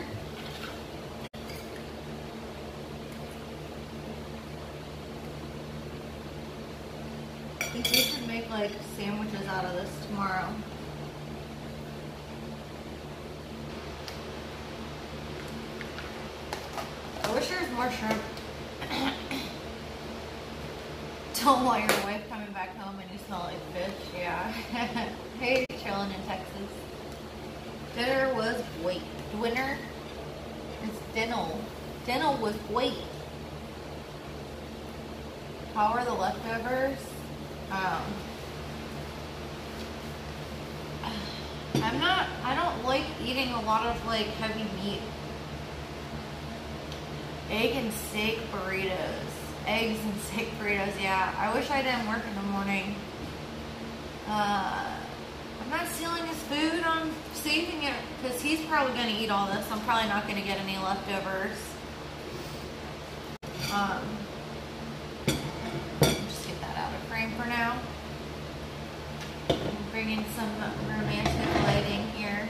I think we should make like sandwiches out of this tomorrow. I wish there was more shrimp. Don't want your wife coming back home and you smell like fish. Yeah. Hey, chilling in Texas. Dinner was great. Dinner? It's dinner. Dinner was great. How are the leftovers? I don't like eating a lot of like heavy meat. Egg and steak burritos. Eggs and steak burritos, yeah. I wish I didn't work in the morning. I'm not stealing his food, I'm saving it because he's probably going to eat all this. I'm probably not going to get any leftovers. Just get that out of frame for now. Bring in some romantic lighting here.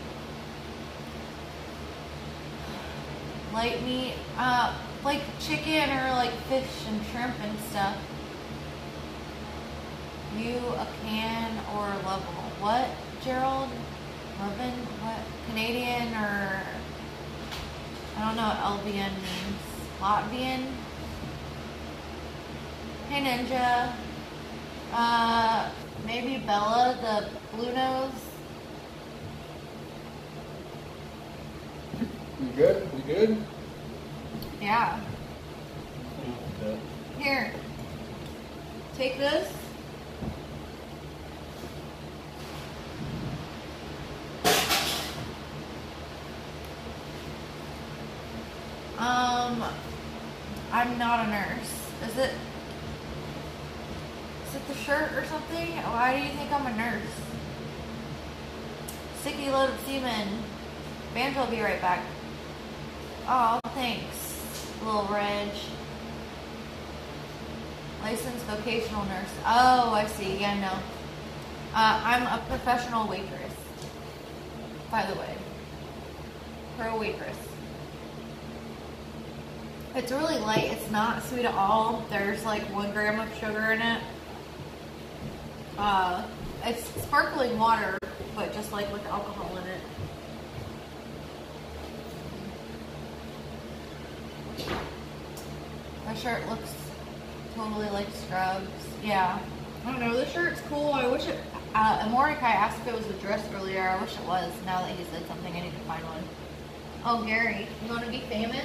Light meat, like chicken or like fish and shrimp and stuff. You a can or level? What, Gerald? Lovin? What? Canadian or I don't know what LVN means. Latvian? Hey Ninja. Maybe Bella, the blue nose. You good? You good? Yeah. Here. Take this. I'm not a nurse. Is it the shirt or something? Why do you think I'm a nurse? Sticky loaded semen. Banjo will be right back. Oh, thanks, little Reg. Licensed vocational nurse. Oh, I see. Yeah, no. I'm a professional waitress, by the way. Pro waitress. It's really light. It's not sweet at all. There's like 1 gram of sugar in it. It's sparkling water, but just like with alcohol in it. My shirt looks totally like Scrubs. Yeah. I don't know. The shirt's cool. I wish it. Mordecai asked if it was a dress earlier. I wish it was. Now that he said something, I need to find one. Oh, Gary, you want to be famous?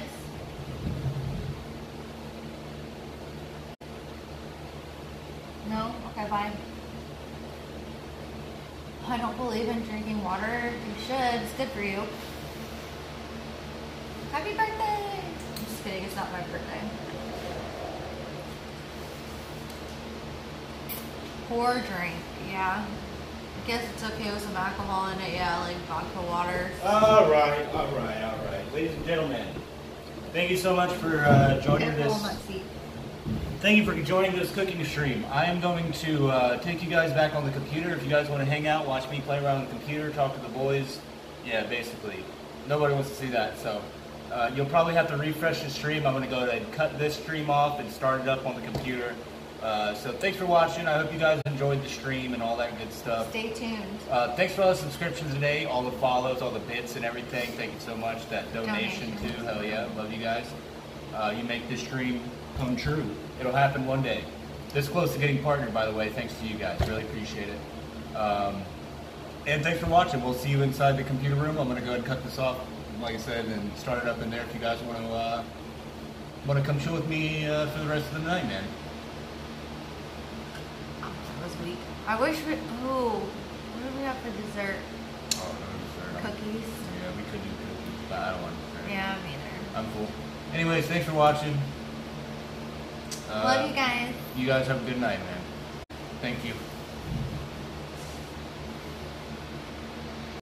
No? Okay, bye. I don't believe in drinking water. You should. It's good for you. Happy birthday! I'm just kidding. It's not my birthday. Pour drink. Yeah. I guess it's okay with some alcohol in it. Yeah, like vodka water. All right. Ladies and gentlemen, thank you so much for joining Careful this. on that seat. Thank you for joining this cooking stream. I am going to take you guys back on the computer. If you guys want to hang out, watch me play around on the computer, talk to the boys. Yeah, basically. Nobody wants to see that. So you'll probably have to refresh the stream. I'm going to go ahead and cut this stream off and start it up on the computer. So thanks for watching. I hope you guys enjoyed the stream and all that good stuff. Stay tuned. Thanks for all the subscriptions today, all the follows, all the bits and everything. Thank you so much. That donation too. Hell yeah. Love you guys. You make this stream come true. It'll happen one day. This close to getting partnered, by the way. Thanks to you guys. Really appreciate it. And thanks for watching. We'll see you inside the computer room. I'm going to go ahead and cut this off, like I said, and start it up in there if you guys want to come chill with me for the rest of the night, man. That was weak. I wish we. Ooh. What do we have for dessert? Oh, no, dessert. Cookies. Yeah, we could do cookies, but I don't want dessert. Yeah, me either. I'm cool. Anyways, thanks for watching. Love you guys. You guys have a good night, man. Thank you.